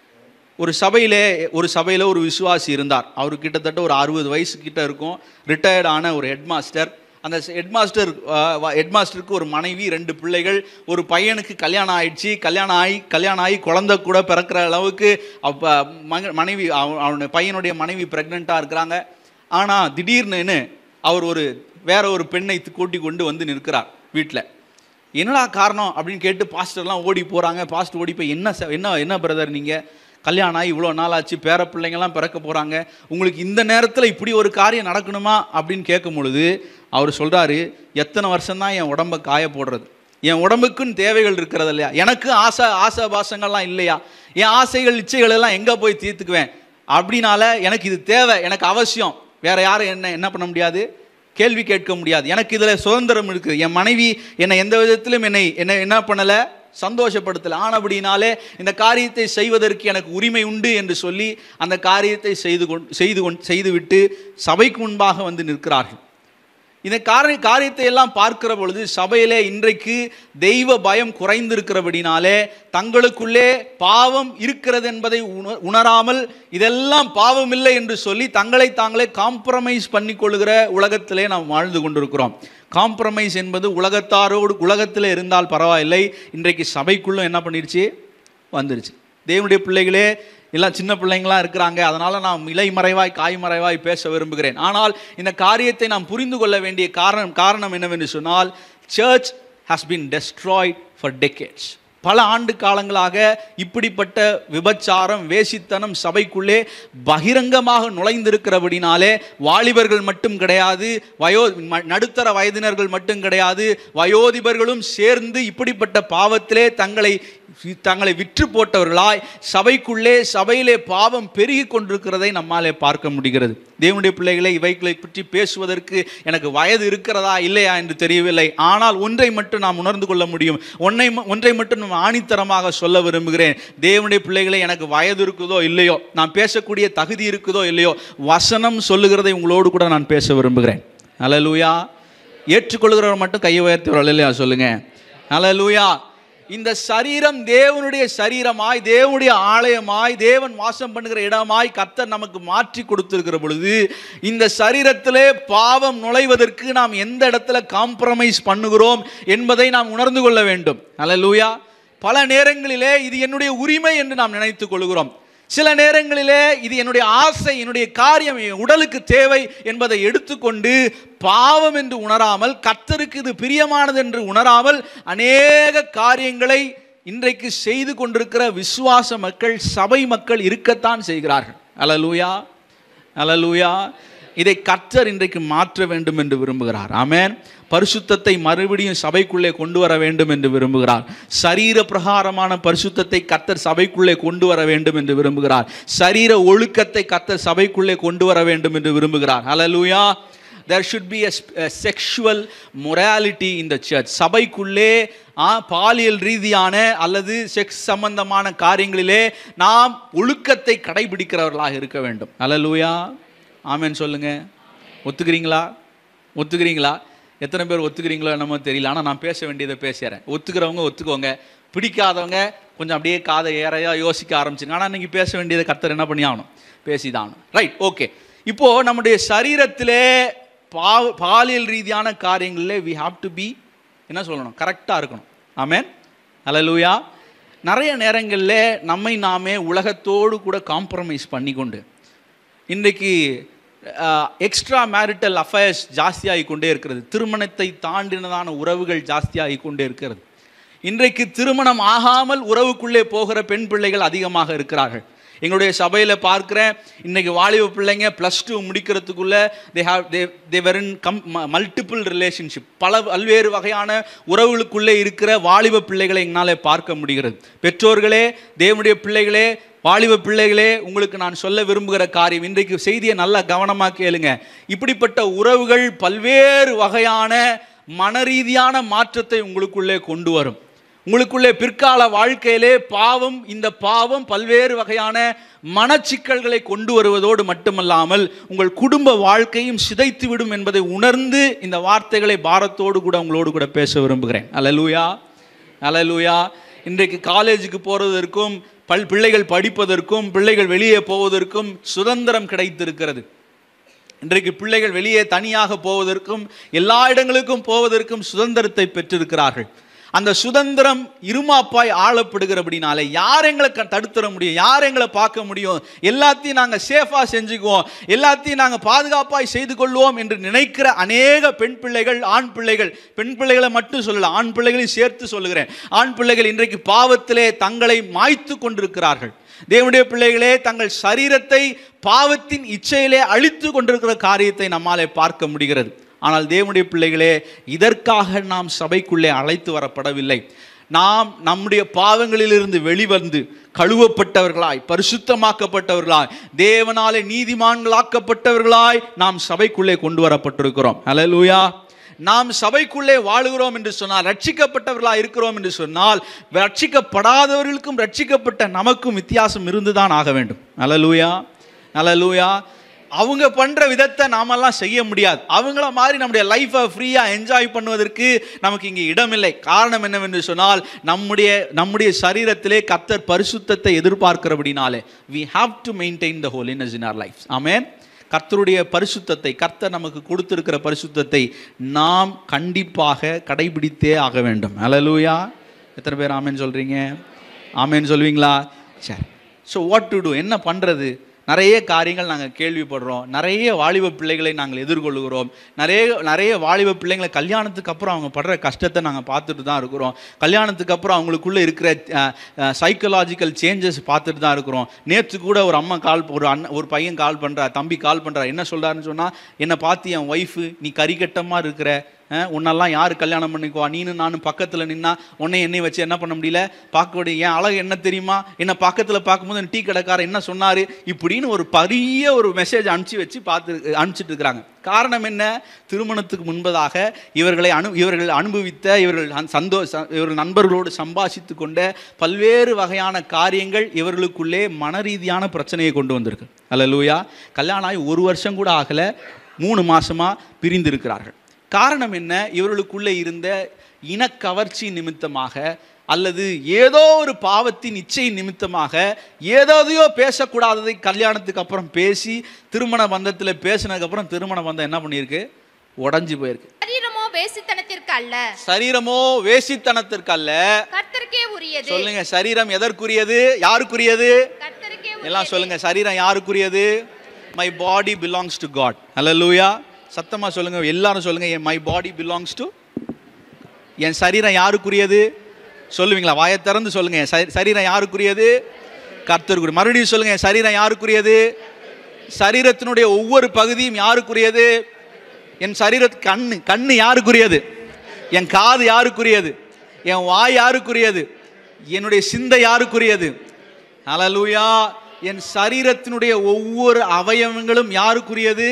ஒரு சபையிலே ஒரு சபையில் ஒரு விசுவாசி இருந்தார். அவர் கிட்டத்தட்ட ஒரு அறுபது வயசு கிட்ட இருக்கும், ரிட்டையர்ட் ஆன ஒரு ஹெட்மாஸ்டர். அந்த ஹெட்மாஸ்டர் ஹெட்மாஸ்டருக்கு ஒரு மனைவி, ரெண்டு பிள்ளைகள். ஒரு பையனுக்கு கல்யாணம் ஆயிடுச்சு. கல்யாணம் ஆகி கல்யாணம் ஆகி குழந்தை கூட பிறக்கிற அளவுக்கு அப்போ மனைவி அவனுடைய பையனுடைய மனைவி ப்ரெக்னெண்ட்டாக இருக்கிறாங்க. ஆனால் திடீர்னு அவர் ஒரு வேற ஒரு பெண்ணை கூட்டி கொண்டு வந்து நிற்கிறார் வீட்டில். என்னடா காரணம் அப்படின்னு கேட்டு பாஸ்டர்லாம் ஓடி போகிறாங்க. பாஸ்டர் ஓடி போய், என்ன என்ன என்ன பிரதர், நீங்கள் கல்யாணம் ஆகி இவ்வளோ நாள் ஆச்சு, பேர பிள்ளைங்கள்லாம் பிறக்க போகிறாங்க, உங்களுக்கு இந்த நேரத்தில் இப்படி ஒரு காரியம் நடக்கணுமா அப்படின்னு கேட்கும் பொழுது அவர் சொல்கிறாரு, எத்தனை வருஷம்தான் என் உடம்பை காய போடுறது, என் உடம்புக்குன்னு தேவைகள் இருக்கிறது இல்லையா, எனக்கு ஆசை ஆசை பாசங்கள்லாம் இல்லையா, என் ஆசைகள் இச்சைகள் எல்லாம் எங்கே போய் தீர்த்துக்குவேன், அப்படின்னால எனக்கு இது தேவை, எனக்கு அவசியம், வேற யாரும் என்ன என்ன பண்ண முடியாது, கேள்வி கேட்க முடியாது, எனக்கு இதில் சுதந்திரம் இருக்குது, என் மனைவி என்னை எந்த விதத்திலும் என்னை என்ன என்ன பண்ணலை, சந்தோஷப்படுத்தலை, ஆனபடினாலே இந்த காரியத்தை செய்வதற்கு எனக்கு உரிமை உண்டு என்று சொல்லி அந்த காரியத்தை செய்து கொண்டு செய்து கொண்டு செய்துவிட்டு சபைக்கு முன்பாக வந்து நிற்கிறார்கள். இந்த காரிய காரியத்தை எல்லாம் பார்க்கிற பொழுது சபையிலே இன்றைக்கு தெய்வ பயம் குறைந்திருக்கிறபடினாலே தங்களுக்குள்ளே பாவம் இருக்கிறது என்பதை உணராமல் இதெல்லாம் பாவம் இல்லை என்று சொல்லி தங்களை தாங்களே காம்ப்ரமைஸ் பண்ணி கொள்கிற உலகத்திலே நாம் வாழ்ந்து கொண்டிருக்கிறோம். காம்ப்ரமைஸ் என்பது உலகத்தாரோடு உலகத்தில் இருந்தால் பரவாயில்லை, இன்றைக்கு சபைக்குள்ளும் என்ன பண்ணிருச்சு, வந்துருச்சு. தேவனுடைய பிள்ளைகளே எல்லாம் சின்ன பிள்ளைங்களாம் இருக்கிறாங்க, அதனால் நான் இலைமறைவாய் காய்மறைவாய் பேச விரும்புகிறேன். ஆனால் இந்த காரியத்தை நாம் புரிந்து கொள்ள வேண்டிய காரணம் காரணம் என்னவென்று சொன்னால், church has been destroyed for decades. பல ஆண்டு காலங்களாக இப்படிப்பட்ட விபச்சாரம், வேசித்தனம் சபைக்குள்ளே பகிரங்கமாக நுழைந்திருக்கிறபடினாலே வாலிபர்கள் மட்டும் கிடையாது, வயோ நடுத்தர வயதினர்கள் மட்டும் கிடையாது, வயோதிபர்களும் சேர்ந்து இப்படிப்பட்ட பாவத்திலே தங்களை தங்களை விற்று போட்டவர்களாய் சபைக்குள்ளே சபையிலே பாவம் பெருகி கொண்டிருக்கிறதை நம்மாலே பார்க்க முடிகிறது. தேவனுடைய பிள்ளைகளை இவைகளை பற்றி பேசுவதற்கு எனக்கு வயது இருக்கிறதா இல்லையா என்று தெரியவில்லை. ஆனால் ஒன்றை மட்டும் நாம் உணர்ந்து கொள்ள முடியும். ஒன்றை ஒன்றை மட்டும் நான் ஆணித்தரமாக சொல்ல விரும்புகிறேன். தேவனுடைய பிள்ளைகளை எனக்கு வயது இருக்குதோ இல்லையோ, நான் பேசக்கூடிய தகுதி இருக்குதோ இல்லையோ, வசனம் சொல்லுகிறதை உங்களோடு கூட நான் பேச விரும்புகிறேன். அல்லேலூயா. ஏற்றுக்கொள்கிறவர் மட்டும் கையை உயர்த்தி அல்லேலூயா சொல்லுங்க. அல்லேலூயா. இந்த சரீரம் தேவனுடைய சரீரமாய், தேவனுடைய ஆலயமாய், தேவன் வாசம் பண்ணுகிற இடமாய் கர்த்தர் நமக்கு மாற்றி கொடுத்திருக்கிற பொழுது இந்த சரீரத்திலே பாவம் நுழைவதற்கு நாம் எந்த இடத்துல காம்ப்ரமைஸ் பண்ணுகிறோம் என்பதை நாம் உணர்ந்து கொள்ள வேண்டும். அல்லேலூயா. பல நேரங்களிலே இது என்னுடைய உரிமை என்று நாம் நினைத்துக் கொள்கிறோம். சில நேரங்களிலே இது என்னுடைய ஆசை, என்னுடைய காரியம், உடலுக்கு தேவை என்பதை எடுத்துக்கொண்டு பாவம் என்று உணராமல், கர்த்தருக்கு இது பிரியமானது என்று உணராமல் அநேக காரியங்களை இன்றைக்கு செய்து கொண்டிருக்கிற விசுவாச மக்கள், சபை மக்கள் இருக்கத்தான் செய்கிறார்கள். அல்லேலூயா, அல்லேலூயா. இதை கர்த்தர் இன்றைக்கு மாற்ற வேண்டும் என்று விரும்புகிறார். ஆமென். பரிசுத்தத்தை மறுபடியும் சபைக்குள்ளே கொண்டு வர வேண்டும் என்று விரும்புகிறார். சரீர பிரகாரமான பரிசுத்தத்தை கர்த்தர் சபைக்குள்ளே கொண்டு வர வேண்டும் என்று விரும்புகிறார். சரீர ஒழுக்கத்தை கர்த்தர் சபைக்குள்ளே கொண்டு வர வேண்டும் என்று விரும்புகிறார். ஹல்லேலூயா. There should be a, a sexual morality in the church. சபைக்குள்ளே பாலியல் ரீதியான அல்லது செக்ஸ் சம்பந்தமான காரியங்களிலே நாம் ஒழுக்கத்தை கடைபிடிக்கிறவர்களாக இருக்க வேண்டும். ஹல்லேலூயா. ஆமென் சொல்லுங்க. ஒத்துக்கிறீங்களா? ஒத்துக்கிறீங்களா? எத்தனை பேர் ஒத்துக்கிறீங்களோ என்னமோ தெரியல. ஆனால் நான் பேச வேண்டியதை பேசுகிறேன். ஒத்துக்கிறவங்க ஒத்துக்கோங்க, பிடிக்காதவங்க கொஞ்சம் அப்படியே காதை ஏறையா யோசிக்க ஆரம்பிச்சுங்க. ஆனால் இன்னைக்கு பேச வேண்டியதை கர்த்தர் என்ன பண்ணி ஆகணும்? பேசிதான் ஆகணும். Right, okay. இப்போது நம்முடைய சரீரத்திலே பா பாலியல் ரீதியான காரியங்களில் வி ஹாவ் டு பி என்ன சொல்லணும்? கரெக்டாக இருக்கணும். ஆமென். அல்லேலூயா. நிறைய நேரங்களில் நம்மை நாமே உலகத்தோடு கூட காம்ப்ரமைஸ் பண்ணி கொண்டு இன்றைக்கு எக்ஸ்ட்ரா மேரிட்டல் அஃபேர்ஸ் ஜாஸ்தியாகி கொண்டே இருக்கிறது. திருமணத்தை தாண்டினதான உறவுகள் ஜாஸ்தியாகி கொண்டே இருக்கிறது. இன்றைக்கு திருமணம் ஆகாமல் உறவுக்குள்ளே போகிற பெண் பிள்ளைகள் அதிகமாக இருக்கிறார்கள். எங்களுடைய சபையில் பார்க்குறேன், இன்றைக்கி வாலிப பிள்ளைங்க ப்ளஸ் டூ முடிக்கிறதுக்குள்ளே they have they they were in come multiple relationship, பல பல்வேறு வகையான உறவுகளுக்குள்ளே இருக்கிற வாலிப பிள்ளைகளை என்னால் பார்க்க முடிகிறது. பெற்றோர்களே, தேவனுடைய பிள்ளைகளே, வாலிப பிள்ளைகளே, உங்களுக்கு நான் சொல்ல விரும்புகிற காரியம், இன்றைக்கு செய்தியை நல்லா கவனமாக கேளுங்க. இப்படிப்பட்ட உறவுகள் பல்வேறு வகையான மனரீதியான மாற்றத்தை உங்களுக்குள்ளே கொண்டு வரும். உங்களுக்குள்ளே பிற்கால வாழ்க்கையிலே பாவம், இந்த பாவம் பல்வேறு வகையான மனச்சிக்கல்களை கொண்டு வருவதோடு மட்டுமல்லாமல் உங்கள் குடும்ப வாழ்க்கையும் சிதைத்து விடும் என்பதை உணர்ந்து இந்த வார்த்தைகளை பாரத்தோடு கூட உங்களோடு கூட பேச விரும்புகிறேன். அல்லேலூயா, அல்லேலூயா. இன்றைக்கு காலேஜுக்கு போகிறதற்கும் பல் பிள்ளைகள் படிப்பதற்கும் பிள்ளைகள் வெளியே போவதற்கும் சுதந்திரம் கிடைத்திருக்கிறது. இன்றைக்கு பிள்ளைகள் வெளியே தனியாக போவதற்கும் எல்லா இடங்களுக்கும் போவதற்கும் சுதந்திரத்தை பெற்றிருக்கிறார்கள். அந்த சுதந்திரம் இருமாப்பாய் ஆளப்படுகிறபடினாலே யார் எங்களை தடுத்துட முடியும்? யார் எங்களை பார்க்க முடியும்? எல்லாத்தையும் நாங்கள் சேஃபாக செஞ்சுக்குவோம், எல்லாத்தையும் நாங்கள் பாதுகாப்பாய் செய்து கொள்வோம் என்று நினைக்கிற அநேக பெண் பிள்ளைகள், ஆண் பிள்ளைகள், பெண் பிள்ளைகளை மட்டும் சொல்லல, ஆண் பிள்ளைகளையும் சேர்த்து சொல்லுகிறேன். ஆண் பிள்ளைகள் இன்றைக்கு பாவத்திலே தங்களை மாய்த்து கொண்டிருக்கிறார்கள். தேவனுடைய பிள்ளைகளே, தங்கள் சரீரத்தை பாவத்தின் இச்சையிலே அழித்து கொண்டிருக்கிற காரியத்தை நம்மாலே பார்க்க முடிகிறது. ஆனால் தேவனுடைய பிள்ளைகளே, இதற்காக நாம் சபைக்குள்ளே அழைத்து வரப்படவில்லை. நாம் நம்முடைய பாவங்களிலிருந்து வெளிவந்து கழுவப்பட்டவர்களாய், பரிசுத்தமாக்கப்பட்டவர்களாய், தேவனாலே நீதிமான்களாக்கப்பட்டவர்களாய் நாம் சபைக்குள்ளே கொண்டு வரப்பட்டிருக்கிறோம். அல்லேலூயா. நாம் சபைக்குள்ளே வாழுகிறோம் என்று சொன்னால், ரட்சிக்கப்பட்டவர்களாக இருக்கிறோம் என்று சொன்னால், ரட்சிக்கப்படாதவர்களுக்கும் ரட்சிக்கப்பட்ட நமக்கும் வித்தியாசம் இருந்துதான் ஆக வேண்டும். அல்லேலூயா, அல்லேலூயா. அவங்க பண்ணுற விதத்தை நாமெல்லாம் செய்ய முடியாது. அவங்கள மாதிரி நம்முடைய லைஃப்பை ஃப்ரீயாக என்ஜாய் பண்ணுவதற்கு நமக்கு இங்கே இடமில்லை. காரணம் என்னவென்று சொன்னால், நம்முடைய நம்முடைய சரீரத்திலே கர்த்தர் பரிசுத்தத்தை எதிர்பார்க்கிறபடினாலே we have to maintain the holiness in our lives. ஆமென். கர்த்தருடைய பரிசுத்தத்தை, கர்த்தர் நமக்கு கொடுத்திருக்கிற பரிசுத்தத்தை நாம் கண்டிப்பாக கடைபிடித்தே ஆக வேண்டும். அல்லேலூயா. எத்தனை பேர் ஆமென் சொல்கிறீங்க? ஆமென் சொல்வீங்களா? சரி. So what to do? என்ன பண்ணுறது? நிறைய காரியங்கள் நாங்கள் கேள்விப்படுறோம். நிறைய வாலிப பிள்ளைகளை நாங்கள் எதிர்கொள்கிறோம். நிறைய நிறைய வாலிப பிள்ளைங்களை கல்யாணத்துக்கு அப்புறம் அவங்க படுற கஷ்டத்தை நாங்கள் பார்த்துட்டு தான் இருக்கிறோம். கல்யாணத்துக்கு அப்புறம் அவங்களுக்குள்ளே இருக்கிற சைக்கலாஜிக்கல் சேஞ்சஸ் பார்த்துட்டு தான் இருக்கிறோம். நேற்று கூட ஒரு அம்மா கால் ஒரு அண்ணன் ஒரு பையன் கால் பண்ணுறா, தம்பி கால் பண்ணுறா. என்ன சொல்கிறாருன்னு சொன்னால், என்னை பார்த்து என் ஒய்ஃபு, நீ கறிக்கட்டமாக இருக்கிற, உன்னெல்லாம் யார் கல்யாணம் பண்ணிக்குவா, நீனு நானும் பக்கத்தில் நின்னா உன்னை என்னை வச்சு என்ன பண்ண முடியல பார்க்க முடியும், என் அழகு என்ன தெரியுமா, என்னை பக்கத்தில் பார்க்கும்போது டீ கடைக்காரர் என்ன சொன்னார், இப்படின்னு ஒரு பெரிய ஒரு மெசேஜ் அனுப்பிச்சி வச்சு பார்த்து அனுப்பிச்சிட்டு இருக்கிறாங்க. காரணம் என்ன? திருமணத்துக்கு முன்பதாக இவர்களை அனு இவர்கள் அனுபவித்த இவர்கள் சந்தோஷ இவர்கள் நண்பர்களோடு சம்பாஷித்து கொண்ட பல்வேறு வகையான காரியங்கள் இவர்களுக்குள்ளே மன ரீதியான பிரச்சனையை கொண்டு வந்திருக்கு. அல்லேலூயா. கல்யாணம் ஆகி ஒரு வருஷம் கூட ஆகலை, மூணு மாசமாக பிரிந்திருக்கிறார்கள். காரணம் என்ன? இவர்களுக்குள்ளே இருந்த இனக்கவர்ச்சி நிமித்தமாக அல்லது ஏதோ ஒரு பாவத்தின் இச்சை நிமித்தமாக ஏதோதையோ பேசக்கூடாததை கல்யாணத்துக்கு அப்புறம் பேசி திருமண பந்தத்தில் பேசினதுக்கப்புறம் திருமண பந்தம் என்ன பண்ணியிருக்கு? உடஞ்சி போயிருக்கு. சரீரமோ வேசித்தனத்திற்கு அல்ல, சரீரமோ வேசித்தனத்திற்கு அல்ல, கர்த்தருக்கே உரியது. சொல்லுங்க, சரீரம் எதற்குரியது? யாருக்குரியது? கர்த்தருக்கே. எல்லாம் சொல்லுங்க, சரீரம் யாருக்குரியது? My body belongs to God. அல்லேலூயா. சத்தமா சொல்லுங்க, எல்லாரும் சொல்லுங்க, மை பாடி பிலாங்ஸ் டு. என் சரீரம் யாருக்குரியது? சொல்லுவீங்களா? வாயை திறந்து சொல்லுங்க, என் சரீரம் யாருக்குரியது? கர்த்தருக்குரிய. மறுபடியும் சொல்லுங்க, என் சரீரம் யாருக்குரியது? சரீரத்தினுடைய ஒவ்வொரு பகுதியும் யாருக்குரியது? என் சரீர கண்ணு கண்ணு யாருக்குரியது? என் காது யாருக்குரியது? என் வாய் யாருக்குரியது? என்னுடைய சிந்தை யாருக்குரியது? அல்லேலூயா. என் சரீரத்தினுடைய ஒவ்வொரு அவயவங்களும் யாருக்குரியது?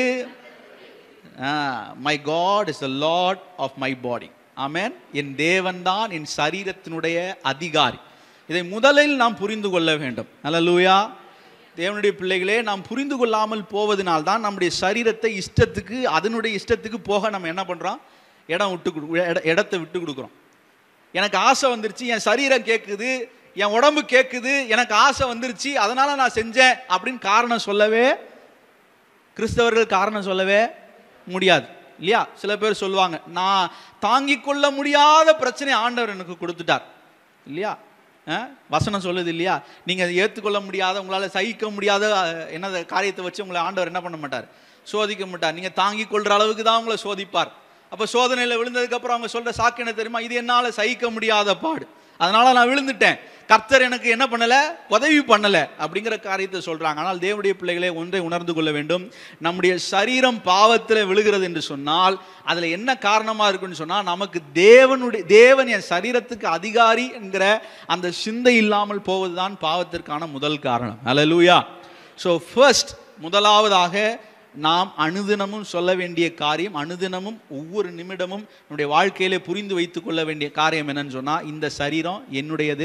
My God is the Lord of my body. ஆமென். என் தேவன் தான் என் சரீரத்தினுடைய அதிகாரி. இதை முதலில் நாம் புரிந்து கொள்ள வேண்டும். அல்லேலூயா. தேவனுடைய பிள்ளைகளே, நாம் புரிந்து கொள்ளாமல் போவதனால்தான் நம்முடைய சரீரத்தை இஷ்டத்துக்கு அதனுடைய இஷ்டத்துக்கு போக நம்ம என்ன பண்ணுறோம்? இடம் விட்டு கொடு இடத்தை விட்டு கொடுக்குறோம். எனக்கு ஆசை வந்துருச்சு, என் சரீரம் கேட்குது, என் உடம்பு கேட்குது, எனக்கு ஆசை வந்துருச்சு, அதனால நான் செஞ்சேன் அப்படின்னு காரணம் சொல்லவே கிறிஸ்தவர்கள் காரணம் சொல்லவே முடியாது இல்லையா? சில பேர் சொல்லுவாங்க, நான் தாங்கிக் கொள்ள முடியாத பிரச்சனை ஆண்டவர் எனக்கு கொடுத்துட்டார் இல்லையா? வசனம் சொல்லுது இல்லையா? நீங்க ஏற்றுக்கொள்ள முடியாத, உங்களால சகிக்க முடியாத என்ன காரியத்தை வச்சு உங்களை ஆண்டவர் என்ன பண்ண மாட்டார்? சோதிக்க மாட்டார். நீங்க தாங்கிக் கொள்ற அளவுக்கு தான் உங்களை சோதிப்பார். அப்ப சோதனையில விழுந்ததுக்கு அப்புறம் அவங்க சொல்ற சாக்கு என்ன தெரியுமா? இது என்னால சகிக்க முடியாத பாடு, அதனால நான் விழுந்துட்டேன், கர்த்தர் எனக்கு என்ன பண்ணல, உதவி பண்ணல அப்படிங்கிற காரியத்தை சொல்றாங்க. ஆனால் தேவனுடைய பிள்ளைகளே, ஒன்றை உணர்ந்து கொள்ள வேண்டும். நம்முடைய சரீரம் பாவத்தில் விழுகிறது என்று சொன்னால் அதுல என்ன காரணமா இருக்குன்னு சொன்னா, நமக்கு தேவனுடைய தேவன் என் சரீரத்துக்கு அதிகாரி என்கிற அந்த சிந்தை இல்லாமல் போவதுதான் பாவத்திற்கான முதல் காரணம். அல்லேலூயா. ஸோ ஃபர்ஸ்ட், முதலாவதாக நாம் அனுதினமும் சொல்ல வேண்டிய காரியம், அனுதினமும் ஒவ்வொரு நிமிடமும் நம்முடைய வாழ்க்கையிலே புரிந்து வைத்துக் கொள்ள வேண்டிய காரியம் என்னன்னு சொன்னா, இந்த சரீரம் என்னுடையது,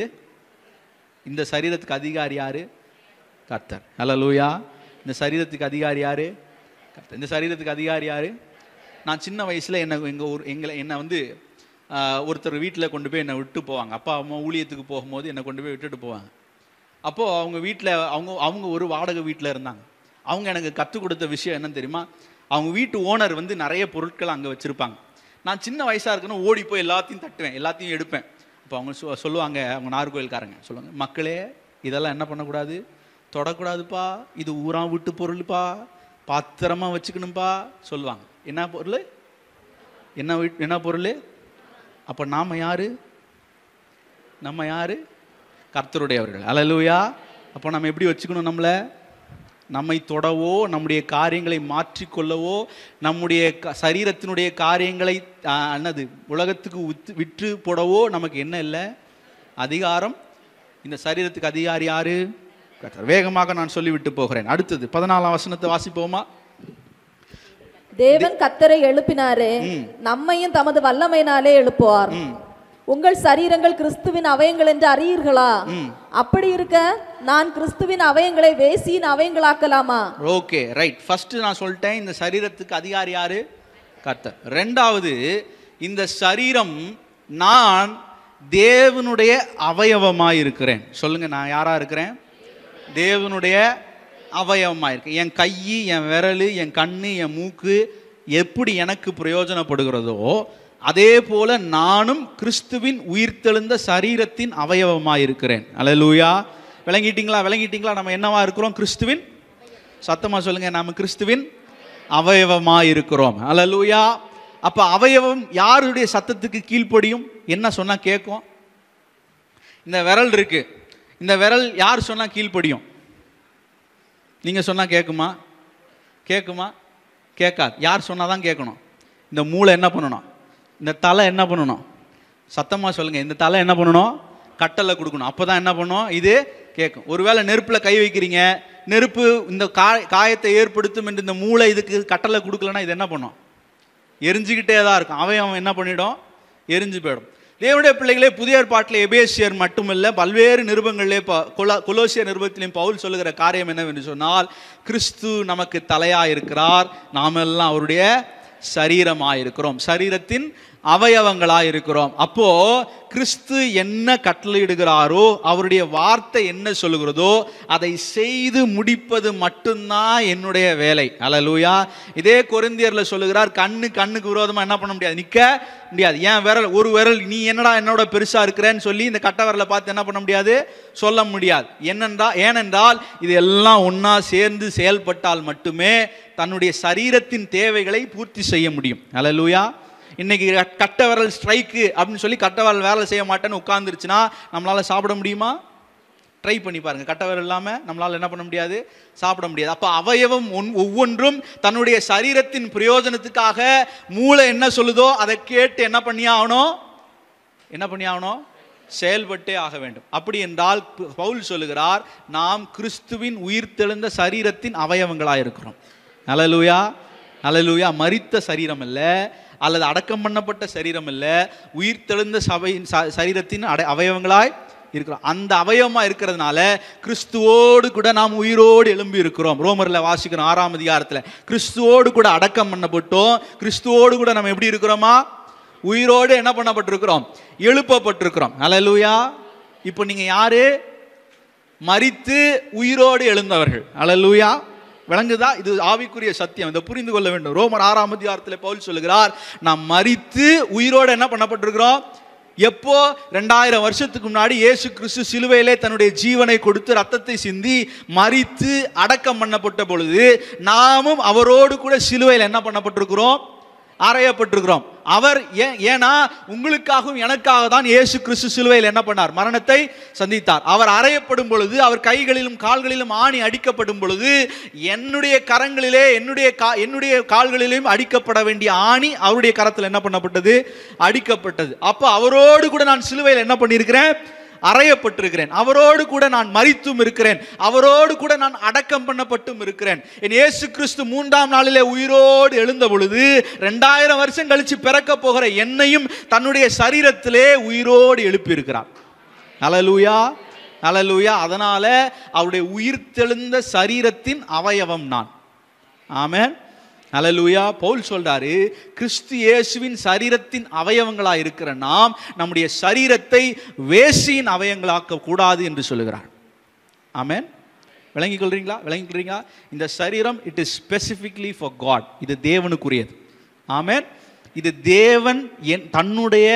இந்த சரீரத்துக்கு அதிகாரி யாரு? கர்த்தர். அல்லேலூயா. இந்த சரீரத்துக்கு அதிகாரி யாரு? கர்த்தர். இந்த சரீரத்துக்கு அதிகாரி யாரு? நான் சின்ன வயசுல என்ன எங்க ஊர் எங்களை என்னை வந்து ஒருத்தர் வீட்டில் கொண்டு போய் என்னை விட்டு போவாங்க. அப்பா அம்மா ஊழியத்துக்கு போகும்போது என்னை கொண்டு போய் விட்டுட்டு போவாங்க. அப்போது அவங்க வீட்டில் அவங்க அவங்க ஒரு வாடகை வீட்டில் இருந்தாங்க. அவங்க எனக்கு கற்றுக் கொடுத்த விஷயம் என்னன்னு தெரியுமா? அவங்க வீட்டு ஓனர் வந்து நிறைய பொருட்கள் அங்கே வச்சுருப்பாங்க. நான் சின்ன வயசாக இருக்குன்னு ஓடி போய் எல்லாத்தையும் தட்டுவேன், எல்லாத்தையும் எடுப்பேன். அப்போ அவங்க சொ சொல்லுவாங்க அவங்க நாகர்கோயில்காரங்க சொல்லுவாங்க, மக்களே இதெல்லாம் என்ன பண்ணக்கூடாது, தொடக்கூடாதுப்பா, இது ஊரா விட்டு பொருள்ப்பா, பாத்திரமா வச்சுக்கணும்ப்பா சொல்லுவாங்க. என்ன பொருள்? என்ன வீட் என்ன பொருள்? அப்போ நாம் யாரு? நம்ம யாரு? கர்த்தருடையவர்கள். அல்லேலூயா. அப்போ நம்ம எப்படி வச்சுக்கணும்? நம்மளை நம்மை தொடவோ, நம்முடைய காரியங்களை மாற்றிக்கொள்ளவோ, நம்முடைய சரீரத்தினுடைய காரியங்களை என்னது உலகத்துக்கு வித்து விற்று போடவோ நமக்கு என்ன இல்லை? அதிகாரம். இந்த சரீரத்துக்கு அதிகாரி யாரு? கர்த்தர். வேகமாக நான் சொல்லிவிட்டு போகிறேன். அடுத்தது பதினாலாம் வசனத்தை வாசிப்போமா? தேவன் கர்த்தரை எழுப்பினாரே, நம்மையும் தமது வல்லமையினாலே எழுப்புவார். உங்கள் சரீரங்கள் கிறிஸ்துவின் அவயங்கள் என்று அறியீர்களா? அப்படி இருக்க நான் கிறிஸ்துவின் அவயங்களை வேசியின் அவயங்களாக்கலாமா? Okay, right. ஃபர்ஸ்ட் நான் சொல்லிட்டேன், இந்த சரீரத்துக்கு அதிகாரி யாரு? கர்த்தர். ரெண்டாவது, இந்த சரீரம் நான் தேவனுடைய அவயவமாய் இருக்கிறேன். சொல்லுங்க, நான் யாரா இருக்கிறேன்? தேவனுடைய அவயவமாக இருக்கேன். என் கை, என் விரல், என் கண்ணு, என் மூக்கு எப்படி எனக்கு பிரயோஜனப்படுகிறதோ அதே போல நானும் கிறிஸ்துவின் உயிர்த்தெழுந்த சரீரத்தின் அவயவமாக இருக்கிறேன். அல்லேலூயா. விளங்கிட்டீங்களா? விளங்கிட்டீங்களா? நம்ம என்னவா இருக்கிறோம்? கிறிஸ்துவின். சத்தமா சொல்லுங்க, நாம கிறிஸ்துவின் அவயவமாக இருக்கிறோம். அல்லேலூயா. அப்ப அவயவம் யாருடைய சத்தத்துக்கு கீழ்ப்படியும்? என்ன சொன்னா கேட்கும்? இந்த விரல் இருக்கு, இந்த விரல் யார் சொன்னா கீழ்ப்படியும்? நீங்க சொன்னா கேட்குமா? கேட்குமா? கேட்காது. யார் சொன்னாதான் கேட்கணும்? இந்த மூளை என்ன பண்ணணும்? இந்த தலை என்ன பண்ணணும்? சத்தமாக சொல்லுங்கள். இந்த தலை என்ன பண்ணணும்? கட்டளை கொடுக்கணும். அப்போ தான் என்ன பண்ணும்? இது கேட்கும். ஒருவேளை நெருப்பில் கை வைக்கிறீங்க, நெருப்பு இந்த காய காயத்தை ஏற்படுத்தும் என்று இந்த மூளை இதுக்கு கட்டளை கொடுக்கலன்னா இது என்ன பண்ணும்? எரிஞ்சுக்கிட்டே தான் இருக்கும். அவன் அவன் என்ன பண்ணிடும்? எரிஞ்சு போயிடும். தேவனுடைய பிள்ளைகளே, புதிய ஏற்பாட்டில் எபேசியர் மட்டுமல்ல, பல்வேறு நிருபங்களிலே கொலோசியர் நிருபத்திலையும் பவுல் சொல்லுகிற காரியம் என்னவென்று சொன்னால், கிறிஸ்து நமக்கு தலையாக இருக்கிறார், நாம் எல்லாம் அவருடைய சரீரமாக இருக்கிறோம், சரீரத்தின் அவயவங்களாக இருக்கிறோம். அப்போ கிறிஸ்து என்ன கட்டளையிடுகிறாரோ, அவருடைய வார்த்தை என்ன சொல்லுகிறதோ அதை செய்து முடிப்பது மட்டும்தான் என்னுடைய வேலை. அல்லேலூயா. இதே கொரிந்தியர்ல சொல்லுகிறார், கண்ணு கண்ணுக்கு விரோதமா என்ன பண்ண முடியாது, நிக்க முடியாது. ஏன் விரல், ஒரு விரல் நீ என்னடா என்னோட பெருசா இருக்கிறேன்னு சொல்லி இந்த கட்ட விரலை பார்த்து என்ன பண்ண முடியாது, சொல்ல முடியாது. என்னென்றா ஏனென்றால் இது எல்லாம் ஒன்னா சேர்ந்து செயல்பட்டால் மட்டுமே தன்னுடைய சரீரத்தின் தேவைகளை பூர்த்தி செய்ய முடியும். அல்லேலூயா. இன்னைக்கு கட்ட விரல் ஸ்ட்ரைக்கு அப்படின்னு சொல்லி கட்ட விரல் வேலை செய்ய மாட்டேன்னு உட்கார்ந்துருச்சுன்னா நம்மளால சாப்பிட முடியுமா? ட்ரை பண்ணி பாருங்க. கட்ட விரல் இல்லாமல் நம்மளால் என்ன பண்ண முடியாது, சாப்பிட முடியாது. அப்போ அவயவம் ஒன் ஒவ்வொன்றும் தன்னுடைய சரீரத்தின் பிரயோஜனத்துக்காக மூளை என்ன சொல்லுதோ அதை கேட்டு என்ன பண்ணி ஆகணும், என்ன பண்ணி ஆகணும், செயல்பட்டே ஆக வேண்டும். அப்படி என்றால் பவுல் சொல்லுகிறார், நாம் கிறிஸ்துவின் உயிர்த்தெழுந்த சரீரத்தின் அவயவங்களாக இருக்கிறோம். அல்லேலூயா. அல்லேலூயா. மரித்த சரீரம் அல்ல, அல்லது அடக்கம் பண்ணப்பட்ட சரீரம் அல்ல, உயிர்த்தெழுந்த சபையின் சரீரத்தின் அடை அவயவங்களாய் இருக்கிறோம். அந்த அவயவமா இருக்கிறதுனால கிறிஸ்துவோடு கூட நாம் உயிரோடு எழும்பி இருக்கிறோம். ரோமர்ல வாசிக்கிறோம் ஆறாம் அதிகாரத்தில், கிறிஸ்துவோடு கூட அடக்கம் பண்ணப்பட்டோம், கிறிஸ்துவோடு கூட நம்ம எப்படி இருக்கிறோமா, உயிரோடு என்ன பண்ணப்பட்டிருக்கிறோம், எழுப்பப்பட்டிருக்கிறோம். அல்லேலூயா. இப்போ நீங்க யாரு? மரித்து உயிரோடு எழுந்தவர்கள். அல்லேலூயா. விளங்குதா? இது ஆவிக்குரிய சத்தியம், இதை புரிந்து கொள்ள வேண்டும். ரோமர் ஆறாம் அதிகாரத்தில் பவுல் சொல்லுகிறார், நாம் மரித்து உயிரோடு என்ன பண்ணப்பட்டிருக்கிறோம். எப்போ? ரெண்டாயிரம் வருஷத்துக்கு முன்னாடி இயேசு கிறிஸ்து சிலுவையிலே தன்னுடைய ஜீவனை கொடுத்து ரத்தத்தை சிந்தி மரித்து அடக்கம் பண்ணப்பட்ட பொழுது நாமும் அவரோடு கூட சிலுவையில் என்ன பண்ணப்பட்டிருக்கிறோம், அறையப்பட்டிருக்கிறோம். அவர் ஏன்னா உங்களுக்காகவும் எனக்காக தான் இயேசு கிறிஸ்து சிலுவையில் என்ன பண்ணார், மரணத்தை சந்தித்தார். அவர் அறையப்படும் பொழுது, அவர் கைகளிலும் கால்களிலும் ஆணி அடிக்கப்படும் பொழுது, என்னுடைய கரங்களிலே என்னுடைய என்னுடைய கால்களிலும் அடிக்கப்பட வேண்டிய ஆணி அவருடைய கரத்தில் என்ன பண்ணப்பட்டது, அடிக்கப்பட்டது. அப்போ அவரோடு கூட நான் சிலுவையில் என்ன பண்ணியிருக்கிறேன், அறையப்பட்டிருக்கிறேன். அவரோடு கூட நான் மரித்தும் இருக்கிறேன், அவரோடு கூட நான் அடக்கம் பண்ணப்பட்டும் இருக்கிறேன். என் இயேசு கிறிஸ்து மூன்றாம் நாளிலே உயிரோடு எழுந்த பொழுது ரெண்டாயிரம் வருஷம் கழிச்சு பிறக்க போகிற என்னையும் தன்னுடைய சரீரத்திலே உயிரோடு எழுப்பி இருக்கிறார். அல்லேலூயா. அல்லேலூயா. அதனால அவருடைய உயிர்த்தெழுந்த சரீரத்தின் அவயவம் நான். ஆமென். அல்லேலூயா. பவுல் சொல்றாரு, கிறிஸ்து இயேசுவின் சரீரத்தின் அவயவங்களாக இருக்கிற நாம் நம்முடைய சரீரத்தை வேசியின் அவயவங்களாக்க கூடாது என்று சொல்லுகிறார். ஆமென். விளங்கிக் கொள்றீங்களா? விளங்கிக் கொள்றீங்களா? இந்த சரீரம் it is specifically for God. இது தேவனுக்குரியது. ஆமென். இது தேவன் என் தன்னுடைய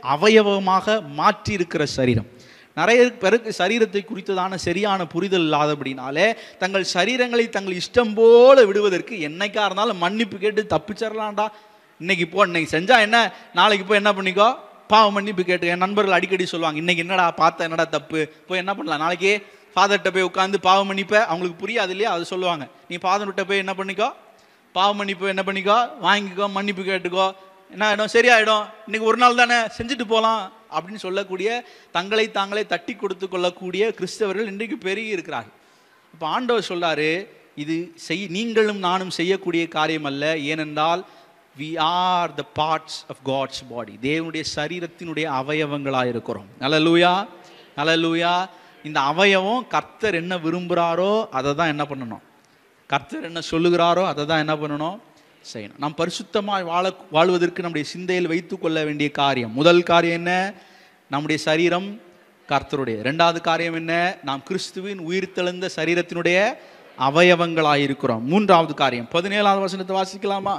அவயவமாக மாற்றி இருக்கிற சரீரம். நிறைய பேருக்கு சரீரத்தை குறித்ததான சரியான புரிதல் இல்லாதபடினாலே தங்கள் சரீரங்களை தங்கள் இஷ்டம் போல விடுவதற்கு என்னைக்கா இருந்தாலும் மன்னிப்பு கேட்டு தப்பிச்சிடலாம்டா, இன்னைக்கு போ, இன்னைக்கு செஞ்சா என்ன, நாளைக்கு போய் என்ன பண்ணிக்கோ, பாவ மன்னிப்பு கேட்டு. என் நண்பர்கள் அடிக்கடி சொல்லுவாங்க, இன்னைக்கு என்னடா பார்த்த, என்னடா தப்பு, போய் என்ன பண்ணலாம், நாளைக்கு ஃபாதர்கிட்ட போய் உட்காந்து பாவ மன்னிப்பை, அவங்களுக்கு புரியாது இல்லையா, அது சொல்லுவாங்க, நீ ஃபாதர்கிட்ட போய் என்ன பண்ணிக்கோ, பாவ மன்னிப்பு என்ன பண்ணிக்கோ, வாங்கிக்கோ, மன்னிப்பு கேட்டுக்கோ, என்ன ஆகிடும், சரியாயிடும், இன்னைக்கு ஒரு நாள் தானே செஞ்சுட்டு போகலாம் அப்படின்னு சொல்லக்கூடிய, தங்களை தாங்களே தட்டி கொடுத்து கொள்ளக்கூடிய கிறிஸ்தவர்கள் இன்றைக்கு பெருகி இருக்கிறார்கள். இப்போ ஆண்டவர் சொல்றாரு, இது செய் நீங்களும் நானும் செய்யக்கூடிய காரியம் அல்ல. ஏனென்றால் we are the parts of God's body. தேவனுடைய சரீரத்தினுடைய அவயவங்களாக இருக்கிறோம். அல்லேலூயா. அல்லேலூயா. இந்த அவயவம் கர்த்தர் என்ன விரும்புகிறாரோ அதை தான் என்ன பண்ணணும், கர்த்தர் என்ன சொல்லுகிறாரோ அதை தான் என்ன பண்ணணும், செய்யணும். நாம் பரிசுத்தமாக வாழ வாழ்வதற்கு நம்முடைய சிந்தையில் வைத்து கொள்ள வேண்டிய காரியம், முதல் காரியம் என்ன, நம்முடைய சரீரம் கர்த்தருடைய. இரண்டாவது காரியம் என்ன, நாம் கிறிஸ்துவின் உயிர்த்தெழுந்த சரீரத்தினுடைய அவயவங்களாயிருக்கிறோம். மூன்றாவது காரியம் பதினேழாவது வசனத்தை வாசிக்கலாமா?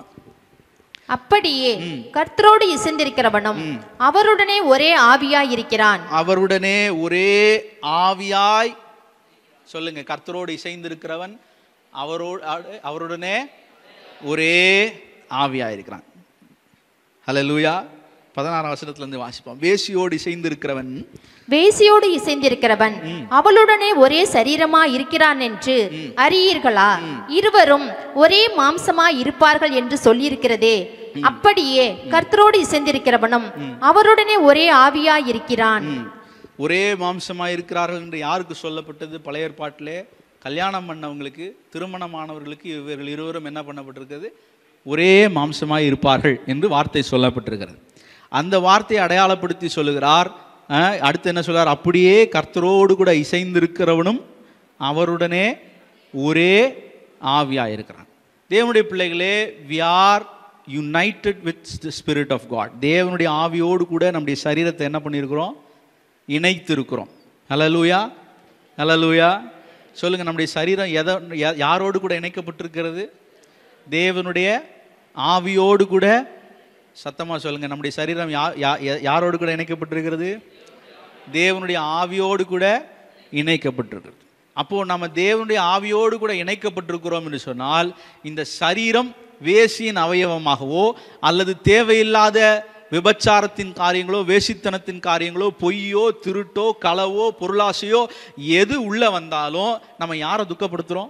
அப்படியே கர்த்தரோடு இசைந்திருக்கிறவனும் அவருடனே ஒரே ஆவியாய் இருக்கிறான். அவருடனே ஒரே ஆவியாய், சொல்லுங்க, கர்த்தரோடு இசைந்திருக்கிறவன் அவரோடு அவருடனே ஒரே ஆவியாக இருக்கிறான். ஹல்லேலூயா. பதினாறாம் வசனத்துல இருந்து வாசிப்போம். வேசியோடு இசைந்திருக்கிறவன் வேசியோடு இசைந்திருக்கிறவன் அவளுடனே ஒரே சரீரமா இருக்கிறான் என்று அறியீர்களா? இருவரும் ஒரே மாம்சமா இருப்பார்கள் என்று சொல்லியிருக்கிறதே, அப்படியே கர்த்தரோடு இசைந்திருக்கிறவனும் அவருடனே ஒரே ஆவியாய் இருக்கிறான். ஒரே மாம்சமாய் இருக்கிறார்கள் என்று யாருக்கு சொல்லப்பட்டது? பழைய ஏற்பாட்டிலே கல்யாணம் பண்ணவங்களுக்கு, திருமணமானவர்களுக்கு இவர்கள் இருவரும் என்ன பண்ணப்பட்டிருக்கிறது? ஒரே மாம்சமாய் இருப்பார்கள் என்று வார்த்தை சொல்லப்பட்டிருக்கிறது. அந்த வார்த்தையை அடையாளப்படுத்தி சொல்லுகிறார். அடுத்து என்ன சொல்றார்? அப்படியே கர்த்தரோடு கூட இசைந்திருக்கிறவனும் அவருடனே ஒரே ஆவியாக இருக்கிறான். தேவனுடைய பிள்ளைகளே, we are united with the spirit of God. தேவனுடைய ஆவியோடு கூட நம்முடைய சரீரத்தை என்ன பண்ணியிருக்கிறோம்? இணைத்திருக்கிறோம். ஹல்லேலூயா, ஹல்லேலூயா. சொல்லுங்க, நம்முடைய சரீரம் எதை யாரோடு கூட இணைக்கப்பட்டிருக்கிறது? தேவனுடைய ஆவியோடு கூட. சத்தமாக சொல்லுங்க, நம்முடைய சரீரம் யாரோடு கூட இணைக்கப்பட்டிருக்கிறது? தேவனுடைய ஆவியோடு கூட இணைக்கப்பட்டிருக்கிறது. அப்போது நம்ம தேவனுடைய ஆவியோடு கூட இணைக்கப்பட்டிருக்கிறோம் என்று சொன்னால், இந்த சரீரம் வேசியின் அவயவமாகவோ அல்லது தேவையில்லாத விபச்சாரத்தின் காரியங்களோ, வேசித்தனத்தின் காரியங்களோ, பொய்யோ, திருட்டோ, களவோ, பொருளாசையோ எது உள்ள வந்தாலும் நம்ம யாரை துக்கப்படுத்துகிறோம்?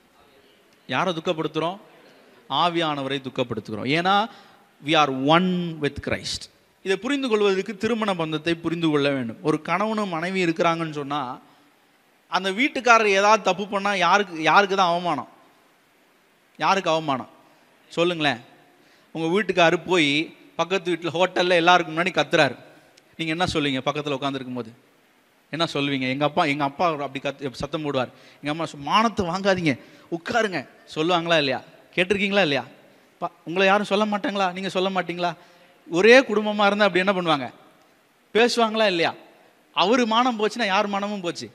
யாரை துக்கப்படுத்துகிறோம்? ஆவியானவரை துக்கப்படுத்துகிறோம். ஏன்னா we are one with Christ. இதை புரிந்து கொள்வதற்கு திருமண பந்தத்தை புரிந்து கொள்ள வேண்டும். ஒரு கணவனும் மனைவி இருக்கிறாங்கன்னு சொன்னால், அந்த வீட்டுக்காரர் ஏதாவது தப்பு பண்ணால் யாருக்கு யாருக்கு தான் அவமானம்? யாருக்கு அவமானம் சொல்லுங்களேன். உங்கள் வீட்டுக்காரர் போய் பக்கத்து வீட்டில் ஹோட்டலில் எல்லாருக்கும் முன்னாடி கத்துறாரு. நீங்கள் என்ன சொல்லுவீங்க? பக்கத்தில் உட்காந்துருக்கும் போது என்ன சொல்லுவீங்க? எங்கள் அப்பா எங்கள் அப்பா அப்படி கத்து சத்தம் போடுவார். எங்கள் அம்மா மானத்தை வாங்காதீங்க, உட்காருங்க சொல்லுவாங்களா இல்லையா? கேட்டிருக்கீங்களா இல்லையா? பா உங்களை யாரும் சொல்ல மாட்டாங்களா? நீங்கள் சொல்ல மாட்டீங்களா? ஒரே குடும்பமாக இருந்தால் அப்படி என்ன பண்ணுவாங்க? பேசுவாங்களா இல்லையா? அவர் மானம் போச்சுன்னா யார் மானமும் போச்சு,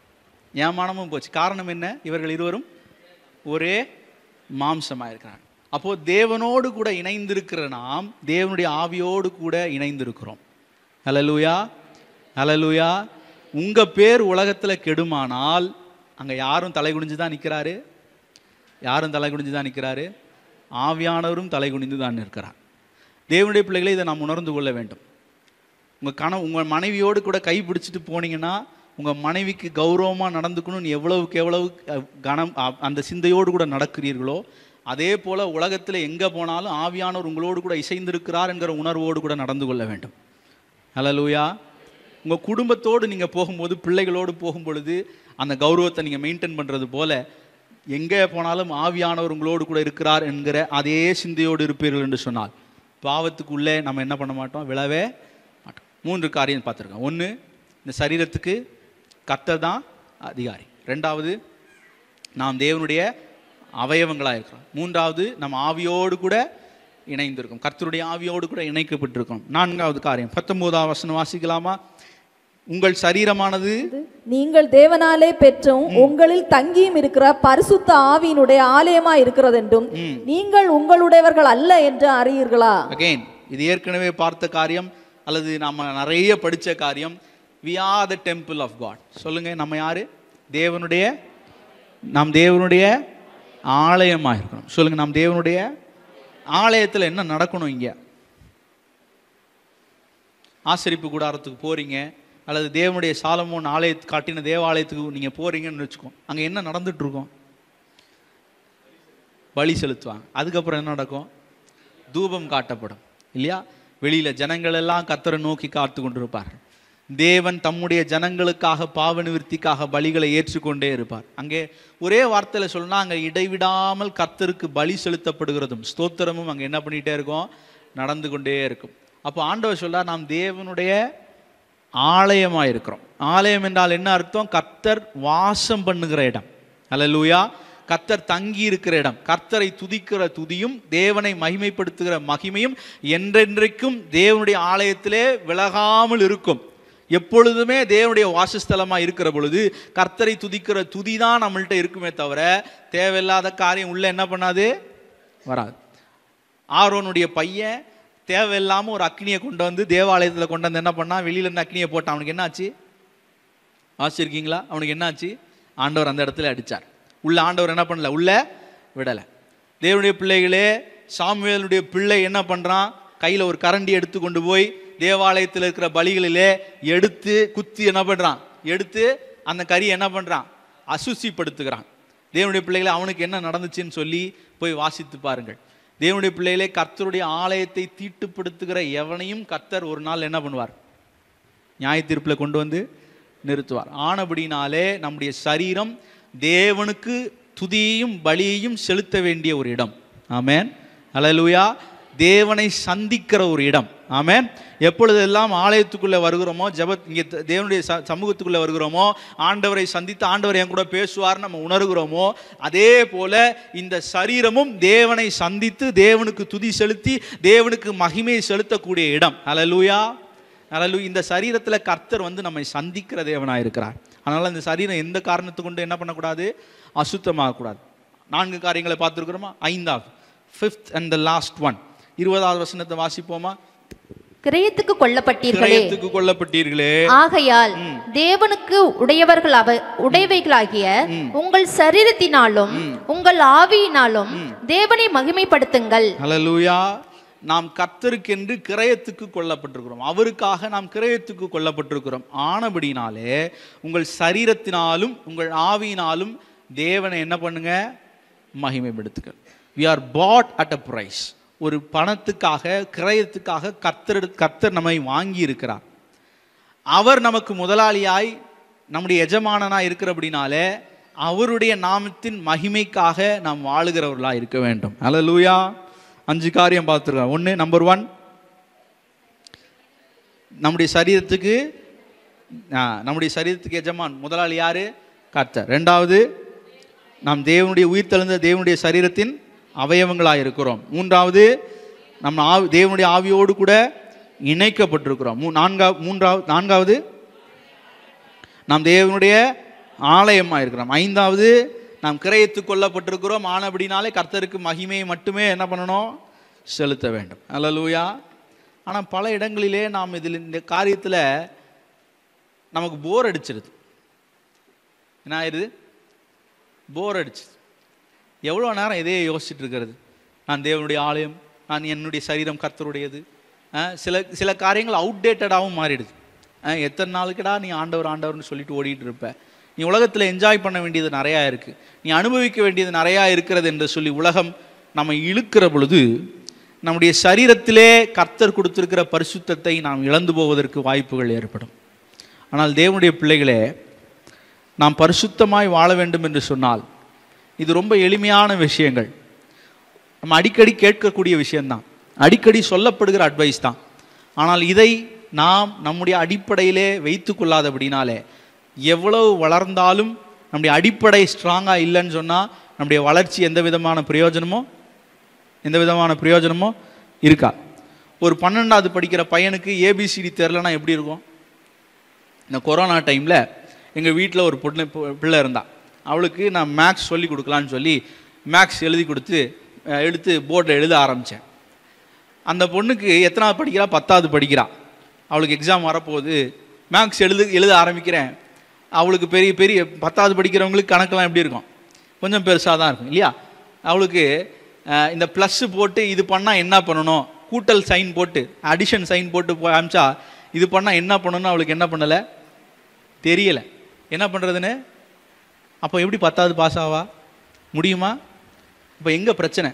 என் மானமும் போச்சு. காரணம் என்ன? இவர்கள் இருவரும் ஒரே மாம்சமாக இருக்கிறாங்க. அப்போது தேவனோடு கூட இணைந்திருக்கிற நாம் தேவனுடைய ஆவியோடு கூட இணைந்திருக்கிறோம். ஹல்லேலூயா, ஹல்லேலூயா. உங்கள் பேர் உலகத்தில் கெடுமானால் அங்கே யாரும் தலை குனிஞ்சு தான் நிற்கிறாரு? யாரும் தலை குனிஞ்சு தான் நிற்கிறாரு? ஆவியானவரும் தலை குனிந்து தான் நிற்கிறார். தேவனுடைய பிள்ளைகளை இதை நாம் உணர்ந்து கொள்ள வேண்டும். உங்கள் கண உங்கள் மனைவியோடு கூட கை பிடிச்சிட்டு போனீங்கன்னா, உங்கள் மனைவிக்கு கௌரவமாக நடந்துக்கணும்னு எவ்வளவுக்கு எவ்வளவு கனம் அந்த சிந்தையோடு கூட நடக்கிறீர்களோ, அதே போல் உலகத்தில் எங்கே போனாலும் ஆவியானவர் உங்களோடு கூட இசைந்திருக்கிறார் என்கிற உணர்வோடு கூட நடந்து கொள்ள வேண்டும். ஹல்லேலூயா. உங்கள் குடும்பத்தோடு நீங்கள் போகும்போது, பிள்ளைகளோடு போகும்பொழுது அந்த கௌரவத்தை நீங்கள் மெயின்டைன் பண்ணுறது போல், எங்கே போனாலும் ஆவியானவர் உங்களோடு கூட இருக்கிறார் என்கிற அதே சிந்தையோடு இருப்பீர்கள் என்று சொன்னால் பாவத்துக்குள்ளே நம்ம என்ன பண்ண மாட்டோம்? விழவே மாட்டோம். மூன்று காரியம் பார்த்துருக்கோம். ஒன்று, இந்த சரீரத்துக்கு கர்த்தர் தான் அதிகாரி. ரெண்டாவது, நாம் தேவனுடைய அவயவங்களாக இருக்கிறோம். மூன்றாவது, நம்ம ஆவியோடு கூட இணைந்திருக்கோம், கர்த்தருடைய ஆவியோடு கூட இணைக்கப்பட்டிருக்கோம். நான்காவது காரியம், பத்தொன்பதாவது வசனம் வாசிக்கலாமா? உங்கள் சரீரமானது நீங்கள் தேவனாலே பெற்றும் உங்களில் தங்கியும் இருக்கிற பரிசுத்த ஆவியினுடைய ஆலயமா இருக்கிறது என்றும் நீங்கள் உங்களுடையவர்கள் அல்ல என்று அறியீர்களா? அகைன், இது ஏற்கனவே பார்த்த காரியம் அல்லது நம்ம நிறைய படித்த காரியம். we are the temple of God. சொல்லுங்க, நம்ம யாரு? தேவனுடைய, நாம் தேவனுடைய ஆலயமாக இருக்கணும். சொல்லுங்க, நாம் தேவனுடைய ஆலயத்தில் என்ன நடக்கணும்? இங்கே ஆசரிப்பு கூடாரத்துக்கு போறீங்க அல்லது தேவனுடைய சாலமோன் ஆலய காட்டின தேவாலயத்துக்கு நீங்கள் போறீங்கன்னு வச்சுக்கோ, அங்கே என்ன நடந்துட்டு இருக்கோம்? பலி செலுத்துவாங்க. அதுக்கப்புறம் என்ன நடக்கும்? தூபம் காட்டப்படும் இல்லையா? வெளியில் ஜனங்கள் எல்லாம் கர்த்தரை நோக்கி காத்து கொண்டிருப்பார்கள். தேவன் தம்முடைய ஜனங்களுக்காக பாவ நிவர்த்திக்காக பலிகளை ஏற்றுக்கொண்டே இருப்பார். அங்கே ஒரே வார்த்தையில் சொல்லணும்னா, அங்கே இடைவிடாமல் கர்த்தருக்கு பலி செலுத்தப்படுகிறதும் ஸ்தோத்திரமும் அங்கே என்ன பண்ணிகிட்டே இருக்கும்? நடந்து கொண்டே இருக்கும். அப்போ ஆண்டவர் சொல்றார், நாம் தேவனுடைய ஆலயமாக இருக்கிறோம். ஆலயம் என்றால் என்ன அர்த்தம்? கர்த்தர் வாசம் பண்ணுகிற இடம். ஹல்லேலூயா. கர்த்தர் தங்கி இருக்கிற இடம். கர்த்தரை துதிக்கிற துதியும் தேவனை மகிமைப்படுத்துகிற மகிமையும் என்றென்றைக்கும் தேவனுடைய ஆலயத்திலே விலகாமல் இருக்கும். எப்பொழுதுமே தேவனுடைய வாசஸ்தலமாக இருக்கிற பொழுது கர்த்தரை துதிக்கிற துதி தான் நம்மள்கிட்ட இருக்குமே தவிர தேவையில்லாத காரியம் உள்ள என்ன பண்ணாது? வராது. ஆரோனுடைய பையன் தேவையில்லாமல் ஒரு அக்னியை கொண்டு வந்து தேவாலயத்தில் கொண்டு வந்து என்ன பண்ணால், வெளியிலேருந்து அக்னியை போட்டான். அவனுக்கு என்னாச்சு? ஆச்சரிக்கீங்களா? அவனுக்கு என்னாச்சு? ஆண்டவர் அந்த இடத்துல அடித்தார். உள்ள ஆண்டவர் என்ன பண்ணல? உள்ள விடலை. தேவனுடைய பிள்ளைகளே, சாமுவேலுடைய பிள்ளை என்ன பண்ணுறான்? கையில் ஒரு கரண்டி எடுத்து கொண்டு போய் தேவாலயத்தில் இருக்கிற பலிகளிலே எடுத்து குத்தி என்ன பண்ணுறான்? எடுத்து அந்த கறியை என்ன பண்ணுறான்? அசுசிப்படுத்துகிறான். தேவனுடைய பிள்ளைகளை, அவனுக்கு என்ன நடந்துச்சுன்னு சொல்லி போய் வாசித்து பாருங்கள். தேவனுடைய பிள்ளைகளே, கர்த்தருடைய ஆலயத்தை தீட்டுப்படுத்துகிற எவனையும் கர்த்தர் ஒரு நாள் என்ன பண்ணுவார்? நியாய தீர்ப்பில் கொண்டு வந்து நிறுத்துவார். ஆனபடினாலே நம்முடைய சரீரம் தேவனுக்கு துதியையும் பலியையும் செலுத்த வேண்டிய ஒரு இடம். ஆமென், அல்லேலூயா. தேவனை சந்திக்கிற ஒரு இடம். ஆமென். எப்பொழுதெல்லாம் ஆலயத்துக்குள்ளே வருகிறோமோ, ஜெப இங்கே தேவனுடைய ச சமூகத்துக்குள்ளே வருகிறோமோ, ஆண்டவரை சந்தித்து ஆண்டவர் என் கூட பேசுவார் நம்ம உணர்கிறோமோ, அதே போல இந்த சரீரமும் தேவனை சந்தித்து தேவனுக்கு துதி செலுத்தி தேவனுக்கு மகிமையை செலுத்தக்கூடிய இடம். அல்லேலூயா, அல்லேலூயா. இந்த சரீரத்தில் கர்த்தர் வந்து நம்மை சந்திக்கிற தேவனாக இருக்கிறார். அதனால் இந்த சரீரம் எந்த காரணத்தை கொண்டு என்ன பண்ணக்கூடாது? அசுத்தமாகக்கூடாது. நான்கு காரியங்களை பார்த்துருக்கிறோமா? ஐந்தாவது, fifth and the last one, இருபதாவது வசனத்தை வாசிப்போமா? கிரயத்துக்கு கொல்லப்பட்டீர்களே, கிரயத்துக்கு கொல்லப்பட்டீர்களே, ஆகையால் தேவனுக்கு உடையவர்கள் அவ உடையவைகளாகிய உங்கள் சரீரத்தினாலும் உங்கள் ஆவியினாலும் தேவனை மகிமைப்படுத்துங்கள். அல்லேலூயா. நாம் கர்த்தருக்கென்று கிரயத்துக்கு கொல்லப்பட்டிருக்கிறோம். அவருக்காக நாம் கிரயத்துக்கு கொல்லப்பட்டிருக்கிறோம். ஆனபடினாலே உங்கள் சரீரத்தினாலும் உங்கள் ஆவியினாலும் தேவனை என்ன பண்ணுங்க? மகிமைப்படுத்துங்கள். we are bought at a price. ஒரு பணத்துக்காக, கிரயத்துக்காக கர்த்தர் கர்த்தர் நம்மை வாங்கி இருக்கிறார். அவர் நமக்கு முதலாளியாய் நம்முடைய எஜமானனாய் இருக்கிறபடினாலே அவருடைய நாமத்தின் மகிமைக்காக நாம் வாழுகிறவர்களாக இருக்க வேண்டும். அல்லேலூயா. அஞ்சு காரியம் பார்த்துருக்கோம். ஒன்று, நம்பர் ஒன், நம்முடைய சரீரத்துக்கு நம்முடைய சரீரத்துக்கு எஜமான் முதலாளி யாரு? கர்த்தர். ரெண்டாவது, நாம் தேவனுடைய உயிர்த்தெழுந்த தேவனுடைய சரீரத்தின் அவயவங்களாக இருக்கிறோம். மூன்றாவது, நம்ம ஆவி தேவனுடைய ஆவியோடு கூட இணைக்கப்பட்டிருக்கிறோம். மூ நான்கா மூன்றாவது நான்காவது நாம் தேவனுடைய ஆலயமாக இருக்கிறோம். ஐந்தாவது, நாம் கிரயத்துக்கு கொல்லப்பட்டிருக்கிறோம். ஆனபடினாலே கர்த்தருக்கு மகிமையை மட்டுமே என்ன பண்ணணும்? செலுத்த வேண்டும். அல்லேலூயா. ஆனால் பல இடங்களிலே நாம் இதில் இந்த காரியத்தில் நமக்கு போர் அடிச்சிருது. என்ன ஆயிடுது? போர் அடிச்சுது. எவ்வளோ நேரம் இதே யோசிச்சுட்டு இருக்கிறது? நான் தேவனுடைய ஆலயம், நான் என்னுடைய சரீரம் கர்த்தருடையது. சில சில காரியங்கள் அவுட்டேட்டடாகவும் மாறிடுது. எத்தனை நாளுக்குடா நீ ஆண்டவர் ஆண்டவர்னு சொல்லிட்டு ஓடிட்டு இருப்ப? நீ உலகத்தில் என்ஜாய் பண்ண வேண்டியது நிறையா இருக்குது, நீ அனுபவிக்க வேண்டியது நிறையா இருக்கிறது என்று சொல்லி உலகம் நம்ம இழுக்கிற பொழுது நம்முடைய சரீரத்திலே கர்த்தர் கொடுத்திருக்கிற பரிசுத்தத்தை நாம் இழந்து போவதற்கு வாய்ப்புகள் ஏற்படும். ஆனால் தேவனுடைய பிள்ளைகளே, நாம் பரிசுத்தமாய் வாழ வேண்டும் என்று சொன்னால் இது ரொம்ப எளிமையான விஷயங்கள். நம்ம அடிக்கடி கேட்கக்கூடிய விஷயம்தான், அடிக்கடி சொல்லப்படுகிற அட்வைஸ் தான். ஆனால் இதை நாம் நம்முடைய அடிப்படையிலே வைத்து கொள்ளாதபடினாலே எவ்வளவு வளர்ந்தாலும் நம்முடைய அடிப்படை ஸ்ட்ராங்காக இல்லைன்னு சொன்னால் நம்முடைய வளர்ச்சி எந்த விதமான பிரயோஜனமோ எந்த விதமான பிரயோஜனமோ இருக்கா. ஒரு பன்னெண்டாவது படிக்கிற பையனுக்கு ஏபிசிடி தெரிலனா எப்படி இருக்கும்? இந்த கொரோனா டைமில் எங்கள் வீட்டில் ஒரு பொண்ணு பிள்ளை இருந்தா. அவளுக்கு நான் மேக்ஸ் சொல்லி கொடுக்கலான்னு சொல்லி மேக்ஸ் எழுதி கொடுத்து எடுத்து போர்டில் எழுத ஆரம்பித்தேன். அந்த பொண்ணுக்கு எத்தனாவது படிக்கிறா? பத்தாவது படிக்கிறா. அவளுக்கு எக்ஸாம் வரப்போகுது. மேக்ஸ் எழுது எழுத ஆரம்பிக்கிறேன். அவளுக்கு பெரிய பெரிய பத்தாவது படிக்கிறவங்களுக்கு கணக்கெல்லாம் எப்படி இருக்கும்? கொஞ்சம் பெருசாக தான் இருக்கும் இல்லையா? அவளுக்கு இந்த ப்ளஸ்ஸு போட்டு இது பண்ணால் என்ன பண்ணணும், கூட்டல் சைன் போட்டு அடிஷன் சைன் போட்டு போய் அமிச்சா இது பண்ணால் என்ன பண்ணணும்னு அவளுக்கு என்ன பண்ணலை, தெரியலை என்ன பண்ணுறதுன்னு. அப்போ எப்படி பத்தாவது பாஸ் ஆவா முடியுமா? இப்போ எங்கே பிரச்சனை?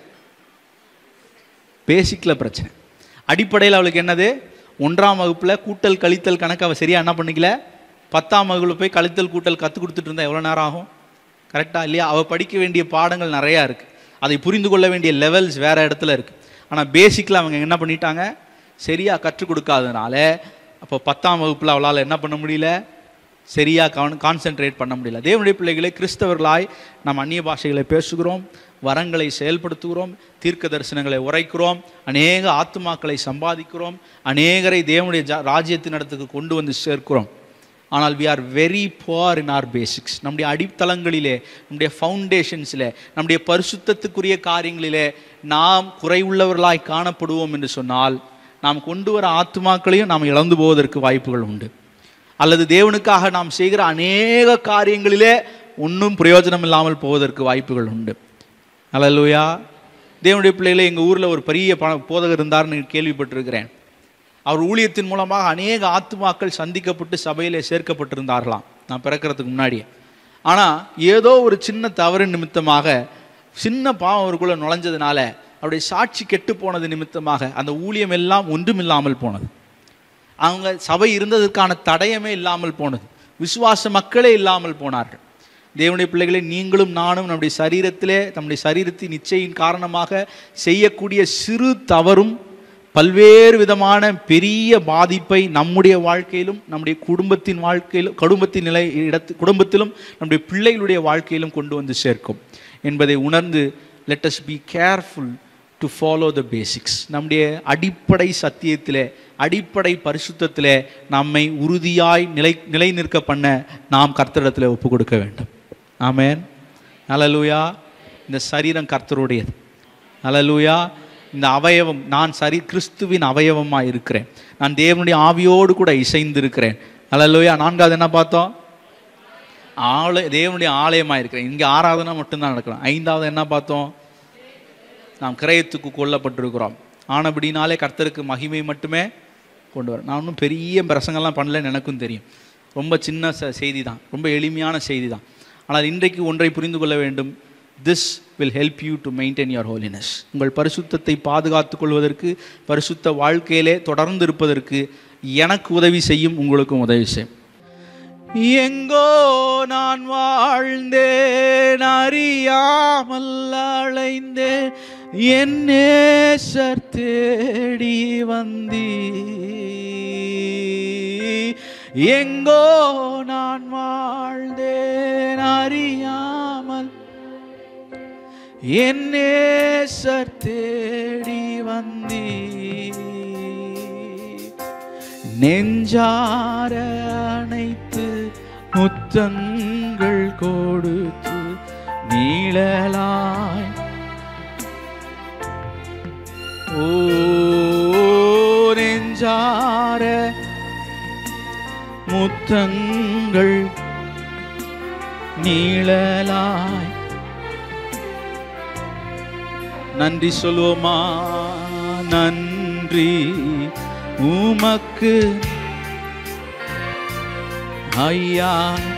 பேசிக்கில் பிரச்சனை. அடிப்படையில் அவளுக்கு என்னது? ஒன்றாம் வகுப்பில் கூட்டல் கழித்தல் கணக்கு அவள் சரியாக என்ன பண்ணிக்கல. பத்தாம் வகுப்பில் போய் கழித்தல் கூட்டல் கற்றுக் கொடுத்துட்டு இருந்தால் எவ்வளோ நேரம் ஆகும்? கரெக்டாக இல்லையா? அவள் படிக்க வேண்டிய பாடங்கள் நிறையா இருக்குது, அதை புரிந்து கொள்ள வேண்டிய லெவல்ஸ் வேறு இடத்துல இருக்குது. ஆனால் பேசிக்கில் அவங்க என்ன பண்ணிட்டாங்க? சரியாக கற்றுக் கொடுக்காதனால அப்போ பத்தாம் வகுப்பில் அவளால் என்ன பண்ண முடியல, சரியாக கான் கான்சென்ட்ரேட் பண்ண முடியல. தேவனுடைய பிள்ளைகளை, கிறிஸ்தவர்களாய் நாம் அந்நிய பாஷைகளை பேசுகிறோம், வரங்களை செயல்படுத்துகிறோம், தீர்க்க தரிசனங்களை உரைக்கிறோம், அநேக ஆத்துமாக்களை சம்பாதிக்கிறோம், அநேகரை தேவனுடைய ஜா ராஜ்யத்தின் இடத்துக்கு கொண்டு வந்து சேர்க்கிறோம். ஆனால் we are very poor in our basics. நம்முடைய அடித்தளங்களிலே, நம்முடைய ஃபவுண்டேஷன்ஸில், நம்முடைய பரிசுத்தத்துக்குரிய காரியங்களிலே நாம் குறைவுள்ளவர்களாய் காணப்படுவோம் என்று சொன்னால் நாம் கொண்டு வர ஆத்துமாக்களையும் நாம் இழந்து போவதற்கு வாய்ப்புகள் உண்டு. அல்லது தேவனுக்காக நாம் செய்கிற அநேக காரியங்களிலே ஒன்றும் பிரயோஜனம் இல்லாமல் போவதற்கு வாய்ப்புகள் உண்டு. அல்லேலூயா. தேவனுடைய பிள்ளைகளே, எங்கள் ஊரில் ஒரு பெரிய ப போதகர் இருந்தார்னு கேள்விப்பட்டிருக்கிறேன். அவர் ஊழியத்தின் மூலமாக அநேக ஆத்துமாக்கள் சந்திக்கப்பட்டு சபையிலே சேர்க்கப்பட்டிருந்தார்களாம் நான் பிறக்கிறதுக்கு முன்னாடியே. ஆனால் ஏதோ ஒரு சின்ன தவறு நிமித்தமாக சின்ன பாவம் அவருக்குள்ளே நுழைஞ்சதுனால அவருடைய சாட்சி கெட்டு போனது நிமித்தமாக அந்த ஊழியம் எல்லாம் ஒன்றுமில்லாமல் போனது. அவங்க சபை இருந்ததற்கான தடயமே இல்லாமல் போனது. விசுவாச மக்களே இல்லாமல் போனார்கள். தேவனுடைய பிள்ளைகளை, நீங்களும் நானும் நம்முடைய சரீரத்திலே நம்முடைய சரீரத்தின் இச்சையின் காரணமாக செய்யக்கூடிய சிறு தவறும் பல்வேறு விதமான பெரிய பாதிப்பை நம்முடைய வாழ்க்கையிலும் நம்முடைய குடும்பத்தின் வாழ்க்கையிலும் குடும்பத்தின் நிலை இடத்து குடும்பத்திலும் நம்முடைய பிள்ளைகளுடைய வாழ்க்கையிலும் கொண்டு வந்து சேர்க்கும் என்பதை உணர்ந்து let us be careful to follow the basics. நம்முடைய அடிப்படை சத்தியத்திலே அடிப்படை பரிசுத்தத்திலே நம்மை உறுதியாய் நிலை நிலை நிற்க பண்ண நாம் கர்த்தரிடத்தில் ஒப்பு கொடுக்க வேண்டும். ஆமென். ஹல்லேலூயா. இந்த சரீரம் கர்த்தருடையது. ஹல்லேலூயா. இந்த அவயவம், நான் சரி கிறிஸ்துவின் அவயவமாக இருக்கிறேன். நான் தேவனுடைய ஆவியோடு கூட இசைந்து இருக்கிறேன். ஹல்லேலூயா. நான்காவது என்ன பார்த்தோம்? ஆலய தேவனுடைய ஆலயமாக இருக்கிறேன். இங்கே ஆராதனை மட்டும்தான் நடக்கிறோம். ஐந்தாவது என்ன பார்த்தோம்? நாம் கிரயத்துக்கு கொல்லப்பட்டிருக்கிறோம். ஆனபடினாலே கர்த்தருக்கு மகிமை மட்டுமே கொண்டு வர. நான் ஒன்றும் பெரிய பிரசங்கெல்லாம் பண்ணலன்னு எனக்கும் தெரியும். ரொம்ப சின்ன செய்தி தான், ரொம்ப எளிமையான செய்தி தான். ஆனால் இன்றைக்கு ஒன்றை புரிந்து கொள்ள வேண்டும். This will help you to maintain your holiness. உங்கள் பரிசுத்தத்தை பாதுகாத்து கொள்வதற்கு, பரிசுத்த வாழ்க்கையிலே தொடர்ந்து இருப்பதற்கு எனக்கு உதவி செய்யும், உங்களுக்கும் உதவி செய்யும். எங்கோ நான் வாழ்ந்தேன், அறியாமல் அலைந்தேன், என் நேசர் தேடி வந்தீ. எங்கோ நான் வாழ்ந்தேன், அறியாமல் என் நேசர் தேடி வந்தீ. நெஞ்சார அணைத்து முத்தங்கள் கொடுத்து நீளலாய் ஓ நெஞ்சார முத்தங்கள் நீளலாய். நன்றி சொல்வோமா? நன்றி உமக்கு ஐயா,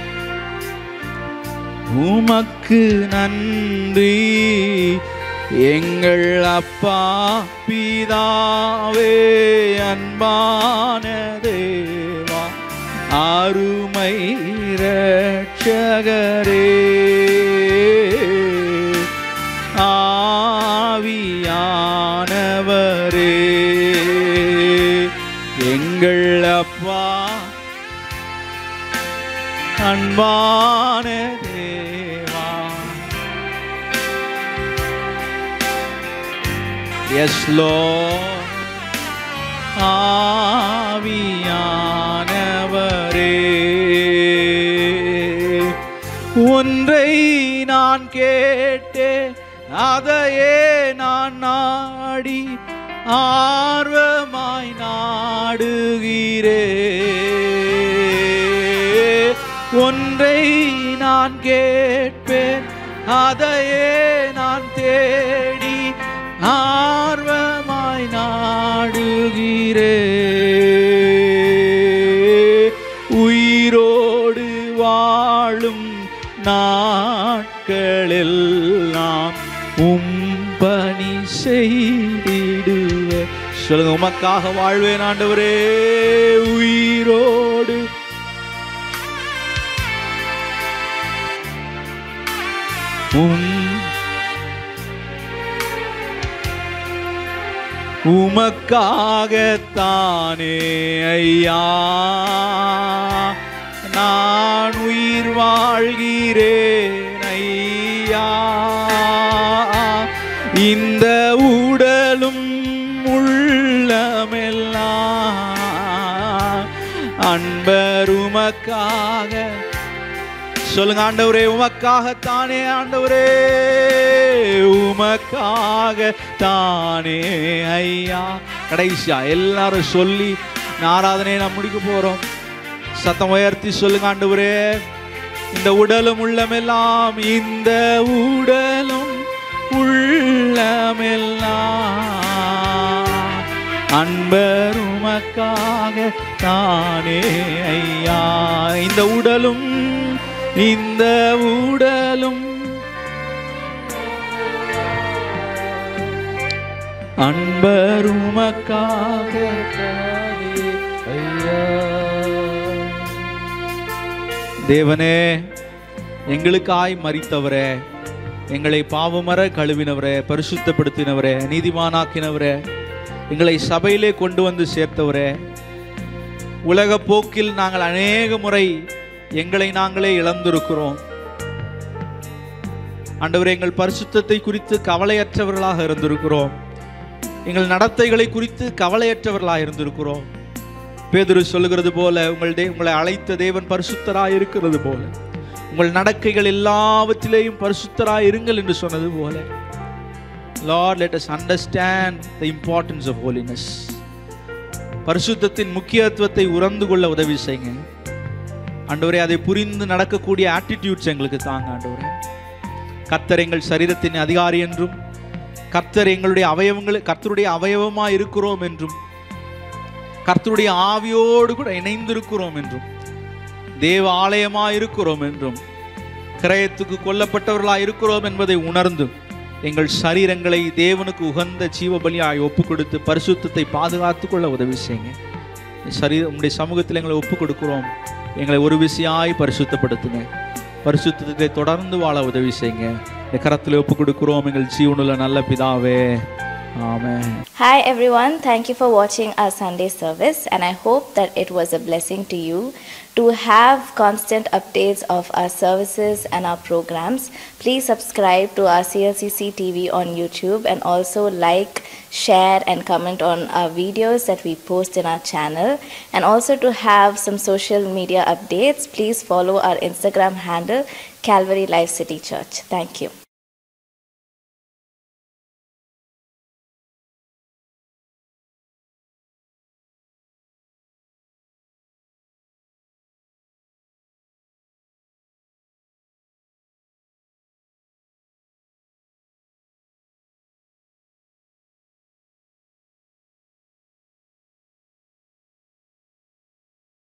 உமக்கு நன்றி எங்கள் அப்பா பிதாவே, அன்பான தேவா, அருமை இரட்சகரே, ஆவியானவரே, எங்கள் அப்பா அன்பான தேவா. எஸ் லார்ட், ஆவியானவரே, ஒன்றை நான் கேட்டேன், அதையே நான் நாடி ஆர்வமாய் நாடுகிறேன். ஒன்றை நான் கேட்பேன், அதையே நான் தேடி ஆர்வமாய் நாடுகிறேன். உயிரோடு வாழும் நாட்களெல்லாம் உம்பணி செய்திடுவே. சொல்லுங்க, உமக்காக வாழ்வேன் ஆண்டவரே. உயிரோடு உம் உமக்காகத்தானே ஐயா நான் உயிர் வாழ்கிறேன் ஐயா. இந்த உடலும் உள்ளமெல்லாம் அன்பர் உமக்காக. சொல்லுங்க ஆண்டவரே, உமக்காகத்தானே ஆண்டவரே, உமக்காகத்தானே ஐயா. கடைசியா எல்லாரும் சொல்லி ஆராதனையை நாம் முடிக்க போறோம். சத்தம் உயர்த்தி சொல்லுங்க ஆண்டவரே, இந்த உடலும் உள்ளமெல்லாம், இந்த உடலும் உள்ளமெல்லாம் அன்பர் உமக்காக தானே ஐயா. இந்த உடலும் இந்த உடலும் அன்பர் உமக்காக ஐயா. தேவனே, எங்களுக்காய் மரித்தவரே, எங்களை பாவமர கழுவினவரே, பரிசுத்தப்படுத்தினவரே, நீதிமானாக்கினவரே, எங்களை சபையிலே கொண்டு வந்து சேர்த்தவரே, உலக போக்கில் நாங்கள் அநேக முறை எங்களை நாங்களே இழந்திருக்கிறோம். ஆண்டவரே, எங்கள் பரிசுத்தத்தை குறித்து கவலையற்றவர்களாக இருந்திருக்கிறோம். எங்கள் நடத்தைகளை குறித்து கவலையற்றவர்களாக இருந்திருக்கிறோம். பேதுரு சொல்லுகிறது போல, உங்கள் தே உங்களை அழைத்த தேவன் பரிசுத்தராய் இருக்கிறது போல உங்கள் நடக்கைகள் எல்லாவற்றிலேயும் பரிசுத்தராய் இருங்கள் என்று சொன்னது போல, Lord, let us understand the importance of holiness. பரிசுத்தத்தின் முக்கியத்துவத்தை உணர்ந்து கொள்ள உதவி செய்யுங்க ஆண்டவரே. அதை புரிந்து நடக்கக்கூடிய ஆட்டிடியூட்ஸ் எங்களுக்கு தாங்க ஆண்டவரே. கர்த்தர் எங்கள் சரீரத்தின் அதிகாரி என்றும், கர்த்தர் எங்களுடைய அவயவங்கள் கர்த்தருடைய அவயவமாக இருக்கிறோம் என்றும், கர்த்தருடைய ஆவியோடு கூட இணைந்திருக்கிறோம் என்றும், தேவ ஆலயமாக இருக்கிறோம் என்றும், கிரயத்துக்கு கொல்லப்பட்டவர்களாக இருக்கிறோம் என்பதை உணர்ந்தும் எங்கள் சரீரங்களை தேவனுக்கு உகந்த ஜீவபலியாய் ஒப்பு கொடுத்து பரிசுத்தத்தை பாதுகாத்து கொள்ள உதவி செய்யுங்க. சரீர உங்களுடைய சமூகத்தில் எங்களை ஒப்பு கொடுக்கிறோம். எங்களை ஒரு விசையாய் பரிசுத்தப்படுத்துங்க. பரிசுத்தத்தை தொடர்ந்து வாழ உதவி செய்யுங்க. இந்த கரத்தில் ஒப்பு கொடுக்கிறோம் எங்கள் ஜீவனுள்ள நல்ல பிதாவே. Amen. Hi everyone, thank you for watching our Sunday service, and I hope that it was a blessing to you. To have constant updates of our services and our programs, please subscribe to our C L C C T V on YouTube, and also like, share and comment on our videos that we post in our channel. And also to have some social media updates, please follow our Instagram handle Calvary Life City Church. Thank you.